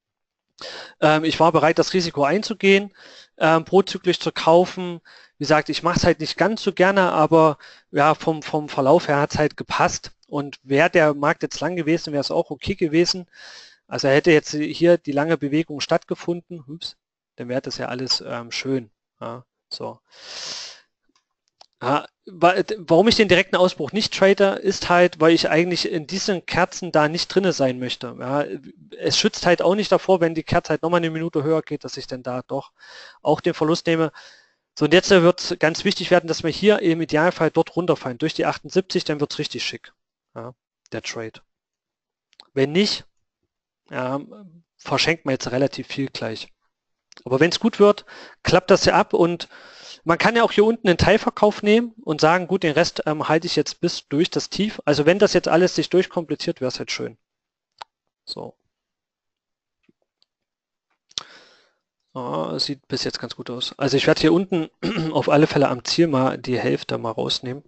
Ich war bereit, das Risiko einzugehen, prozyklisch zu kaufen. Wie gesagt, ich mache es halt nicht ganz so gerne, aber ja, vom Verlauf her hat es halt gepasst. Und wäre der Markt jetzt lang gewesen, wäre es auch okay gewesen. Also hätte jetzt hier die lange Bewegung stattgefunden, dann wäre das ja alles schön. Ja, so. Ja, warum ich den direkten Ausbruch nicht trade, ist halt, weil ich eigentlich in diesen Kerzen da nicht drinne sein möchte. Ja, es schützt halt auch nicht davor, wenn die Kerze halt nochmal eine Minute höher geht, dass ich dann da doch auch den Verlust nehme. So, und jetzt wird es ganz wichtig werden, dass wir hier im Idealfall dort runterfallen, durch die 78, dann wird es richtig schick, ja, der Trade. Wenn nicht, ja, verschenkt man jetzt relativ viel gleich. Aber wenn es gut wird, klappt das ja ab und man kann ja auch hier unten einen Teilverkauf nehmen und sagen, gut, den Rest halte ich jetzt bis durch das Tief. Also wenn das jetzt alles sich durchkomplettiert, wäre es halt schön. So. Sieht bis jetzt ganz gut aus. Also ich werde hier unten auf alle Fälle am Ziel mal die Hälfte mal rausnehmen.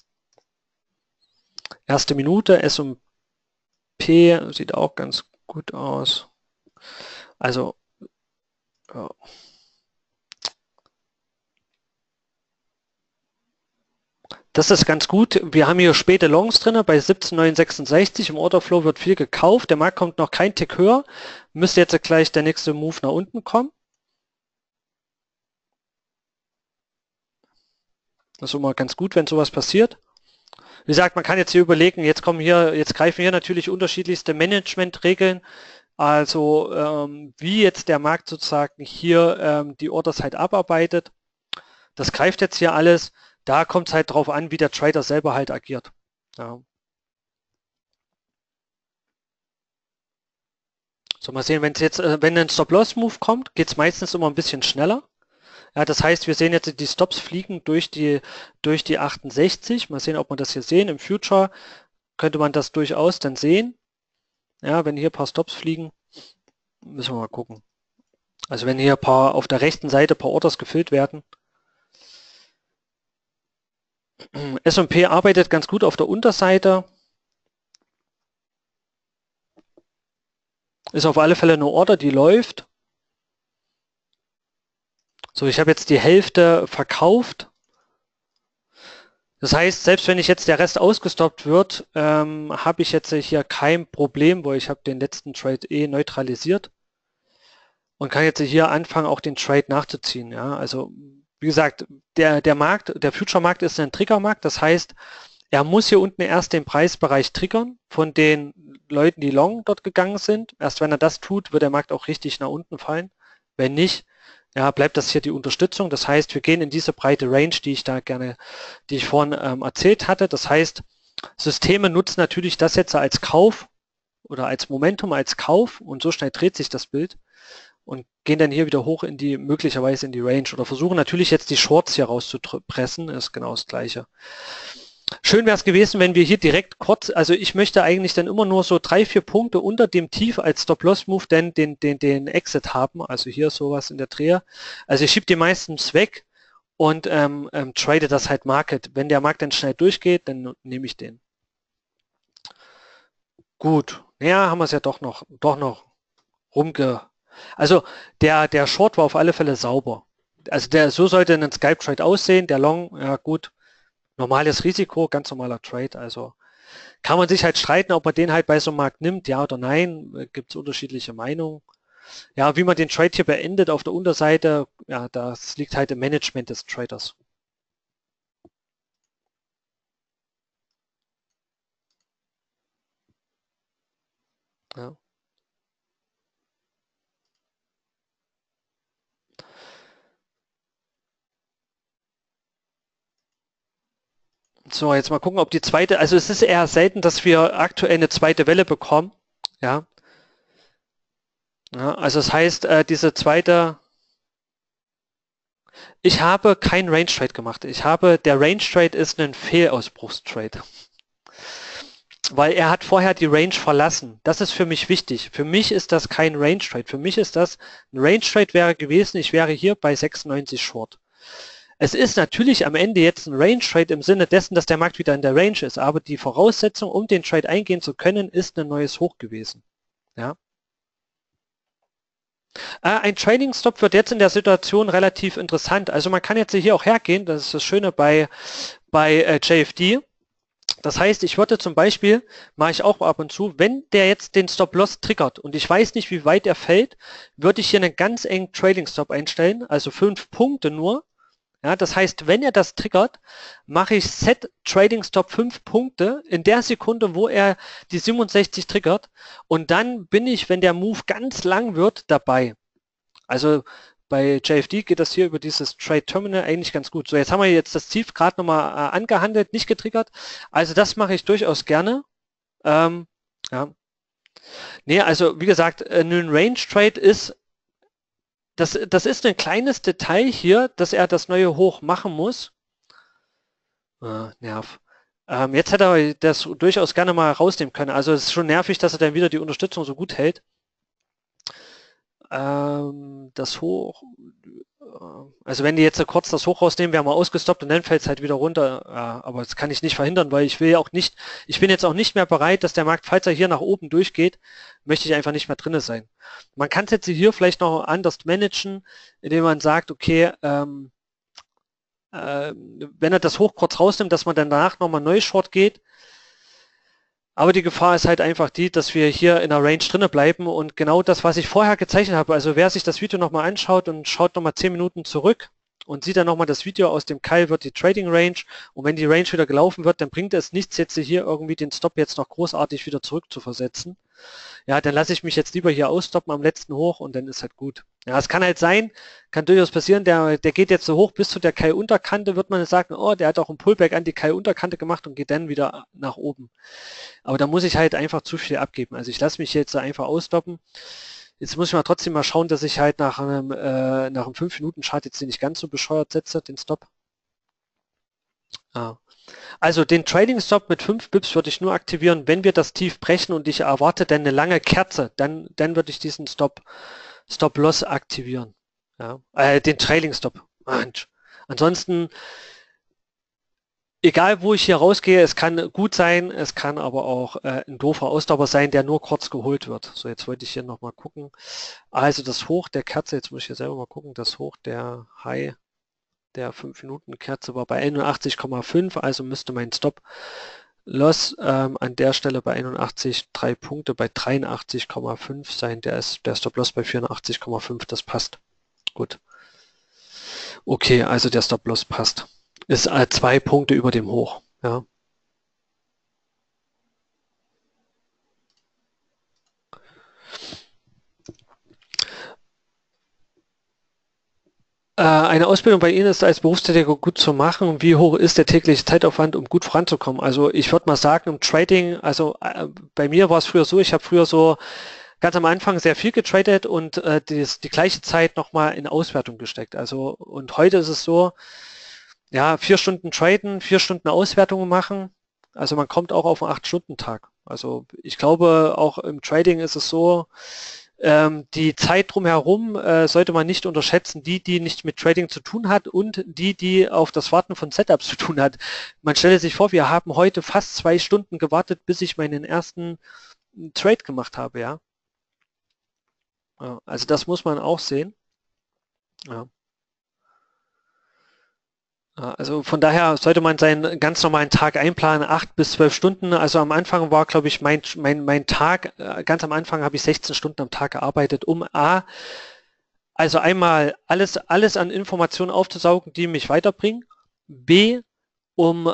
Erste Minute, S&P sieht auch ganz gut aus. Also, ja. Das ist ganz gut. Wir haben hier späte Longs drin, bei 17,966. Im Orderflow wird viel gekauft. Der Markt kommt noch kein Tick höher. Müsste jetzt gleich der nächste Move nach unten kommen. Das ist immer ganz gut, wenn sowas passiert. Wie gesagt, man kann jetzt hier überlegen, jetzt greifen hier natürlich unterschiedlichste Managementregeln, also wie jetzt der Markt sozusagen hier die Orders halt abarbeitet. Das greift jetzt hier alles. Da kommt es halt drauf an, wie der Trader selber halt agiert. Ja. So, mal sehen, wenn ein Stop-Loss-Move kommt, geht es meistens immer ein bisschen schneller. Ja, das heißt, wir sehen jetzt, die Stops fliegen durch die 68. Mal sehen, ob wir das hier sehen. Im Future könnte man das durchaus dann sehen. Ja, wenn hier ein paar Stops fliegen, müssen wir mal gucken. Also wenn hier ein paar auf der rechten Seite ein paar Orders gefüllt werden. S&P arbeitet ganz gut auf der Unterseite. Ist auf alle Fälle eine Order, die läuft. So, ich habe jetzt die Hälfte verkauft. Das heißt, selbst wenn der Rest ausgestoppt wird, habe ich jetzt hier kein Problem, weil ich habe den letzten Trade neutralisiert und kann jetzt hier anfangen, auch den Trade nachzuziehen. Ja, also wie gesagt, der Future-Markt ist ein Triggermarkt. Das heißt, er muss hier unten erst den Preisbereich triggern von den Leuten, die long dort gegangen sind. Erst wenn er das tut, wird der Markt auch richtig nach unten fallen. Wenn nicht, ja, bleibt das hier die Unterstützung. Das heißt, wir gehen in diese breite Range, die ich vorhin erzählt hatte. Das heißt, Systeme nutzen natürlich das jetzt als Kauf oder als Momentum, als Kauf und so schnell dreht sich das Bild und gehen dann hier wieder hoch möglicherweise in die Range oder versuchen natürlich jetzt die Shorts hier rauszupressen. Ist genau das Gleiche. Schön wäre es gewesen, wenn wir hier direkt kurz, also ich möchte eigentlich dann immer nur so 3-4 Punkte unter dem Tief als Stop-Loss-Move dann den Exit haben, also hier sowas in der Dreher. Also ich schiebe die meistens weg und trade das halt Market. Wenn der Markt dann schnell durchgeht, dann nehme ich den. Gut, ja, haben wir es ja doch noch Also der Short war auf alle Fälle sauber. Also so sollte ein Skype-Trade aussehen, der Long, ja gut, normales Risiko, ganz normaler Trade, also kann man sich halt streiten, ob man den halt bei so einem Markt nimmt, ja oder nein, gibt es unterschiedliche Meinungen. Ja, wie man den Trade hier beendet auf der Unterseite, ja, das liegt halt im Management des Traders. Ja. So, jetzt mal gucken, ob die zweite, also es ist eher selten, dass wir aktuell eine zweite Welle bekommen. Ja, ja, also das heißt, diese zweite, ich habe keinen Range Trade gemacht. Der Range Trade ist ein Fehlausbruchstrade. Weil er hat vorher die Range verlassen. Das ist für mich wichtig. Für mich ist das kein Range Trade. Für mich ist das, ein Range Trade wäre gewesen, ich wäre hier bei 96 Short. Es ist natürlich am Ende jetzt ein Range Trade im Sinne dessen, dass der Markt wieder in der Range ist, aber die Voraussetzung, um den Trade eingehen zu können, ist ein neues Hoch gewesen. Ja. Ein Trading Stop wird jetzt in der Situation relativ interessant. Also man kann jetzt hier auch hergehen, das ist das Schöne bei JFD. Das heißt, ich würde zum Beispiel, mache ich auch ab und zu, wenn der jetzt den Stop-Loss triggert und ich weiß nicht, wie weit er fällt, würde ich hier einen ganz engen Trading-Stop einstellen, also 5 Punkte nur. Ja, das heißt, wenn er das triggert, mache ich Set Trading Stop 5 Punkte in der Sekunde, wo er die 67 triggert und dann bin ich, wenn der Move ganz lang wird, dabei. Also bei JFD geht das hier über dieses Trade Terminal eigentlich ganz gut. So, jetzt haben wir jetzt das Tief gerade nochmal angehandelt, nicht getriggert. Also das mache ich durchaus gerne. Ja. Nee, also wie gesagt, ein Range Trade ist, das ist ein kleines Detail hier, dass er das neue Hoch machen muss. Nerv. Jetzt hätte er das durchaus gerne mal rausnehmen können. Also es ist schon nervig, dass er dann wieder die Unterstützung so gut hält. Das Hoch, also wenn die jetzt kurz das Hoch rausnehmen, wäre mal ausgestoppt und dann fällt es halt wieder runter. Aber das kann ich nicht verhindern, weil ich bin jetzt auch nicht mehr bereit, dass der Markt, falls er hier nach oben durchgeht, möchte ich einfach nicht mehr drinne sein. Man kann es jetzt hier vielleicht noch anders managen, indem man sagt, okay, wenn er das Hoch kurz rausnimmt, dass man dann danach nochmal neu Short geht. Aber die Gefahr ist halt einfach die, dass wir hier in der Range drinne bleiben und genau das, was ich vorher gezeichnet habe, also wer sich das Video nochmal anschaut und schaut nochmal 10 Minuten zurück und sieht dann nochmal das Video aus dem Keil, wird die Trading Range, und wenn die Range wieder gelaufen wird, dann bringt es nichts, jetzt hier irgendwie den Stop jetzt noch großartig wieder zurück zu versetzen. Ja, dann lasse ich mich jetzt lieber hier ausstoppen am letzten Hoch und dann ist halt gut. Ja, es kann halt sein, kann durchaus passieren, der geht jetzt so hoch bis zu der Keil-Unterkante, wird man sagen, oh, der hat auch einen Pullback an die Keil-Unterkante gemacht und geht dann wieder nach oben. Aber da muss ich halt einfach zu viel abgeben. Also ich lasse mich jetzt einfach ausstoppen. Jetzt muss ich mal trotzdem mal schauen, dass ich halt nach einem 5-Minuten-Chart jetzt den nicht ganz so bescheuert setze, den Stop. Ah. Also den Trading Stop mit 5 Pips würde ich nur aktivieren, wenn wir das Tief brechen und ich erwarte dann eine lange Kerze, dann würde ich diesen Stop Loss aktivieren. Ja. Den Trailing Stop. Ansonsten, egal wo ich hier rausgehe, es kann gut sein, es kann aber auch ein doofer Ausdauer sein, der nur kurz geholt wird. So, jetzt wollte ich hier nochmal gucken. Also das Hoch der Kerze, jetzt muss ich hier selber mal gucken, das Hoch der High der 5-Minuten-Kerze war bei 81,5, also müsste mein Stop-Loss an der Stelle bei 81 3 Punkte bei 83,5 sein. Der Stop-Loss bei 84,5, das passt. Gut. Okay, also der Stop-Loss passt. Ist 2 Punkte über dem Hoch. Ja. Eine Ausbildung bei Ihnen ist als Berufstätiger gut zu machen. Wie hoch ist der tägliche Zeitaufwand, um gut voranzukommen? Also ich würde mal sagen, im Trading, also bei mir war es früher so, ich habe früher so ganz am Anfang sehr viel getradet und die gleiche Zeit nochmal in Auswertung gesteckt. Also und heute ist es so, ja, 4 Stunden traden, 4 Stunden Auswertungen machen. Also man kommt auch auf einen 8-Stunden-Tag. Also ich glaube, auch im Trading ist es so, die Zeit drumherum sollte man nicht unterschätzen, die nicht mit Trading zu tun hat und die auf das Warten von Setups zu tun hat. Man stelle sich vor, wir haben heute fast 2 Stunden gewartet, bis ich meinen ersten Trade gemacht habe, ja. Ja, also das muss man auch sehen. Ja. Also von daher sollte man seinen ganz normalen Tag einplanen, 8 bis 12 Stunden. Also am Anfang war, glaube ich, mein Tag, ganz am Anfang habe ich 16 Stunden am Tag gearbeitet, um also einmal alles an Informationen aufzusaugen, die mich weiterbringen, B, um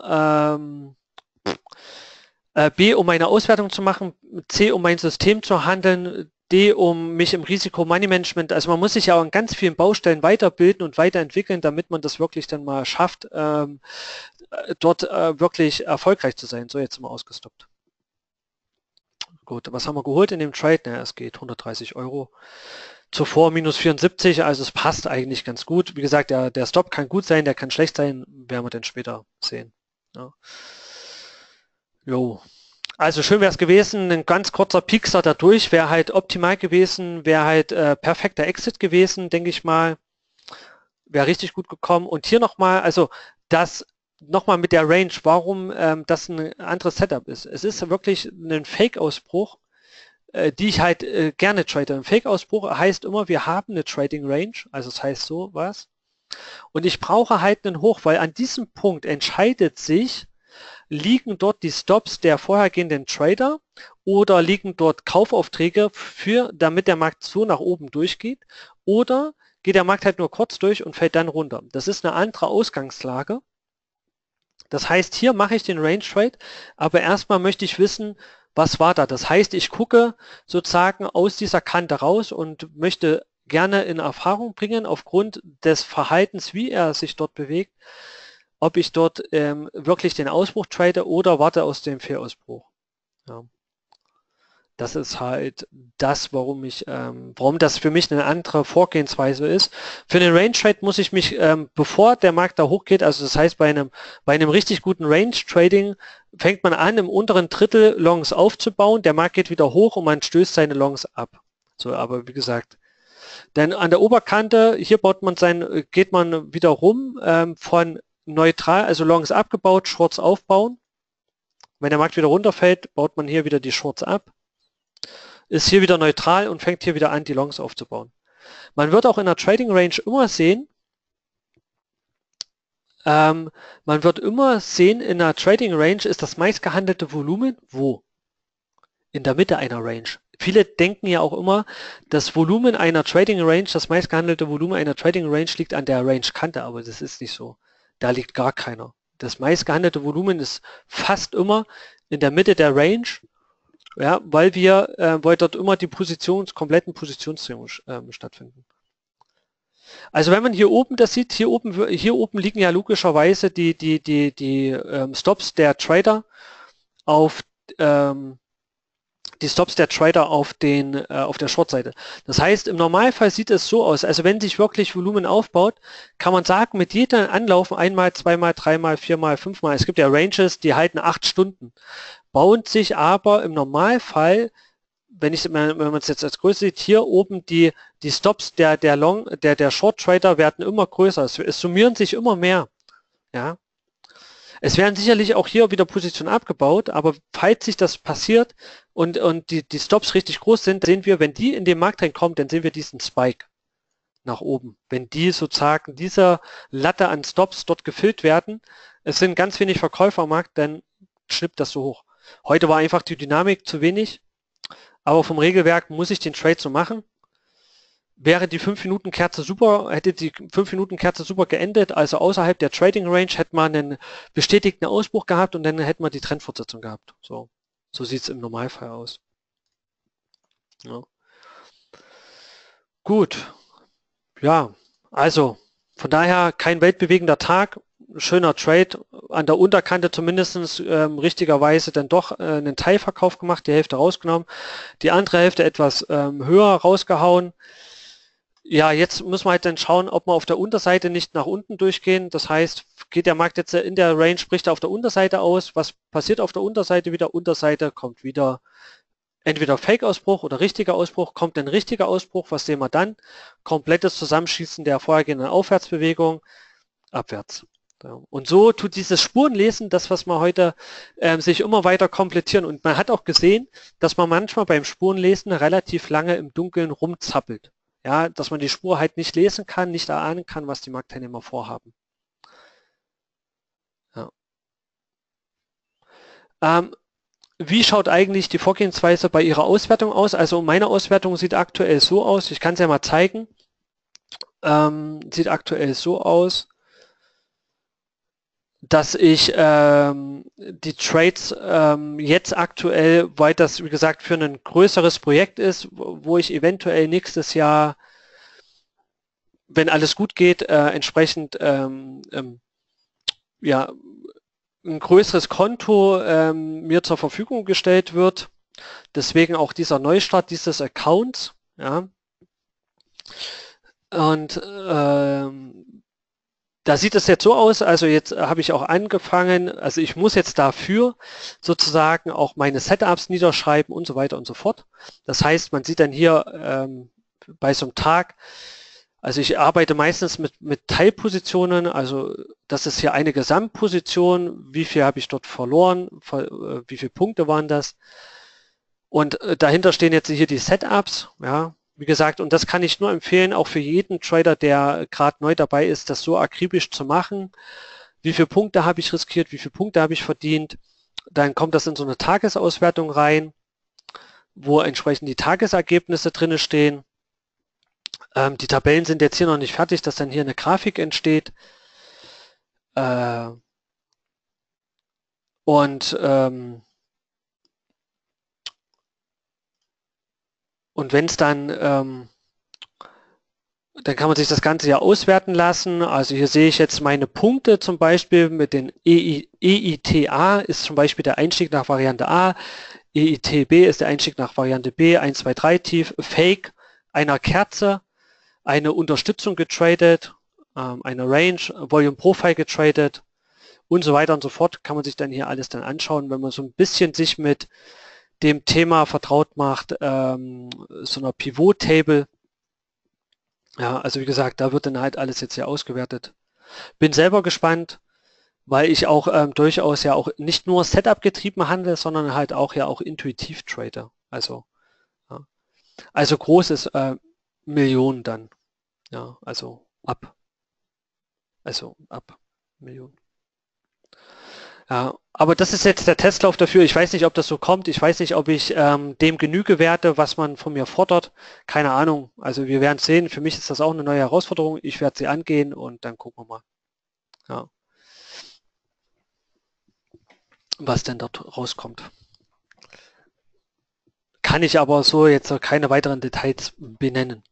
meine Auswertung zu machen, C, um mein System zu handeln, D, um mich im Risiko-Money-Management, also man muss sich ja auch an ganz vielen Baustellen weiterbilden und weiterentwickeln, damit man das wirklich dann mal schafft, dort wirklich erfolgreich zu sein. So, jetzt sind wir ausgestoppt. Gut, was haben wir geholt in dem Trade? Naja, es geht 130 Euro. Zuvor minus 74, also es passt eigentlich ganz gut. Wie gesagt, der Stop kann gut sein, der kann schlecht sein, werden wir dann später sehen. Ja. Jo. Also schön wäre es gewesen, ein ganz kurzer Piekser dadurch, wäre halt optimal gewesen, wäre halt perfekter Exit gewesen, denke ich mal, wäre richtig gut gekommen. Und hier nochmal, also das nochmal mit der Range, warum das ein anderes Setup ist. Es ist wirklich ein Fake-Ausbruch, die ich halt gerne trade. Ein Fake-Ausbruch heißt immer, wir haben eine Trading Range, also das heißt so was. Und ich brauche halt einen Hoch, weil an diesem Punkt entscheidet sich, liegen dort die Stops der vorhergehenden Trader oder liegen dort Kaufaufträge damit der Markt so nach oben durchgeht, oder geht der Markt halt nur kurz durch und fällt dann runter. Das ist eine andere Ausgangslage. Das heißt, hier mache ich den Range Trade, aber erstmal möchte ich wissen, was war da. Das heißt, ich gucke sozusagen aus dieser Kante raus und möchte gerne in Erfahrung bringen, aufgrund des Verhaltens, wie er sich dort bewegt, ob ich dort wirklich den Ausbruch trade oder warte aus dem Fehlausbruch. Ja. Das ist halt das, warum das für mich eine andere Vorgehensweise ist. Für den Range Trade muss ich mich, bevor der Markt da hochgeht, also das heißt bei einem richtig guten Range Trading, fängt man an, im unteren Drittel Longs aufzubauen, der Markt geht wieder hoch und man stößt seine Longs ab. So, aber wie gesagt, denn an der Oberkante, hier geht man wieder rum von neutral, also Longs abgebaut, Shorts aufbauen. Wenn der Markt wieder runterfällt, baut man hier wieder die Shorts ab. Ist hier wieder neutral und fängt hier wieder an, die Longs aufzubauen. Man wird auch in der Trading Range immer sehen, in der Trading Range ist das meistgehandelte Volumen wo? in der Mitte einer Range. Viele denken ja auch immer, das Volumen einer Trading Range, das meistgehandelte Volumen einer Trading Range liegt an der Range-Kante, aber das ist nicht so. Da liegt gar keiner. Das meistgehandelte Volumen ist fast immer in der Mitte der Range, ja, weil dort immer die kompletten Positionsdrehungen stattfinden. Also wenn man hier oben das sieht, hier oben liegen ja logischerweise die Stops der Trader auf auf der Short-Seite. Das heißt, im Normalfall sieht es so aus, also wenn sich wirklich Volumen aufbaut, kann man sagen, mit jedem Anlaufen einmal, zweimal, dreimal, viermal, fünfmal, es gibt ja Ranges, die halten 8 Stunden, bauen sich aber im Normalfall, wenn man es jetzt als Größe sieht, hier oben die Stops der Short Trader werden immer größer, es summieren sich immer mehr. Ja. Es werden sicherlich auch hier wieder Positionen abgebaut, aber falls sich das passiert und die Stops richtig groß sind, sehen wir, wenn die in den Markt reinkommen, dann sehen wir diesen Spike nach oben. Wenn die sozusagen dieser Latte an Stops dort gefüllt werden, es sind ganz wenig Verkäufer am Markt, dann schnippt das so hoch. Heute war einfach die Dynamik zu wenig, aber vom Regelwerk muss ich den Trade so machen. Wäre die 5-Minuten-Kerze super, hätte die 5-Minuten-Kerze super geendet, also außerhalb der Trading Range hätte man einen bestätigten Ausbruch gehabt und dann hätte man die Trendfortsetzung gehabt. So sieht es im Normalfall aus. Ja. Gut, ja, also von daher kein weltbewegender Tag, schöner Trade, an der Unterkante zumindest richtigerweise dann doch einen Teilverkauf gemacht, die Hälfte rausgenommen, die andere Hälfte etwas höher rausgehauen. Ja, jetzt muss man halt dann schauen, ob wir auf der Unterseite nicht nach unten durchgehen. Das heißt, geht der Markt jetzt in der Range, bricht er auf der Unterseite aus. Was passiert auf der Unterseite wieder? Unterseite kommt wieder entweder Fake-Ausbruch oder richtiger Ausbruch. Kommt ein richtiger Ausbruch, was sehen wir dann? Komplettes Zusammenschießen der vorhergehenden Aufwärtsbewegung, abwärts. Ja. Und so tut dieses Spurenlesen, das, was wir heute sich immer weiter komplettieren. Und man hat auch gesehen, dass man manchmal beim Spurenlesen relativ lange im Dunkeln rumzappelt. Ja, dass man die Spur halt nicht lesen kann, nicht erahnen kann, was die Marktteilnehmer vorhaben. Ja. Wie schaut eigentlich die Vorgehensweise bei Ihrer Auswertung aus? Also meine Auswertung sieht aktuell so aus, ich kann es ja mal zeigen, sieht aktuell so aus, dass ich die Trades jetzt aktuell, weil das wie gesagt für ein größeres Projekt ist, wo ich eventuell nächstes Jahr, wenn alles gut geht, entsprechend ja, ein größeres Konto mir zur Verfügung gestellt wird. Deswegen auch dieser Neustart dieses Accounts. Ja. Und da sieht es jetzt so aus, also jetzt habe ich auch angefangen, also ich muss jetzt dafür sozusagen auch meine Setups niederschreiben und so weiter und so fort. Das heißt, man sieht dann hier bei so einem Tag, also ich arbeite meistens mit Teilpositionen, also das ist hier eine Gesamtposition, wie viel habe ich dort verloren, wie viele Punkte waren das. Und dahinter stehen jetzt hier die Setups, ja, wie gesagt, und das kann ich nur empfehlen, auch für jeden Trader, der gerade neu dabei ist, das so akribisch zu machen. Wie viele Punkte habe ich riskiert, wie viele Punkte habe ich verdient? Dann kommt das in so eine Tagesauswertung rein, wo entsprechend die Tagesergebnisse drinne stehen. Die Tabellen sind jetzt hier noch nicht fertig, dass dann hier eine Grafik entsteht. Und wenn es dann kann man sich das Ganze ja auswerten lassen. Also hier sehe ich jetzt meine Punkte zum Beispiel mit den EITA ist zum Beispiel der Einstieg nach Variante A, EITB ist der Einstieg nach Variante B, 1, 2, 3 tief, Fake einer Kerze, eine Unterstützung getradet, eine Range, Volume Profile getradet und so weiter und so fort. Kann man sich dann hier alles dann anschauen, wenn man so ein bisschen sich mit dem Thema vertraut macht, so einer Pivot Table. Ja, also wie gesagt, da wird dann halt alles jetzt hier ausgewertet. Bin selber gespannt, weil ich auch durchaus ja auch nicht nur Setup getrieben handle, sondern halt auch ja auch intuitiv trade. Also, ja. Also groß ist Millionen dann. Ja, also ab Millionen. Ja, aber das ist jetzt der Testlauf dafür. Ich weiß nicht, ob das so kommt. Ich weiß nicht, ob ich dem Genüge werde, was man von mir fordert. Keine Ahnung. Also wir werden es sehen. Für mich ist das auch eine neue Herausforderung. Ich werde sie angehen und dann gucken wir mal, ja, was denn dort rauskommt. Kann ich aber so jetzt noch keine weiteren Details benennen.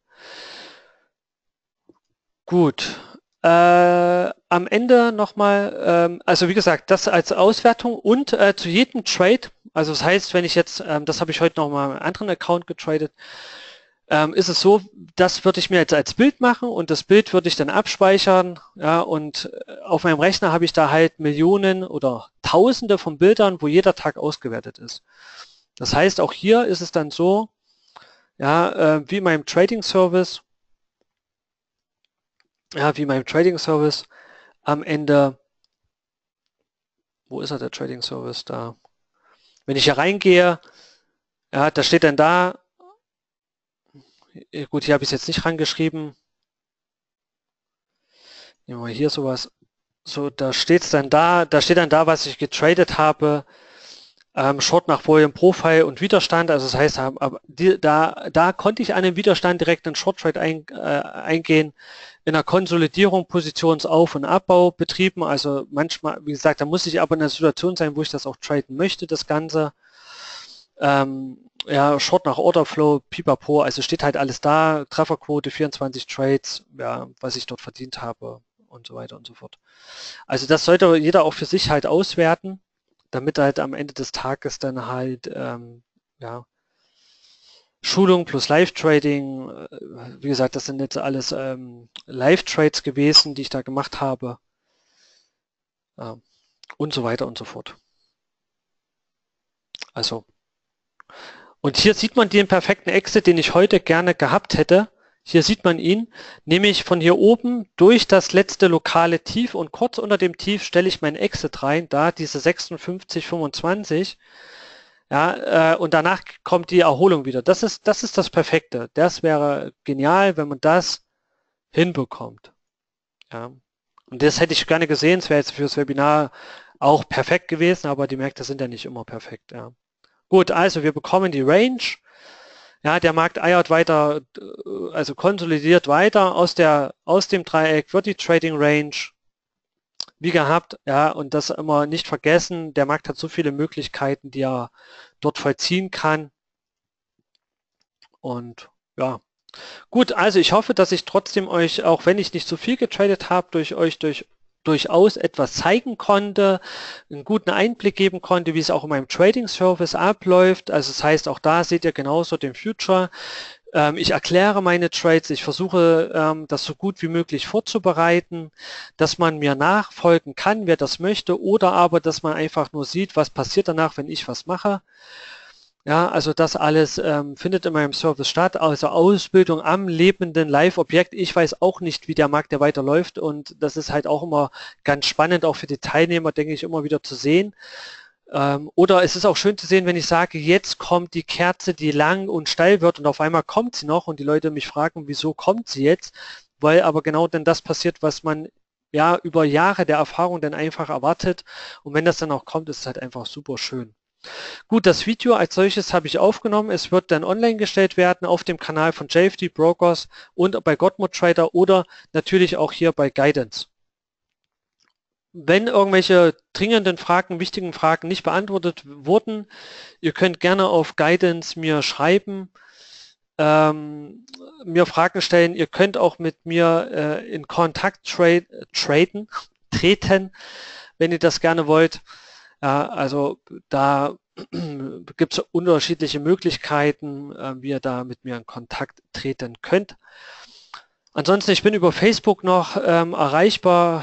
Gut. Am Ende nochmal, also wie gesagt, das als Auswertung und zu jedem Trade, also das heißt, wenn ich jetzt, das habe ich heute nochmal mit einem anderen Account getradet, ist es so, das würde ich mir jetzt als Bild machen und das Bild würde ich dann abspeichern, ja, und auf meinem Rechner habe ich da halt Millionen oder Tausende von Bildern, wo jeder Tag ausgewertet ist. Das heißt, auch hier ist es dann so, ja, wie in meinem Trading Service, am Ende, wo ist er, der Trading Service da? Wenn ich hier reingehe, ja, da steht dann da, gut, hier habe ich es jetzt nicht rangeschrieben, nehmen wir hier sowas, so, da steht es dann da steht dann da, was ich getradet habe, Short nach Volume Profile und Widerstand, also das heißt, da konnte ich an den Widerstand direkt einen Short Trade eingehen, in der Konsolidierung Positionsauf- und Abbau betrieben, also manchmal, wie gesagt, da muss ich aber in einer Situation sein, wo ich das auch traden möchte, das Ganze. Ja, Short nach Orderflow, pipapo, also steht halt alles da, Trefferquote, 24 Trades, ja, was ich dort verdient habe und so weiter und so fort. Also das sollte jeder auch für sich halt auswerten, damit halt am Ende des Tages dann halt, ja, Schulung plus Live-Trading, wie gesagt, das sind jetzt alles Live-Trades gewesen, die ich da gemacht habe, und so weiter und so fort. Also, und hier sieht man den perfekten Exit, den ich heute gerne gehabt hätte. Hier sieht man ihn, nämlich von hier oben durch das letzte lokale Tief und kurz unter dem Tief stelle ich meinen Exit rein, da diese 56,25. Ja, und danach kommt die Erholung wieder. Das ist das Perfekte. Das wäre genial, wenn man das hinbekommt. Ja. Und das hätte ich gerne gesehen. Es wäre jetzt fürs Webinar auch perfekt gewesen, aber die Märkte sind ja nicht immer perfekt. Ja. Gut, also wir bekommen die Range. Ja, der Markt eiert weiter, also konsolidiert weiter. Aus dem Dreieck wird die Trading Range wie gehabt, ja, und das immer nicht vergessen, der Markt hat so viele Möglichkeiten, die er dort vollziehen kann. Und ja, gut, also ich hoffe, dass ich trotzdem euch, auch wenn ich nicht so viel getradet habe, durchaus etwas zeigen konnte, einen guten Einblick geben konnte, wie es auch in meinem Trading Service abläuft. Also das heißt, auch da seht ihr genauso den Future. Ich erkläre meine Trades, ich versuche das so gut wie möglich vorzubereiten, dass man mir nachfolgen kann, wer das möchte, oder aber, dass man einfach nur sieht, was passiert danach, wenn ich was mache. Ja, also das alles findet in meinem Service statt, also Ausbildung am lebenden Live-Objekt. Ich weiß auch nicht, wie der Markt ja weiterläuft, und das ist halt auch immer ganz spannend, auch für die Teilnehmer, denke ich, immer wieder zu sehen. Oder es ist auch schön zu sehen, wenn ich sage, jetzt kommt die Kerze, die lang und steil wird, und auf einmal kommt sie noch und die Leute mich fragen, wieso kommt sie jetzt? Weil aber genau dann das passiert, was man ja über Jahre der Erfahrung dann einfach erwartet, und wenn das dann auch kommt, ist es halt einfach super schön. Gut, das Video als solches habe ich aufgenommen. Es wird dann online gestellt werden auf dem Kanal von JFD Brokers und bei Godmode Trader oder natürlich auch hier bei Guidance. Wenn irgendwelche dringenden Fragen, wichtigen Fragen nicht beantwortet wurden, ihr könnt gerne auf Guidance mir schreiben, mir Fragen stellen. Ihr könnt auch mit mir in Kontakt treten, wenn ihr das gerne wollt. Ja, also da gibt es unterschiedliche Möglichkeiten, wie ihr da mit mir in Kontakt treten könnt. Ansonsten, ich bin über Facebook noch erreichbar,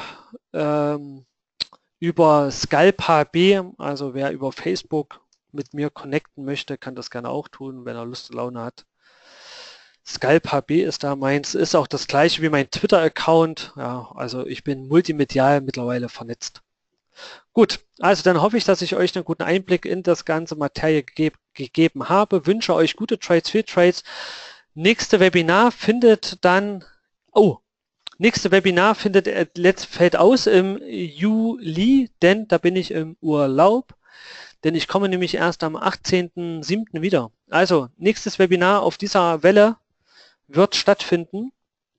über ScalpHB, also wer über Facebook mit mir connecten möchte, kann das gerne auch tun, wenn er Lust und Laune hat. ScalpHB ist da meins, ist auch das gleiche wie mein Twitter-Account. Ja, also ich bin multimedial mittlerweile vernetzt. Gut, also dann hoffe ich, dass ich euch einen guten Einblick in das ganze Materie gegeben habe. Wünsche euch gute Trades, viel Trades. Nächste Webinar findet dann, Nächste Webinar fällt aus im Juli, denn da bin ich im Urlaub. Denn ich komme nämlich erst am 18.07. wieder. Also, nächstes Webinar auf dieser Welle wird stattfinden.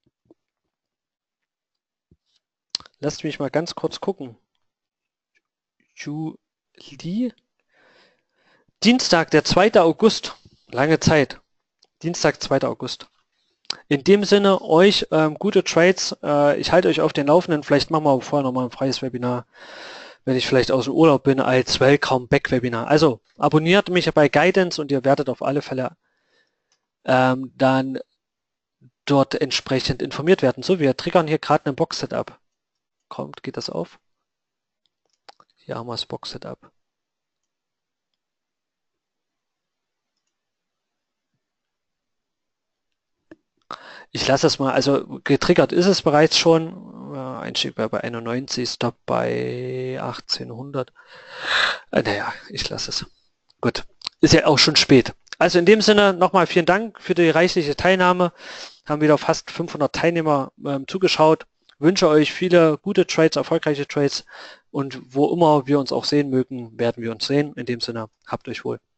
Lasst mich mal ganz kurz gucken. Juli. Dienstag, der 2. August. Lange Zeit. Dienstag, 2. August. In dem Sinne, euch gute Trades. Ich halte euch auf den Laufenden. Vielleicht machen wir vorher nochmal ein freies Webinar, wenn ich vielleicht aus dem Urlaub bin, als Welcome Back Webinar. Also abonniert mich bei Guidance und ihr werdet auf alle Fälle dann dort entsprechend informiert werden. So, wir triggern hier gerade ein Box-Setup. Kommt, geht das auf? Hier haben wir das Box-Setup. Ich lasse es mal, also getriggert ist es bereits schon. Einstieg wäre bei 91, Stop bei 1800. Naja, ich lasse es. Gut, ist ja auch schon spät. Also in dem Sinne nochmal vielen Dank für die reichliche Teilnahme. Haben wieder fast 500 Teilnehmer zugeschaut. Wünsche euch viele gute Trades, erfolgreiche Trades und wo immer wir uns auch sehen mögen, werden wir uns sehen. In dem Sinne, habt euch wohl.